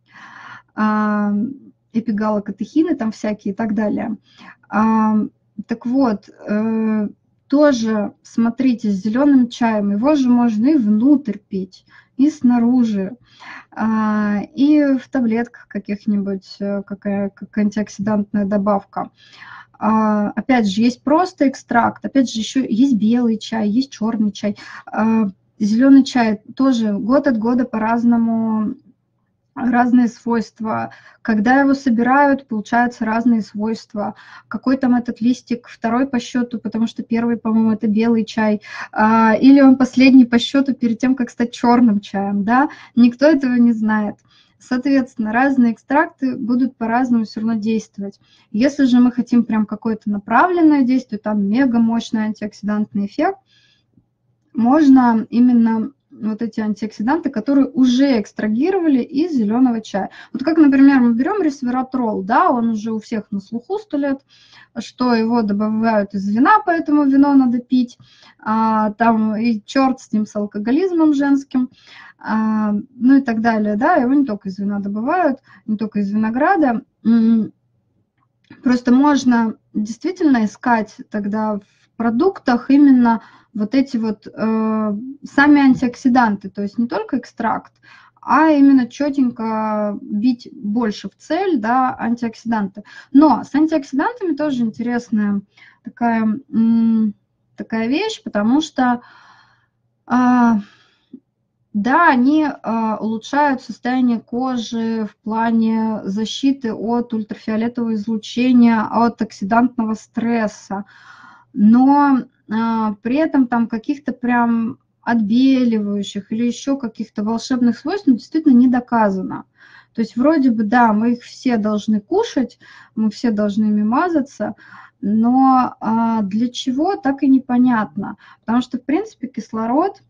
Эпигалокатехины там всякие и так далее. Так вот, тоже смотрите, с зеленым чаем, его же можно и внутрь пить, и снаружи, и в таблетках каких-нибудь, какая, как антиоксидантная добавка. Опять же, есть просто экстракт, опять же, еще есть белый чай, есть черный чай. Зеленый чай тоже год от года по-разному, разные свойства. Когда его собирают, получаются разные свойства. Какой там этот листик, второй по счету, потому что первый, по-моему, это белый чай. Или он последний по счету перед тем, как стать черным чаем, да? Никто этого не знает. Соответственно, разные экстракты будут по-разному все равно действовать. Если же мы хотим прям какое-то направленное действие, там мега мощный антиоксидантный эффект, можно именно вот эти антиоксиданты, которые уже экстрагировали из зеленого чая. Вот как, например, мы берем ресвератрол, да, он уже у всех на слуху сто лет, что его добавляют из вина, поэтому вино надо пить, а, там и черт с ним, с алкоголизмом женским, а, ну и так далее, да, его не только из вина добывают, не только из винограда. Просто можно действительно искать тогда в продуктах именно вот эти вот э, сами антиоксиданты, то есть не только экстракт, а именно четенько бить больше в цель, да, антиоксиданты. Но с антиоксидантами тоже интересная такая, такая вещь, потому что э, да, они э, улучшают состояние кожи в плане защиты от ультрафиолетового излучения, от оксидантного стресса, но э, при этом там каких-то прям отбеливающих или еще каких-то волшебных свойств ну, действительно не доказано. То есть вроде бы, да, мы их все должны кушать, мы все должны ими мазаться, но э, для чего, так и непонятно. Потому что, в принципе, кислород...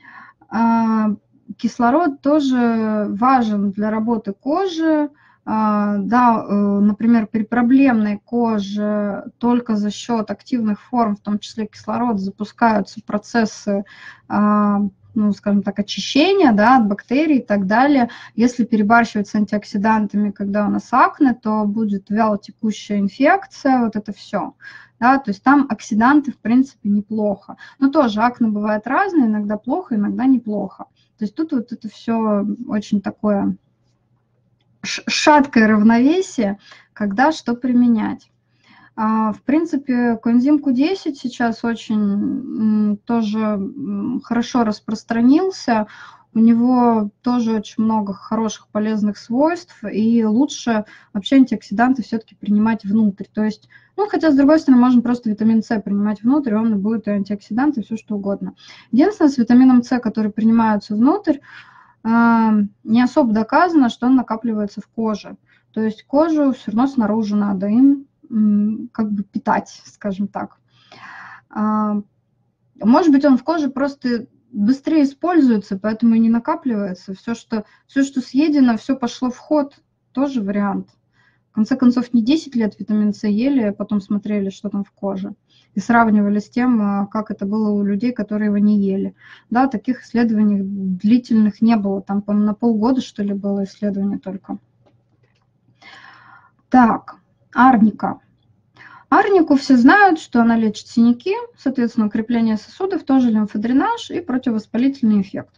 Кислород тоже важен для работы кожи. Да, например, при проблемной коже только за счет активных форм, в том числе кислород, запускаются процессы, ну, скажем так, очищения, да, от бактерий и так далее. Если перебарщивать с антиоксидантами, когда у нас акне, то будет вялотекущая инфекция, вот это все. Да, то есть там оксиданты, в принципе, неплохо. Но тоже акне бывает разное, иногда плохо, иногда неплохо. То есть тут вот это все очень такое шаткое равновесие, когда что применять. В принципе, коэнзим ку десять сейчас очень тоже хорошо распространился. У него тоже очень много хороших полезных свойств, и лучше вообще антиоксиданты все-таки принимать внутрь. То есть, ну, хотя, с другой стороны, можно просто витамин С принимать внутрь, он будет и антиоксиданты, и все что угодно. Единственное, с витамином С, который принимаются внутрь, не особо доказано, что он накапливается в коже. То есть кожу все равно снаружи надо им как бы питать, скажем так. Может быть, он в коже просто быстрее используется, поэтому и не накапливается. Все, что, все, что съедено, все пошло в ход, тоже вариант. В конце концов, не десять лет витамин С ели, а потом смотрели, что там в коже. И сравнивали с тем, как это было у людей, которые его не ели. Да, таких исследований длительных не было. Там, по-моему, на полгода, что ли, было исследование только. Так, арника. Арнику все знают, что она лечит синяки, соответственно, укрепление сосудов, тоже лимфодренаж и противовоспалительный эффект.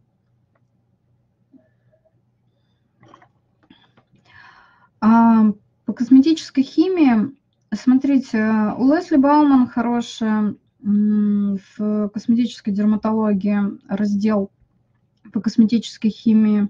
По косметической химии, смотрите, у Лесли Бауман хорошая в косметической дерматологии раздел по косметической химии.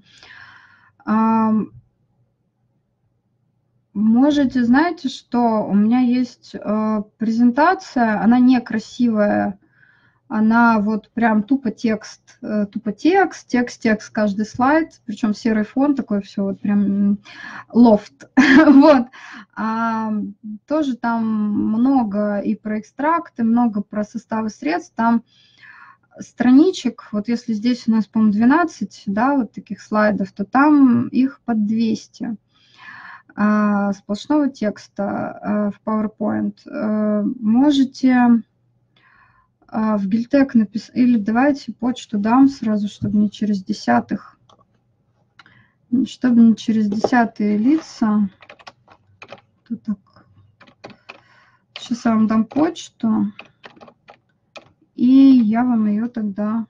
Можете, знаете, что у меня есть э, презентация, она некрасивая, она вот прям тупо текст, э, тупо текст, текст, текст, каждый слайд, причем серый фон такой, все вот прям лофт. Вот. А, тоже там много и про экстракты, много про составы средств, там страничек, вот если здесь у нас, по-моему, двенадцать, да, вот таких слайдов, то там их под двести. Сплошного текста в PowerPoint. Можете в Гильтек написать, или давайте почту дам сразу, чтобы не через десятых, чтобы не через десятые лица. Тут так. Сейчас я вам дам почту, и я вам ее тогда...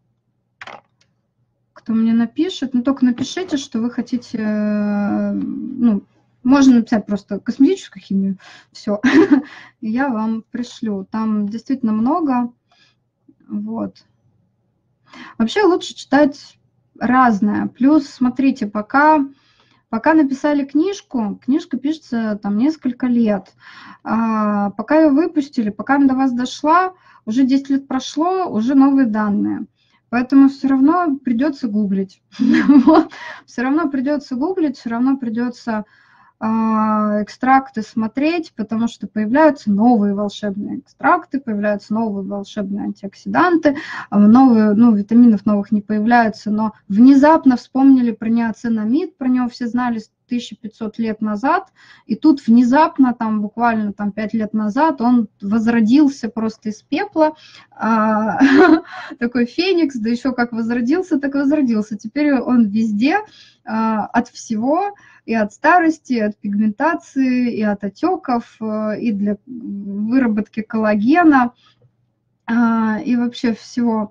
Кто мне напишет, но только напишите, что вы хотите, ну, можно написать просто косметическую химию, все, и я вам пришлю. Там действительно много, вот. Вообще лучше читать разное. Плюс, смотрите, пока, пока написали книжку, книжка пишется там несколько лет. А, пока ее выпустили, пока она до вас дошла, уже десять лет прошло, уже новые данные. Поэтому все равно придется гуглить. Вот. Все равно придется гуглить, все равно придется экстракты смотреть, потому что появляются новые волшебные экстракты, появляются новые волшебные антиоксиданты, новые, ну, витаминов новых не появляются, но внезапно вспомнили про неоцинамид, про него все знали тысяча пятьсот лет назад, и тут внезапно, там буквально там пять лет назад, он возродился просто из пепла, такой феникс, да еще как возродился, так возродился. Теперь он везде, от всего, и от старости, и от пигментации, и от отеков, и для выработки коллагена, и вообще всего.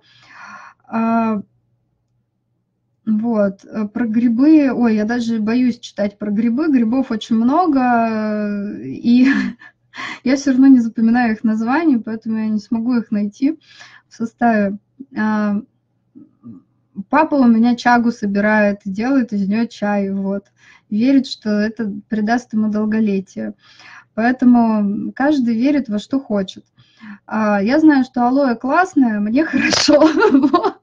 Вот, про грибы, ой, я даже боюсь читать про грибы, грибов очень много, и я все равно не запоминаю их названий, поэтому я не смогу их найти в составе. Папа у меня чагу собирает, делает из нее чай, вот. Верит, что это придаст ему долголетие. Поэтому каждый верит во что хочет. Я знаю, что алоэ классное, мне хорошо. Вот.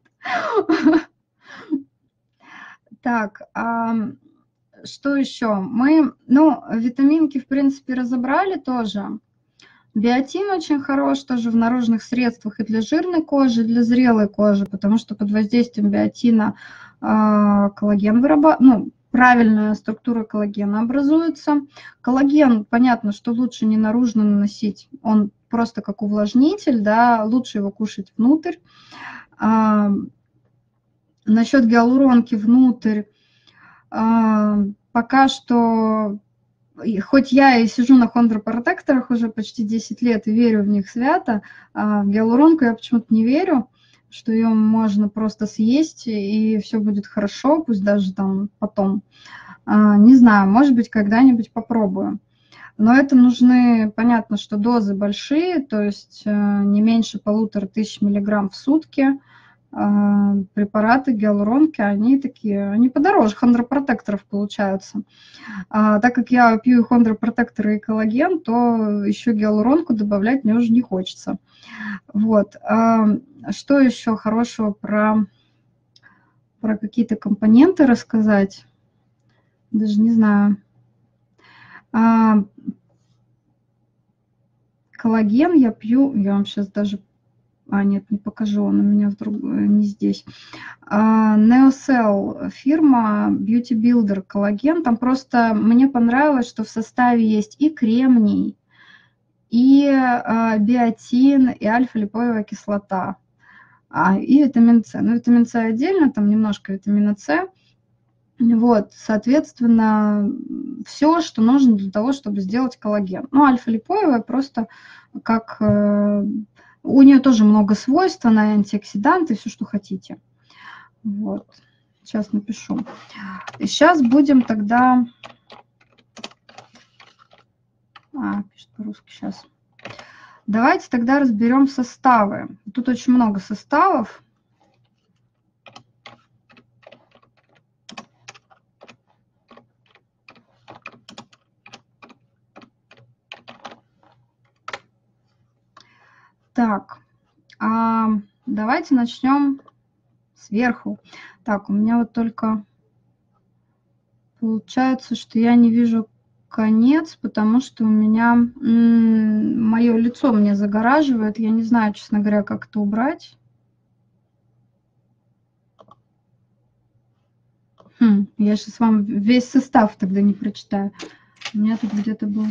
Так, что еще? Мы, ну, витаминки, в принципе, разобрали тоже. Биотин очень хорош тоже в наружных средствах и для жирной кожи, и для зрелой кожи, потому что под воздействием биотина э, коллаген вырабатывается, ну, правильная структура коллагена образуется. Коллаген, понятно, что лучше не наружно наносить, он просто как увлажнитель, да, лучше его кушать внутрь. А, насчет гиалуронки внутрь, а, пока что... Хоть я и сижу на хондропротекторах уже почти десять лет и верю в них свято, а в гиалуронку я почему-то не верю, что ее можно просто съесть и все будет хорошо, пусть даже там потом. Не знаю, может быть, когда-нибудь попробую. Но это нужны, понятно, что дозы большие, то есть не меньше полутора тысяч миллиграмм в сутки. Препараты гиалуронки, они такие, они подороже хондропротекторов получаются. А, так как я пью хондропротекторы и коллаген, то еще гиалуронку добавлять мне уже не хочется. Вот. А, что еще хорошего про, про какие-то компоненты рассказать? Даже не знаю. А, коллаген я пью, я вам сейчас даже... А, нет, не покажу, он у меня вдруг не здесь. Neocell фирма Beauty Builder коллаген. Там просто мне понравилось, что в составе есть и кремний, и биотин, и альфа-липоевая кислота, а, и витамин С. Ну, витамин С отдельно, там немножко витамина С. Вот, соответственно, все, что нужно для того, чтобы сделать коллаген. Ну, альфа-липоевая просто как... У нее тоже много свойств, она антиоксиданты, все, что хотите. Вот, сейчас напишу. И сейчас будем тогда... А, пишет по-русски сейчас. Давайте тогда разберем составы. Тут очень много составов. Так, а давайте начнем сверху. Так, у меня вот только получается, что я не вижу конец, потому что у меня мое лицо мне загораживает. Я не знаю, честно говоря, как это убрать. Хм, я сейчас вам весь состав тогда не прочитаю. У меня тут где-то был...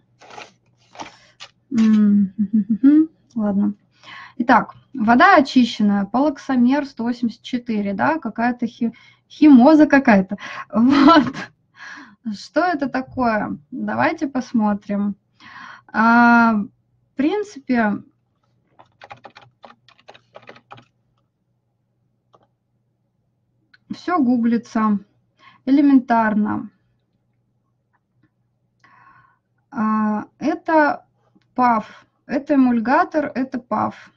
Ладно. Итак, вода очищенная, полоксамер сто восемьдесят четыре, да, какая-то хи, химоза какая-то. Вот. Что это такое? Давайте посмотрим. А, в принципе, все гуглится элементарно. А, это ПАФ. Это эмульгатор, это ПАФ.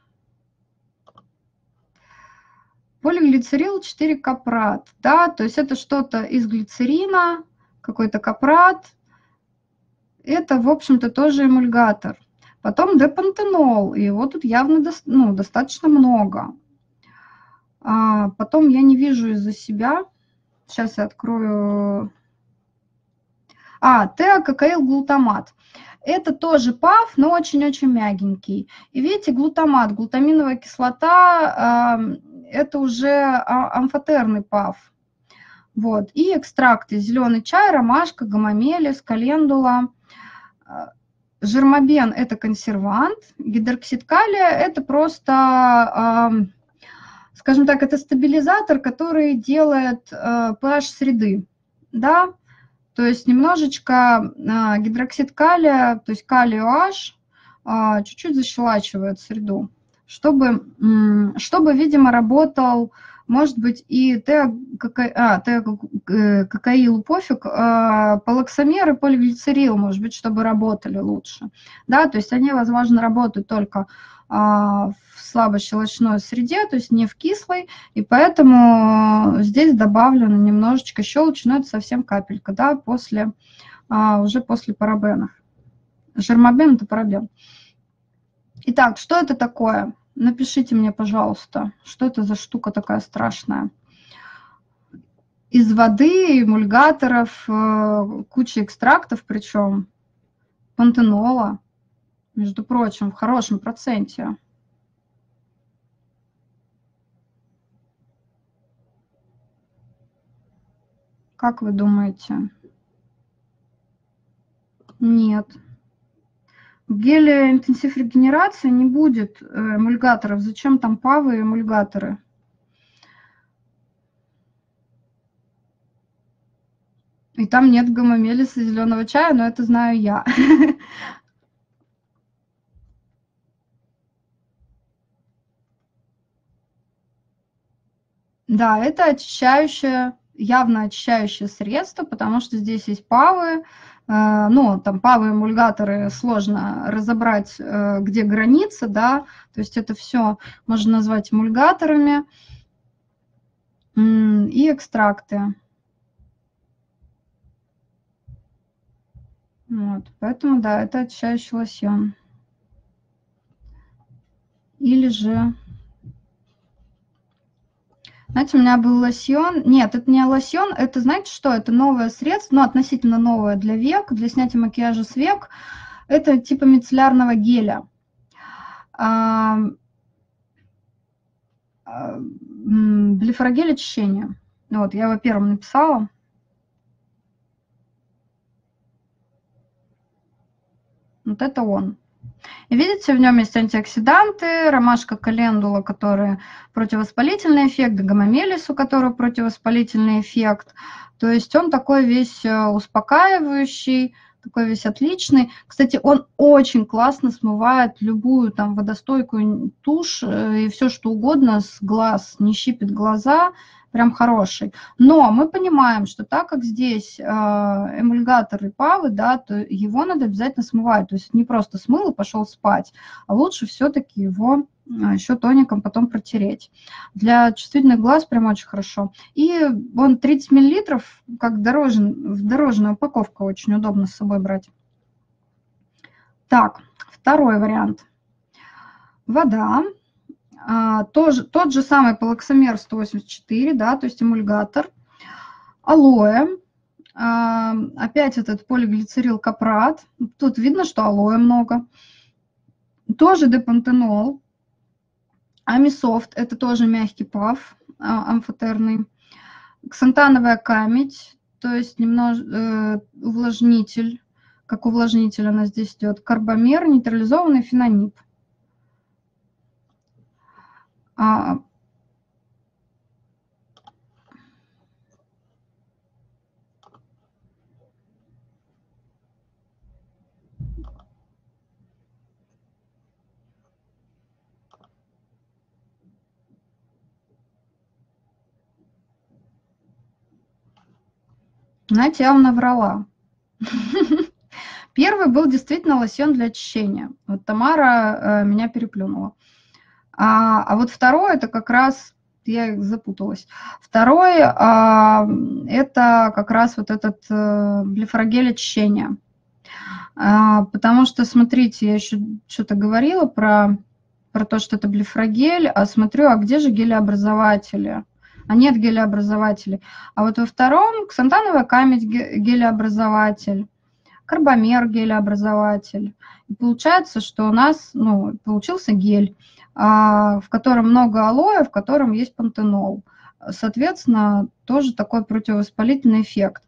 Полиглицерил четыре капрат, да, то есть это что-то из глицерина, какой-то капрат. Это, в общем-то, тоже эмульгатор. Потом депантенол, и его тут явно до, ну, достаточно много. А потом я не вижу из-за себя. Сейчас я открою А, теококаилглутамат. Это тоже паф, но очень-очень мягенький. И видите, глутамат, глутаминовая кислота, это уже амфотерный паф. Вот. И экстракты: зеленый чай, ромашка, гомомелис, календула. Жермобен – это консервант, гидроксид калия – это просто, скажем так, это стабилизатор, который делает pH среды, да, то есть немножечко гидроксид калия, то есть калий OH, чуть-чуть защелачивает среду, чтобы, чтобы, видимо, работал, может быть, и теококаил пофиг, полоксамер и полиглицерил, может быть, чтобы работали лучше. Да, то есть они, возможно, работают только в слабощелочной среде, то есть не в кислой, и поэтому здесь добавлено немножечко щелочи, но это совсем капелька, да, после, уже после парабенов. Жермобен – это парабен. Итак, что это такое? Напишите мне, пожалуйста, что это за штука такая страшная. Из воды, эмульгаторов, куча экстрактов, причем пантенола, между прочим, в хорошем проценте. Как вы думаете? Нет. В геле интенсив регенерации не будет эмульгаторов. Зачем там павы и эмульгаторы? И там нет гомомелиса и зеленого чая, но это знаю я. Да, это очищающее, явно очищающее средство, потому что здесь есть павы. Ну, там павы, эмульгаторы сложно разобрать, где граница, да, то есть это все можно назвать эмульгаторами и экстракты. Вот, поэтому, да, это очищающий лосьон. Или же... Знаете, у меня был лосьон. Нет, это не лосьон, это, знаете что, это новое средство, ну, относительно новое для век, для снятия макияжа с век. Это типа мицеллярного геля. Блефорогель очищения. Вот, я его первым написала. Вот это он. И видите, в нем есть антиоксиданты, ромашка, календула, которые противовоспалительный эффект, гомомелис, у которого противовоспалительный эффект. То есть он такой весь успокаивающий, такой весь отличный. Кстати, он очень классно смывает любую там водостойкую тушь и все что угодно с глаз, не щипит глаза. Прям хороший. Но мы понимаем, что так как здесь эмульгатор и павы, да, то его надо обязательно смывать. То есть не просто смыл и пошел спать, а лучше все-таки его еще тоником потом протереть. Для чувствительных глаз прям очень хорошо. И он тридцать миллилитров, как дорожен, в дорожная упаковка, очень удобно с собой брать. Так, второй вариант. Вода. А, тоже, тот же самый полоксамер сто восемьдесят четыре, да, то есть эмульгатор, алоэ, а, опять этот полиглицерил капрат, тут видно, что алоэ много, тоже депантенол, амисофт, это тоже мягкий паф, а, амфотерный, ксантановая камедь, то есть немного э, увлажнитель, как увлажнитель она здесь идет, карбамер, нейтрализованный фенониб. А, знаете, я вам наврала. Первый был действительно лосьон для очищения. Вот Тамара э, меня переплюнула. А, а вот второй, это как раз, я запуталась. Второй, а, это как раз вот этот а, блефорогель очищения. А, потому что, смотрите, я еще что-то говорила про, про то, что это блефорогель, а смотрю, а где же гелеобразователи? а нет гелеобразователей. А вот во втором ксантановая камедь гелеобразователь, карбамер гелеобразователь. И получается, что у нас ну, получился гель, в котором много алоэ, в котором есть пантенол. Соответственно, тоже такой противовоспалительный эффект.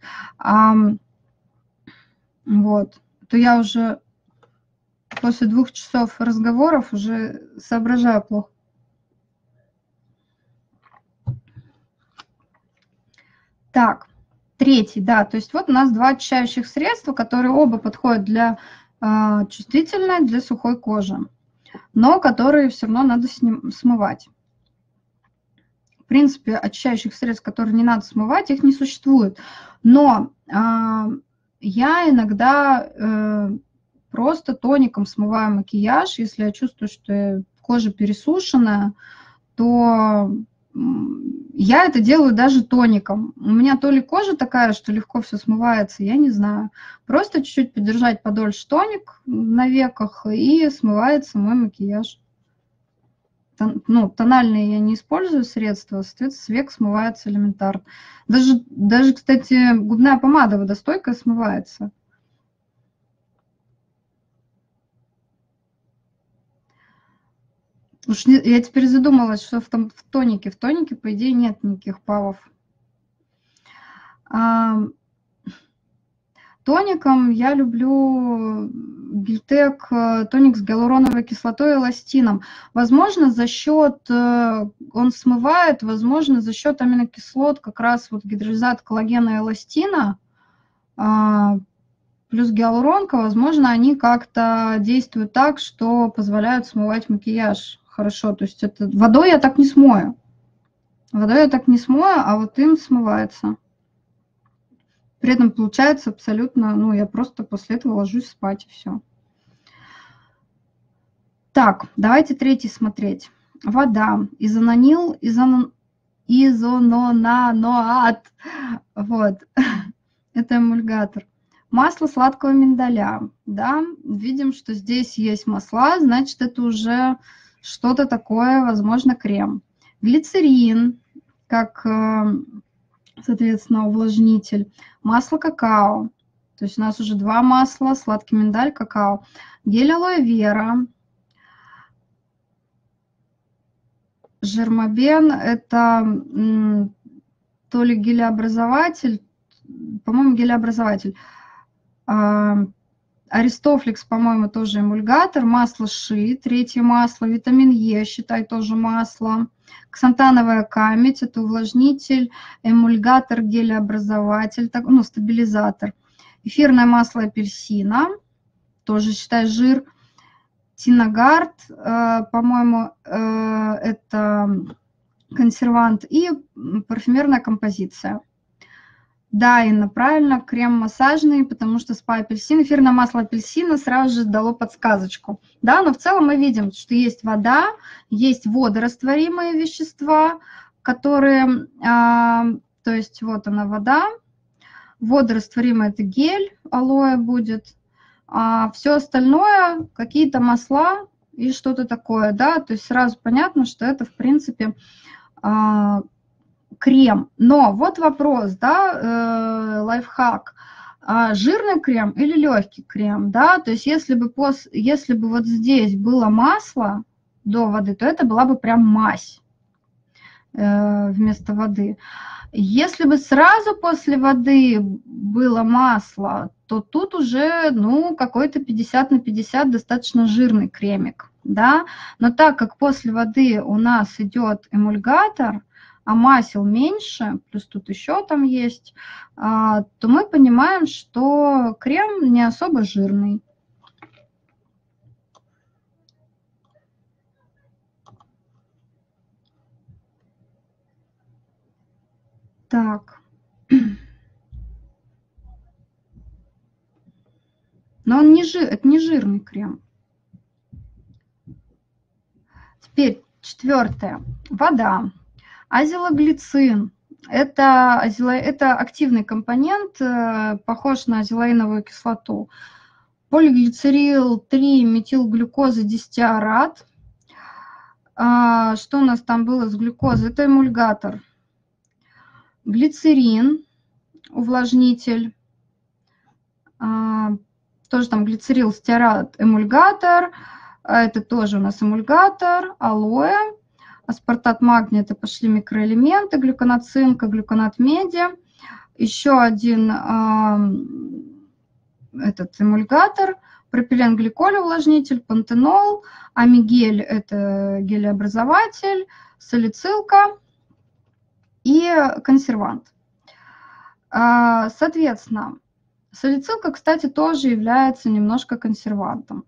Вот. То я уже после двух часов разговоров уже соображаю плохо. Так, третий, да, то есть вот у нас два очищающих средства, которые оба подходят для э, чувствительной, для сухой кожи, но которые все равно надо сним, смывать. В принципе, очищающих средств, которые не надо смывать, их не существует. Но э, я иногда э, просто тоником смываю макияж, если я чувствую, что кожа пересушенная, то я это делаю даже тоником. У меня то ли кожа такая, что легко все смывается, я не знаю. Просто чуть-чуть подержать подольше тоник на веках, и смывается мой макияж. Тон, ну, тональные я не использую средства, соответственно, с век смывается элементарно. Даже, даже, кстати, губная помада водостойкая смывается. Уж не, я теперь задумалась, что в, том, в тонике. В тонике, по идее, нет никаких павов. А, тоником я люблю Гильтек тоник с гиалуроновой кислотой и эластином. Возможно, за счет, он смывает, возможно, за счет аминокислот, как раз вот гидролизат коллагена и эластина, плюс гиалуронка, возможно, они как-то действуют так, что позволяют смывать макияж хорошо. То есть это водой я так не смою. Водой я так не смою, а вот им смывается. При этом получается абсолютно, ну, я просто после этого ложусь спать, и все. Так, давайте третий смотреть. Вода, изонанил, изон... изононаноат. Вот, это эмульгатор. Масло сладкого миндаля, да, видим, что здесь есть масла, значит, это уже что-то такое, возможно, крем. Глицерин, как, соответственно, увлажнитель. Масло какао, то есть у нас уже два масла, сладкий миндаль, какао. Гель алоэ вера. Жермобен – это то ли гелеобразователь, по-моему, гелеобразователь. Аристофлекс, по-моему, тоже эмульгатор. Масло ши, третье масло. Витамин Е, считай, тоже масло. Ксантановая камедь – это увлажнитель, эмульгатор, гелеобразователь, так, ну, стабилизатор. Эфирное масло апельсина, тоже, считай, жир. Тинагард, э, по-моему, э, это консервант. И парфюмерная композиция. Да, Инна, правильно, крем массажный, потому что спа-апельсин, эфирное масло апельсина сразу же дало подсказочку. Да, но в целом мы видим, что есть вода, есть водорастворимые вещества, которые, а, то есть вот она вода, водорастворимый это гель, алоэ будет, а все остальное какие-то масла и что-то такое, да, то есть сразу понятно, что это в принципе а, крем. Но вот вопрос, да, э, лайфхак. А жирный крем или легкий крем, да? То есть если бы, пос, если бы вот здесь было масло до воды, то это была бы прям мазь э, вместо воды. Если бы сразу после воды было масло, то тут уже, ну, какой-то пятьдесят на пятьдесят достаточно жирный кремик, да? Но так как после воды у нас идет эмульгатор, а масел меньше, плюс тут еще там есть, то мы понимаем, что крем не особо жирный. Так. Но он не жир, это не жирный крем. Теперь четвертое. Вода. Азелоглицин. Это, это активный компонент, похож на азелаиновую кислоту. Полиглицерил три метилглюкоза десятиарат. Что у нас там было с глюкозой? Это эмульгатор. Глицерин, увлажнитель. Тоже там глицерил, стеарат, эмульгатор. Это тоже у нас эмульгатор, алоэ. Аспартат магния, это пошли микроэлементы, глюконат цинка, глюконат меди. Еще один этот эмульгатор, пропиленгликоль, увлажнитель, пантенол, амигель, это гелеобразователь, салицилка и консервант. Соответственно, салицилка, кстати, тоже является немножко консервантом.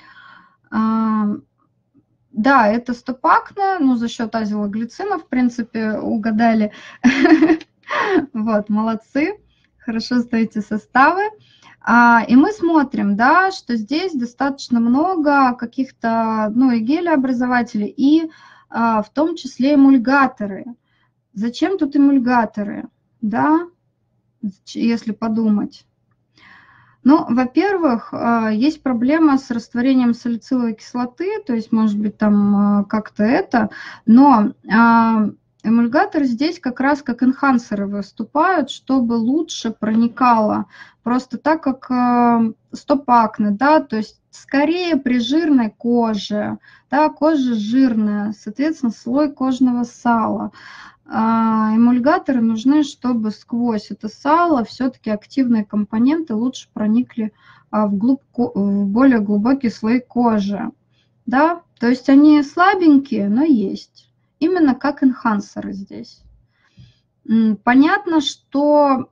Да, это стопакне, но за счет азилоглицина, в принципе, угадали. Вот, молодцы, хорошо ставите составы. И мы смотрим, да, что здесь достаточно много каких-то, ну, и гелеобразователей, и в том числе эмульгаторы. Зачем тут эмульгаторы, да, если подумать? Ну, во-первых, есть проблема с растворением салициловой кислоты, то есть, может быть, там как-то это, но эмульгаторы здесь как раз как энхансеры выступают, чтобы лучше проникало. Просто так как стопакне, да, то есть скорее при жирной коже, да, кожа жирная, соответственно, слой кожного сала. Эмульгаторы нужны, чтобы сквозь это сало все-таки активные компоненты лучше проникли в, глуб... в более глубокий слой кожи. Да? То есть они слабенькие, но есть. Именно как энхансеры здесь. Понятно, что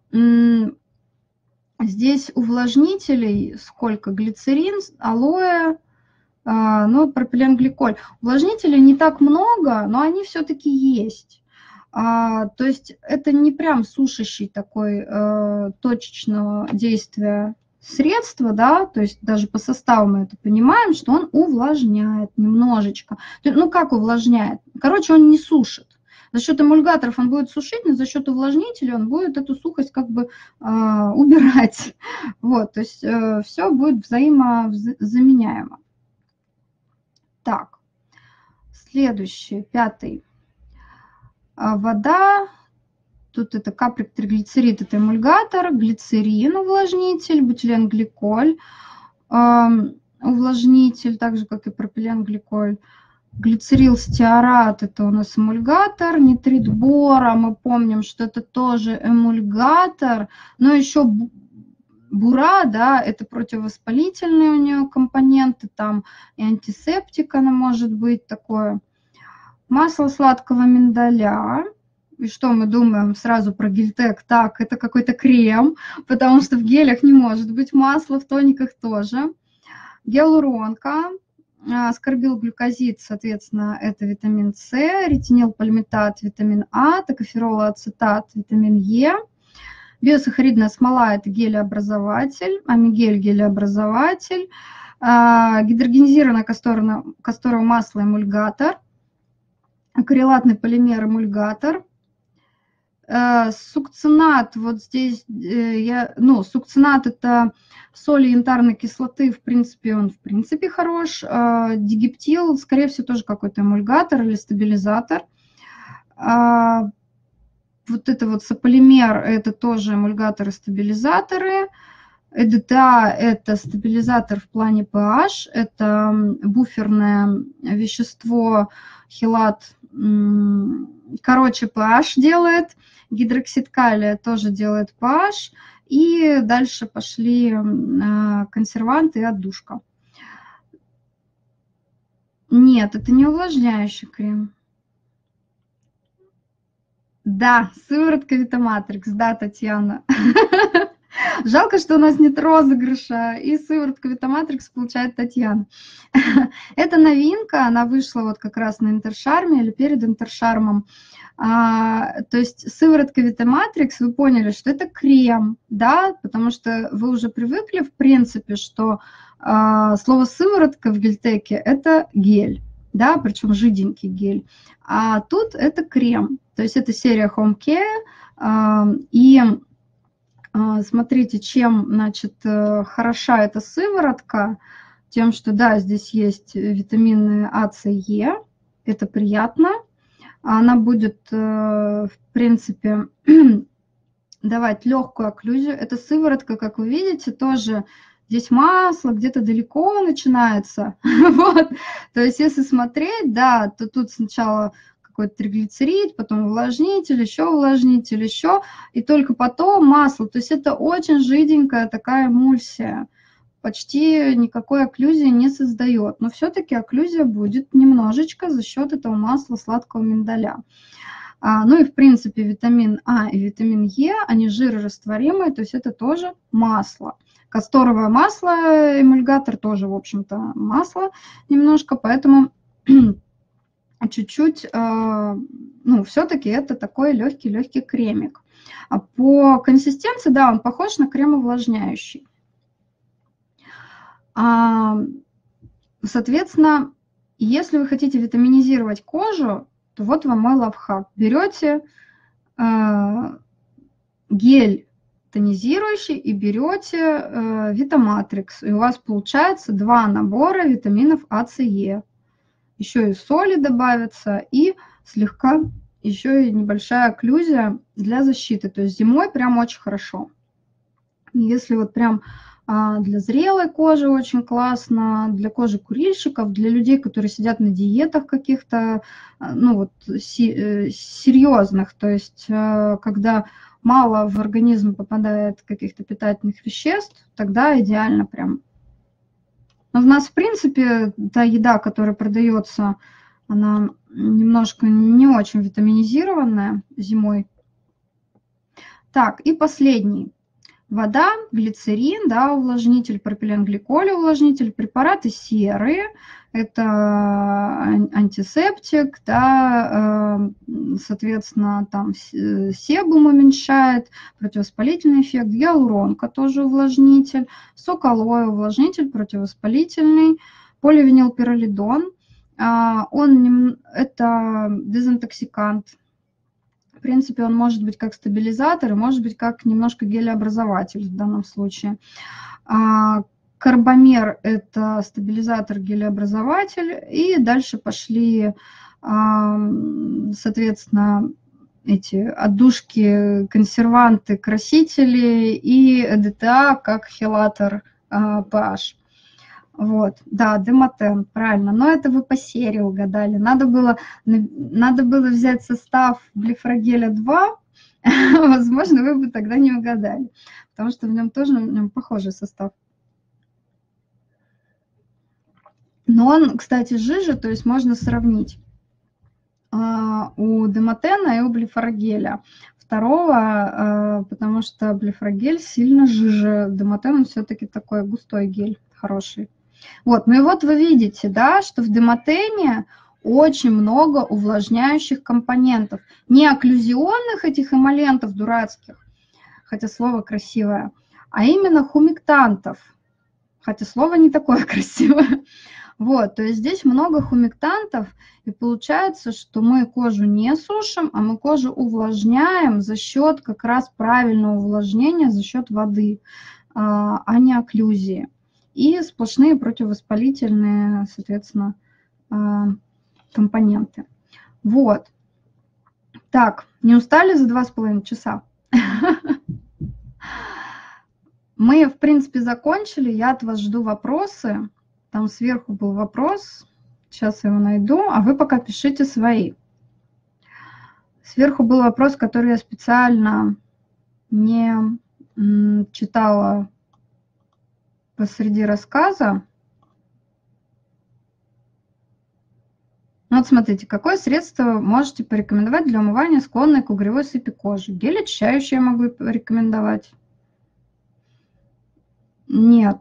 здесь увлажнителей сколько? Глицерин, алоэ, ну, пропиленгликоль. Увлажнителей не так много, но они все-таки есть. А, то есть это не прям сушащий такой э, точечного действия средства, да, то есть даже по составу мы это понимаем, что он увлажняет немножечко. Ну как увлажняет? Короче, он не сушит. За счет эмульгаторов он будет сушить, но за счет увлажнителя он будет эту сухость как бы э, убирать. Вот, то есть э, все будет взаимозаменяемо. Так, следующий, пятый. Вода, тут это каприк триглицерид, это эмульгатор, глицерин, увлажнитель, бутиленгликоль, э, увлажнитель, так же как и пропиленгликоль, глицерил стеарат, это у нас эмульгатор, нитрит бора, мы помним, что это тоже эмульгатор, но еще бура, да, это противовоспалительные у нее компоненты, там и антисептик она может быть такое. Масло сладкого миндаля. И что мы думаем сразу про гельтек? Так, это какой-то крем, потому что в гелях не может быть масла, в тониках тоже. Гиалуронка, аскорбилглюкозид, соответственно, это витамин С, ретинилпальмитат, витамин А, токоферолоацетат, витамин Е. Биосахаридная смола – это гелеобразователь, амигель – гелеобразователь. Гидрогенизированное касторовое масло – эмульгатор. Акрилатный полимер эмульгатор. Сукцинат, вот здесь, я, ну, сукцинат это соль янтарной кислоты, в принципе, он в принципе хорош. Дигептил, скорее всего, тоже какой-то эмульгатор или стабилизатор. Вот это вот сополимер, это тоже эмульгаторы, стабилизаторы. ЭДТА – это стабилизатор в плане pH, это буферное вещество, хелат, короче, pH делает, гидроксид калия тоже делает pH, и дальше пошли консерванты и отдушка. Нет, это не увлажняющий крем. Да, сыворотка Витаматрикс, да, Татьяна. Жалко, что у нас нет розыгрыша, и сыворотку Витаматрикс получает Татьяна. Это новинка, она вышла вот как раз на Интершарме или перед Интершармом. А, то есть сыворотка Витаматрикс, вы поняли, что это крем, да, потому что вы уже привыкли, в принципе, что а, слово сыворотка в гельтеке – это гель, да, причем жиденький гель. А тут это крем, то есть это серия Home Care, а, и смотрите, чем, значит, хороша эта сыворотка, тем, что, да, здесь есть витамины А, С, Е, это приятно. Она будет, э, в принципе, давать легкую окклюзию. Эта сыворотка, как вы видите, тоже здесь масло где-то далеко начинается. Вот. То есть если смотреть, да, то тут сначала какой-то триглицерид, потом увлажнитель, еще увлажнитель, еще, и только потом масло. То есть это очень жиденькая такая эмульсия. Почти никакой окклюзии не создает. Но все-таки окклюзия будет немножечко за счет этого масла сладкого миндаля. А, ну и в принципе витамин А и витамин Е, они жирорастворимые, то есть это тоже масло. Касторовое масло, эмульгатор тоже, в общем-то, масло немножко, поэтому чуть-чуть, ну, все-таки это такой легкий-легкий кремик. А по консистенции, да, он похож на крем увлажняющий. Соответственно, если вы хотите витаминизировать кожу, то вот вам мой лайфхак. Берете гель тонизирующий и берете э, Витаматрикс, и у вас получается два набора витаминов А, С, Е. Еще и соли добавится, и слегка еще и небольшая окклюзия для защиты. То есть зимой прям очень хорошо. Если вот прям э, для зрелой кожи очень классно, для кожи курильщиков, для людей, которые сидят на диетах каких-то, э, ну вот си, э, серьезных, то есть э, когда мало в организм попадает каких-то питательных веществ, тогда идеально прям. Но у нас, в принципе, та еда, которая продается, она немножко не очень витаминизированная зимой. Так, и последний. Вода, глицерин, да, увлажнитель, пропиленгликоль, увлажнитель, препараты серые. Это антисептик, да, соответственно, там себум уменьшает, противовоспалительный эффект, гиалуронка тоже увлажнитель, сок алоэ, увлажнитель противовоспалительный, поливинилпиролидон, он, это дезинтоксикант. В принципе, он может быть как стабилизатор и может быть как немножко гелеобразователь в данном случае. Карбамер – это стабилизатор, гелеобразователь. И дальше пошли, соответственно, эти отдушки, консерванты, красители и ЭДТА как хелатор pH. Вот, да, Демотен, правильно. Но это вы по серии угадали. Надо было, надо было взять состав Блефрагеля два. Возможно, вы бы тогда не угадали, потому что в нем тоже в нем похожий состав. Но он, кстати, жиже, то есть можно сравнить у Демотена и у Блефрагеля. Второго, потому что Блефрагель сильно жиже. Демотен все-таки такой густой гель, хороший. Вот, ну и вот вы видите, да, что в Демотене очень много увлажняющих компонентов. Не окклюзионных этих эмолентов дурацких, хотя слово красивое, а именно хумектантов, хотя слово не такое красивое. Вот, то есть здесь много хумектантов, и получается, что мы кожу не сушим, а мы кожу увлажняем за счет как раз правильного увлажнения, за счет воды, а не окклюзии. И сплошные противовоспалительные, соответственно, компоненты. Вот. Так, не устали за два с половиной часа? Мы, в принципе, закончили. Я от вас жду вопросы. Там сверху был вопрос. Сейчас я его найду. А вы пока пишите свои. Сверху был вопрос, который я специально не читала посреди рассказа. Вот смотрите, какое средство можете порекомендовать для умывания склонной к угревой сыпи кожи? Гель очищающий я могу порекомендовать. Нет.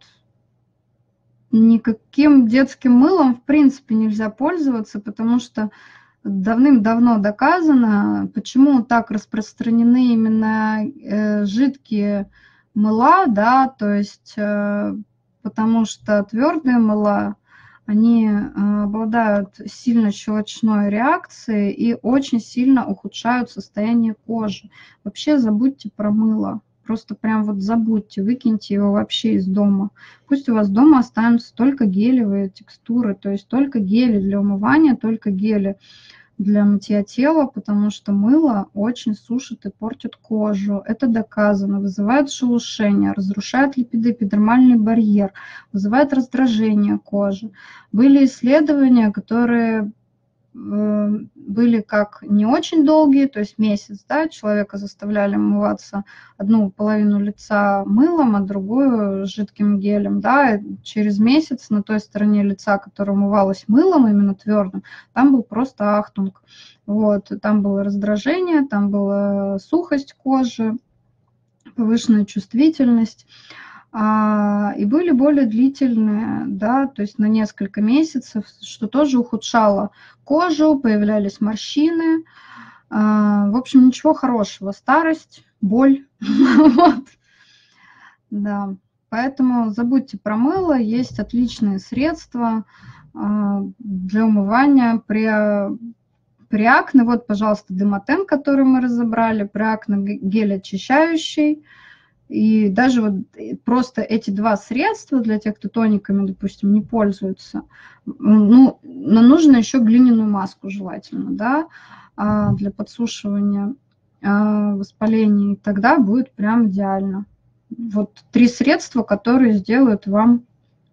Никаким детским мылом в принципе нельзя пользоваться, потому что давным-давно доказано, почему так распространены именно э, жидкие мыла, да, то есть э, потому что твердые мыла, они э, обладают сильно щелочной реакцией и очень сильно ухудшают состояние кожи. Вообще забудьте про мыло. Просто прям вот забудьте, выкиньте его вообще из дома. Пусть у вас дома останутся только гелевые текстуры, то есть только гели для умывания, только гели для мытья тела, потому что мыло очень сушит и портит кожу. Это доказано. Вызывает шелушение, разрушает липидоэпидермальный барьер, вызывает раздражение кожи. Были исследования, которые были как не очень долгие, то есть месяц, да, человека заставляли умываться одну половину лица мылом, а другую жидким гелем, да, и через месяц на той стороне лица, которая умывалась мылом, именно твердым, там был просто ахтунг, вот, там было раздражение, там была сухость кожи, повышенная чувствительность. А, и были более длительные, да, то есть на несколько месяцев, что тоже ухудшало кожу, появлялись морщины. А, в общем, ничего хорошего. Старость, боль. Вот. Да. Поэтому забудьте про мыло. Есть отличные средства а, для умывания при, при акне. Вот, пожалуйста, Демотен, который мы разобрали, при акне гель очищающий. И даже вот просто эти два средства для тех, кто тониками, допустим, не пользуется, ну, но нужно еще глиняную маску желательно, да, для подсушивания воспаления, и тогда будет прям идеально. Вот три средства, которые сделают вам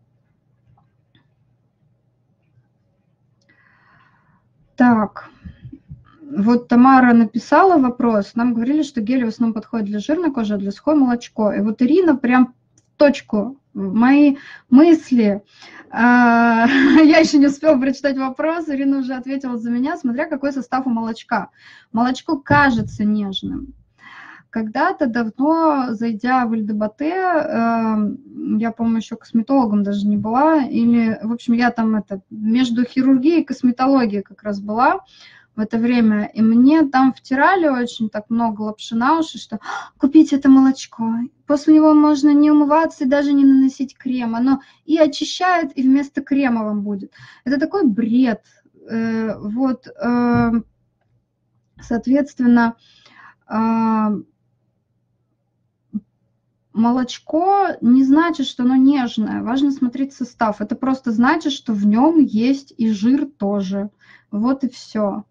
так. Вот Тамара написала вопрос. Нам говорили, что гель в основном подходит для жирной кожи, а для сухой молочко. И вот Ирина прям в точку. Мои мысли. Я еще не успела прочитать вопрос. Ирина уже ответила за меня, смотря какой состав у молочка. Молочко кажется нежным. Когда-то давно, зайдя в Эльдебате, я, по-моему, еще косметологом даже не была, или, в общем, я там это между хирургией и косметологией как раз была в это время, и мне там втирали очень так много лапши на уши, что купите это молочко, после него можно не умываться и даже не наносить крем, оно и очищает, и вместо крема вам будет. Это такой бред. Вот, соответственно, молочко не значит, что оно нежное, важно смотреть состав. Это просто значит, что в нем есть и жир тоже. Вот и все.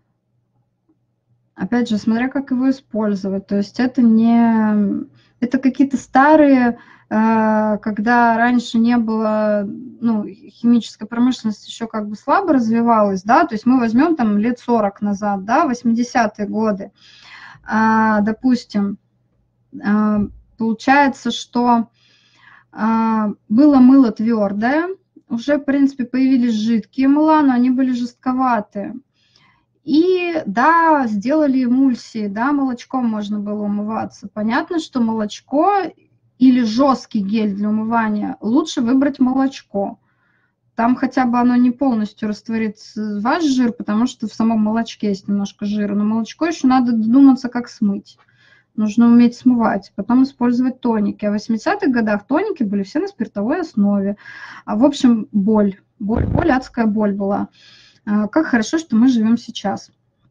Опять же, смотря как его использовать. То есть это не... Это какие-то старые, когда раньше не было, ну, химическая промышленность еще как бы слабо развивалась, да, то есть мы возьмем там лет сорок назад, да, восьмидесятые годы, допустим, получается, что было мыло твердое, уже, в принципе, появились жидкие мыла, но они были жестковатые. И, да, сделали эмульсии, да, молочком можно было умываться. Понятно, что молочко или жесткий гель для умывания лучше выбрать молочко. Там хотя бы оно не полностью растворит ваш жир, потому что в самом молочке есть немножко жира. Но молочко еще надо додуматься, как смыть. Нужно уметь смывать, потом использовать тоники. А в восьмидесятых годах тоники были все на спиртовой основе. А, в общем, боль, боль, боль, адская боль была. Как хорошо, что мы живем сейчас.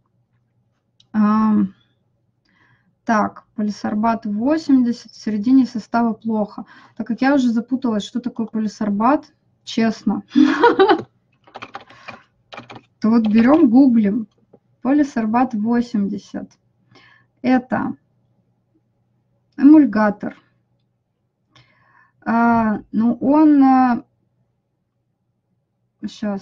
Так, полисорбат восемьдесят, в середине состава плохо. Так как я уже запуталась, что такое полисорбат, честно, то вот берем, гуглим. Полисорбат восемьдесят. Это эмульгатор. Ну, он... Сейчас...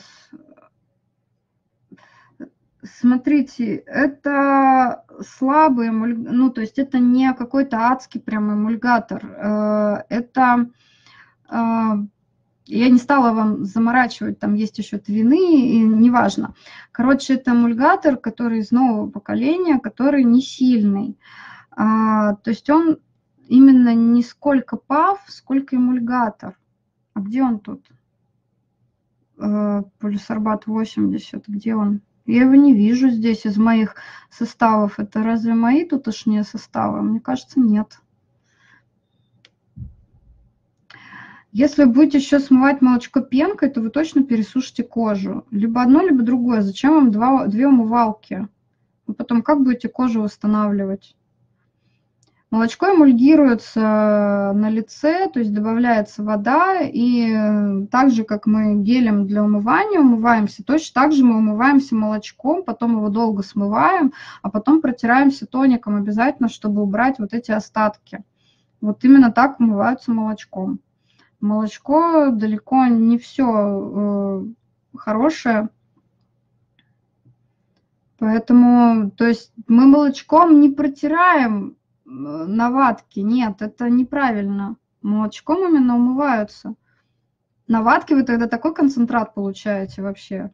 Смотрите, это слабый, ну, то есть это не какой-то адский прям эмульгатор. Это, я не стала вам заморачивать, там есть еще твины, и неважно. Короче, это эмульгатор, который из нового поколения, который не сильный. То есть он именно не сколько паф, сколько эмульгатор. А где он тут? Полисорбат восемьдесят, где он? Я его не вижу здесь из моих составов. Это разве мои тутошние составы? Мне кажется, нет. Если вы будете еще смывать молочко пенкой, то вы точно пересушите кожу. Либо одно, либо другое. Зачем вам два, две умывалки? Вы потом как будете кожу восстанавливать? Молочко эмульгируется на лице, то есть добавляется вода, и так же, как мы гелем для умывания умываемся, точно так же мы умываемся молочком, потом его долго смываем, а потом протираемся тоником обязательно, чтобы убрать вот эти остатки. Вот именно так умываются молочком. Молочко далеко не все хорошее. Поэтому, то есть мы молочком не протираем на ватке, нет, это неправильно. Молочком именно умываются. На ватке вы тогда такой концентрат получаете вообще.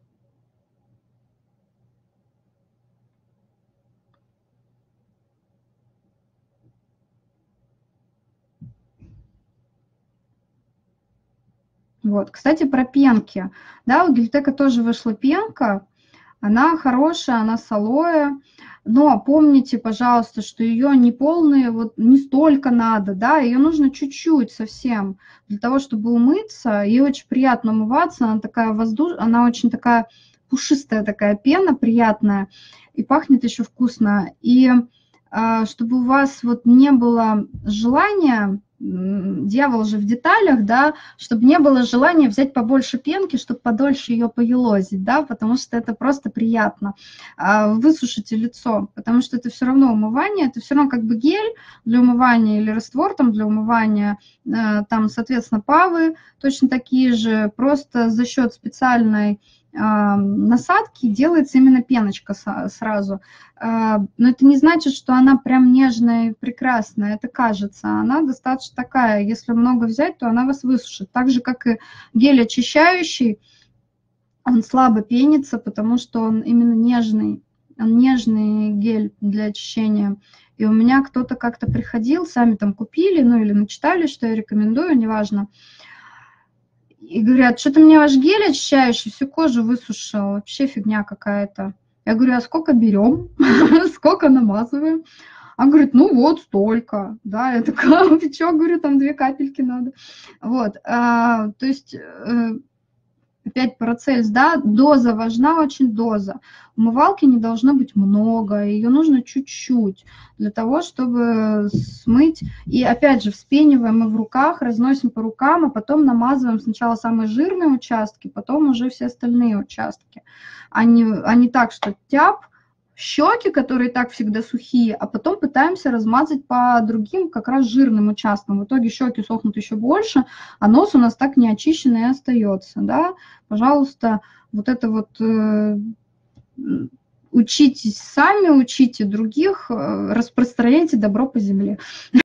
Вот, кстати, про пенки. Да, у Гельтека тоже вышла пенка. Она хорошая, она с алоэ, но помните, пожалуйста, что ее не полные, вот не столько надо, да, ее нужно чуть-чуть совсем для того, чтобы умыться. Ей очень приятно умываться, она такая воздушная, она очень такая пушистая такая пена, приятная, и пахнет еще вкусно. И а, чтобы у вас вот не было желания, дьявол же в деталях, да, чтобы не было желания взять побольше пенки, чтобы подольше ее поелозить, да, потому что это просто приятно. Высушите лицо, потому что это все равно умывание, это все равно как бы гель для умывания или раствор там для умывания, там, соответственно, павы точно такие же, просто за счет специальной насадки делается именно пеночка сразу. Но это не значит, что она прям нежная и прекрасная, это кажется. Она достаточно такая, если много взять, то она вас высушит. Так же, как и гель очищающий, он слабо пенится, потому что он именно нежный. Он нежный гель для очищения. И у меня кто-то как-то приходил, сами там купили, ну или начитали, что я рекомендую, неважно. И говорят, что-то мне ваш гель очищающий всю кожу высушил, вообще фигня какая-то. Я говорю, а сколько берем, сколько намазываем? Он говорит, ну вот столько, да, я такая, ты что, говорю, там две капельки надо. Вот, а, то есть, опять Парацельс, да, доза важна, очень доза. Умывалки не должно быть много, ее нужно чуть-чуть для того, чтобы смыть. И опять же, вспениваем мы в руках, разносим по рукам, а потом намазываем сначала самые жирные участки, потом уже все остальные участки. А не, а не так, что тяп, щеки, которые так всегда сухие, а потом пытаемся размазать по другим как раз жирным участкам. В итоге щеки сохнут еще больше, а нос у нас так не очищенный и остается. Да? Пожалуйста, вот это вот э, учитесь сами, учите других, э, распространяйте добро по земле.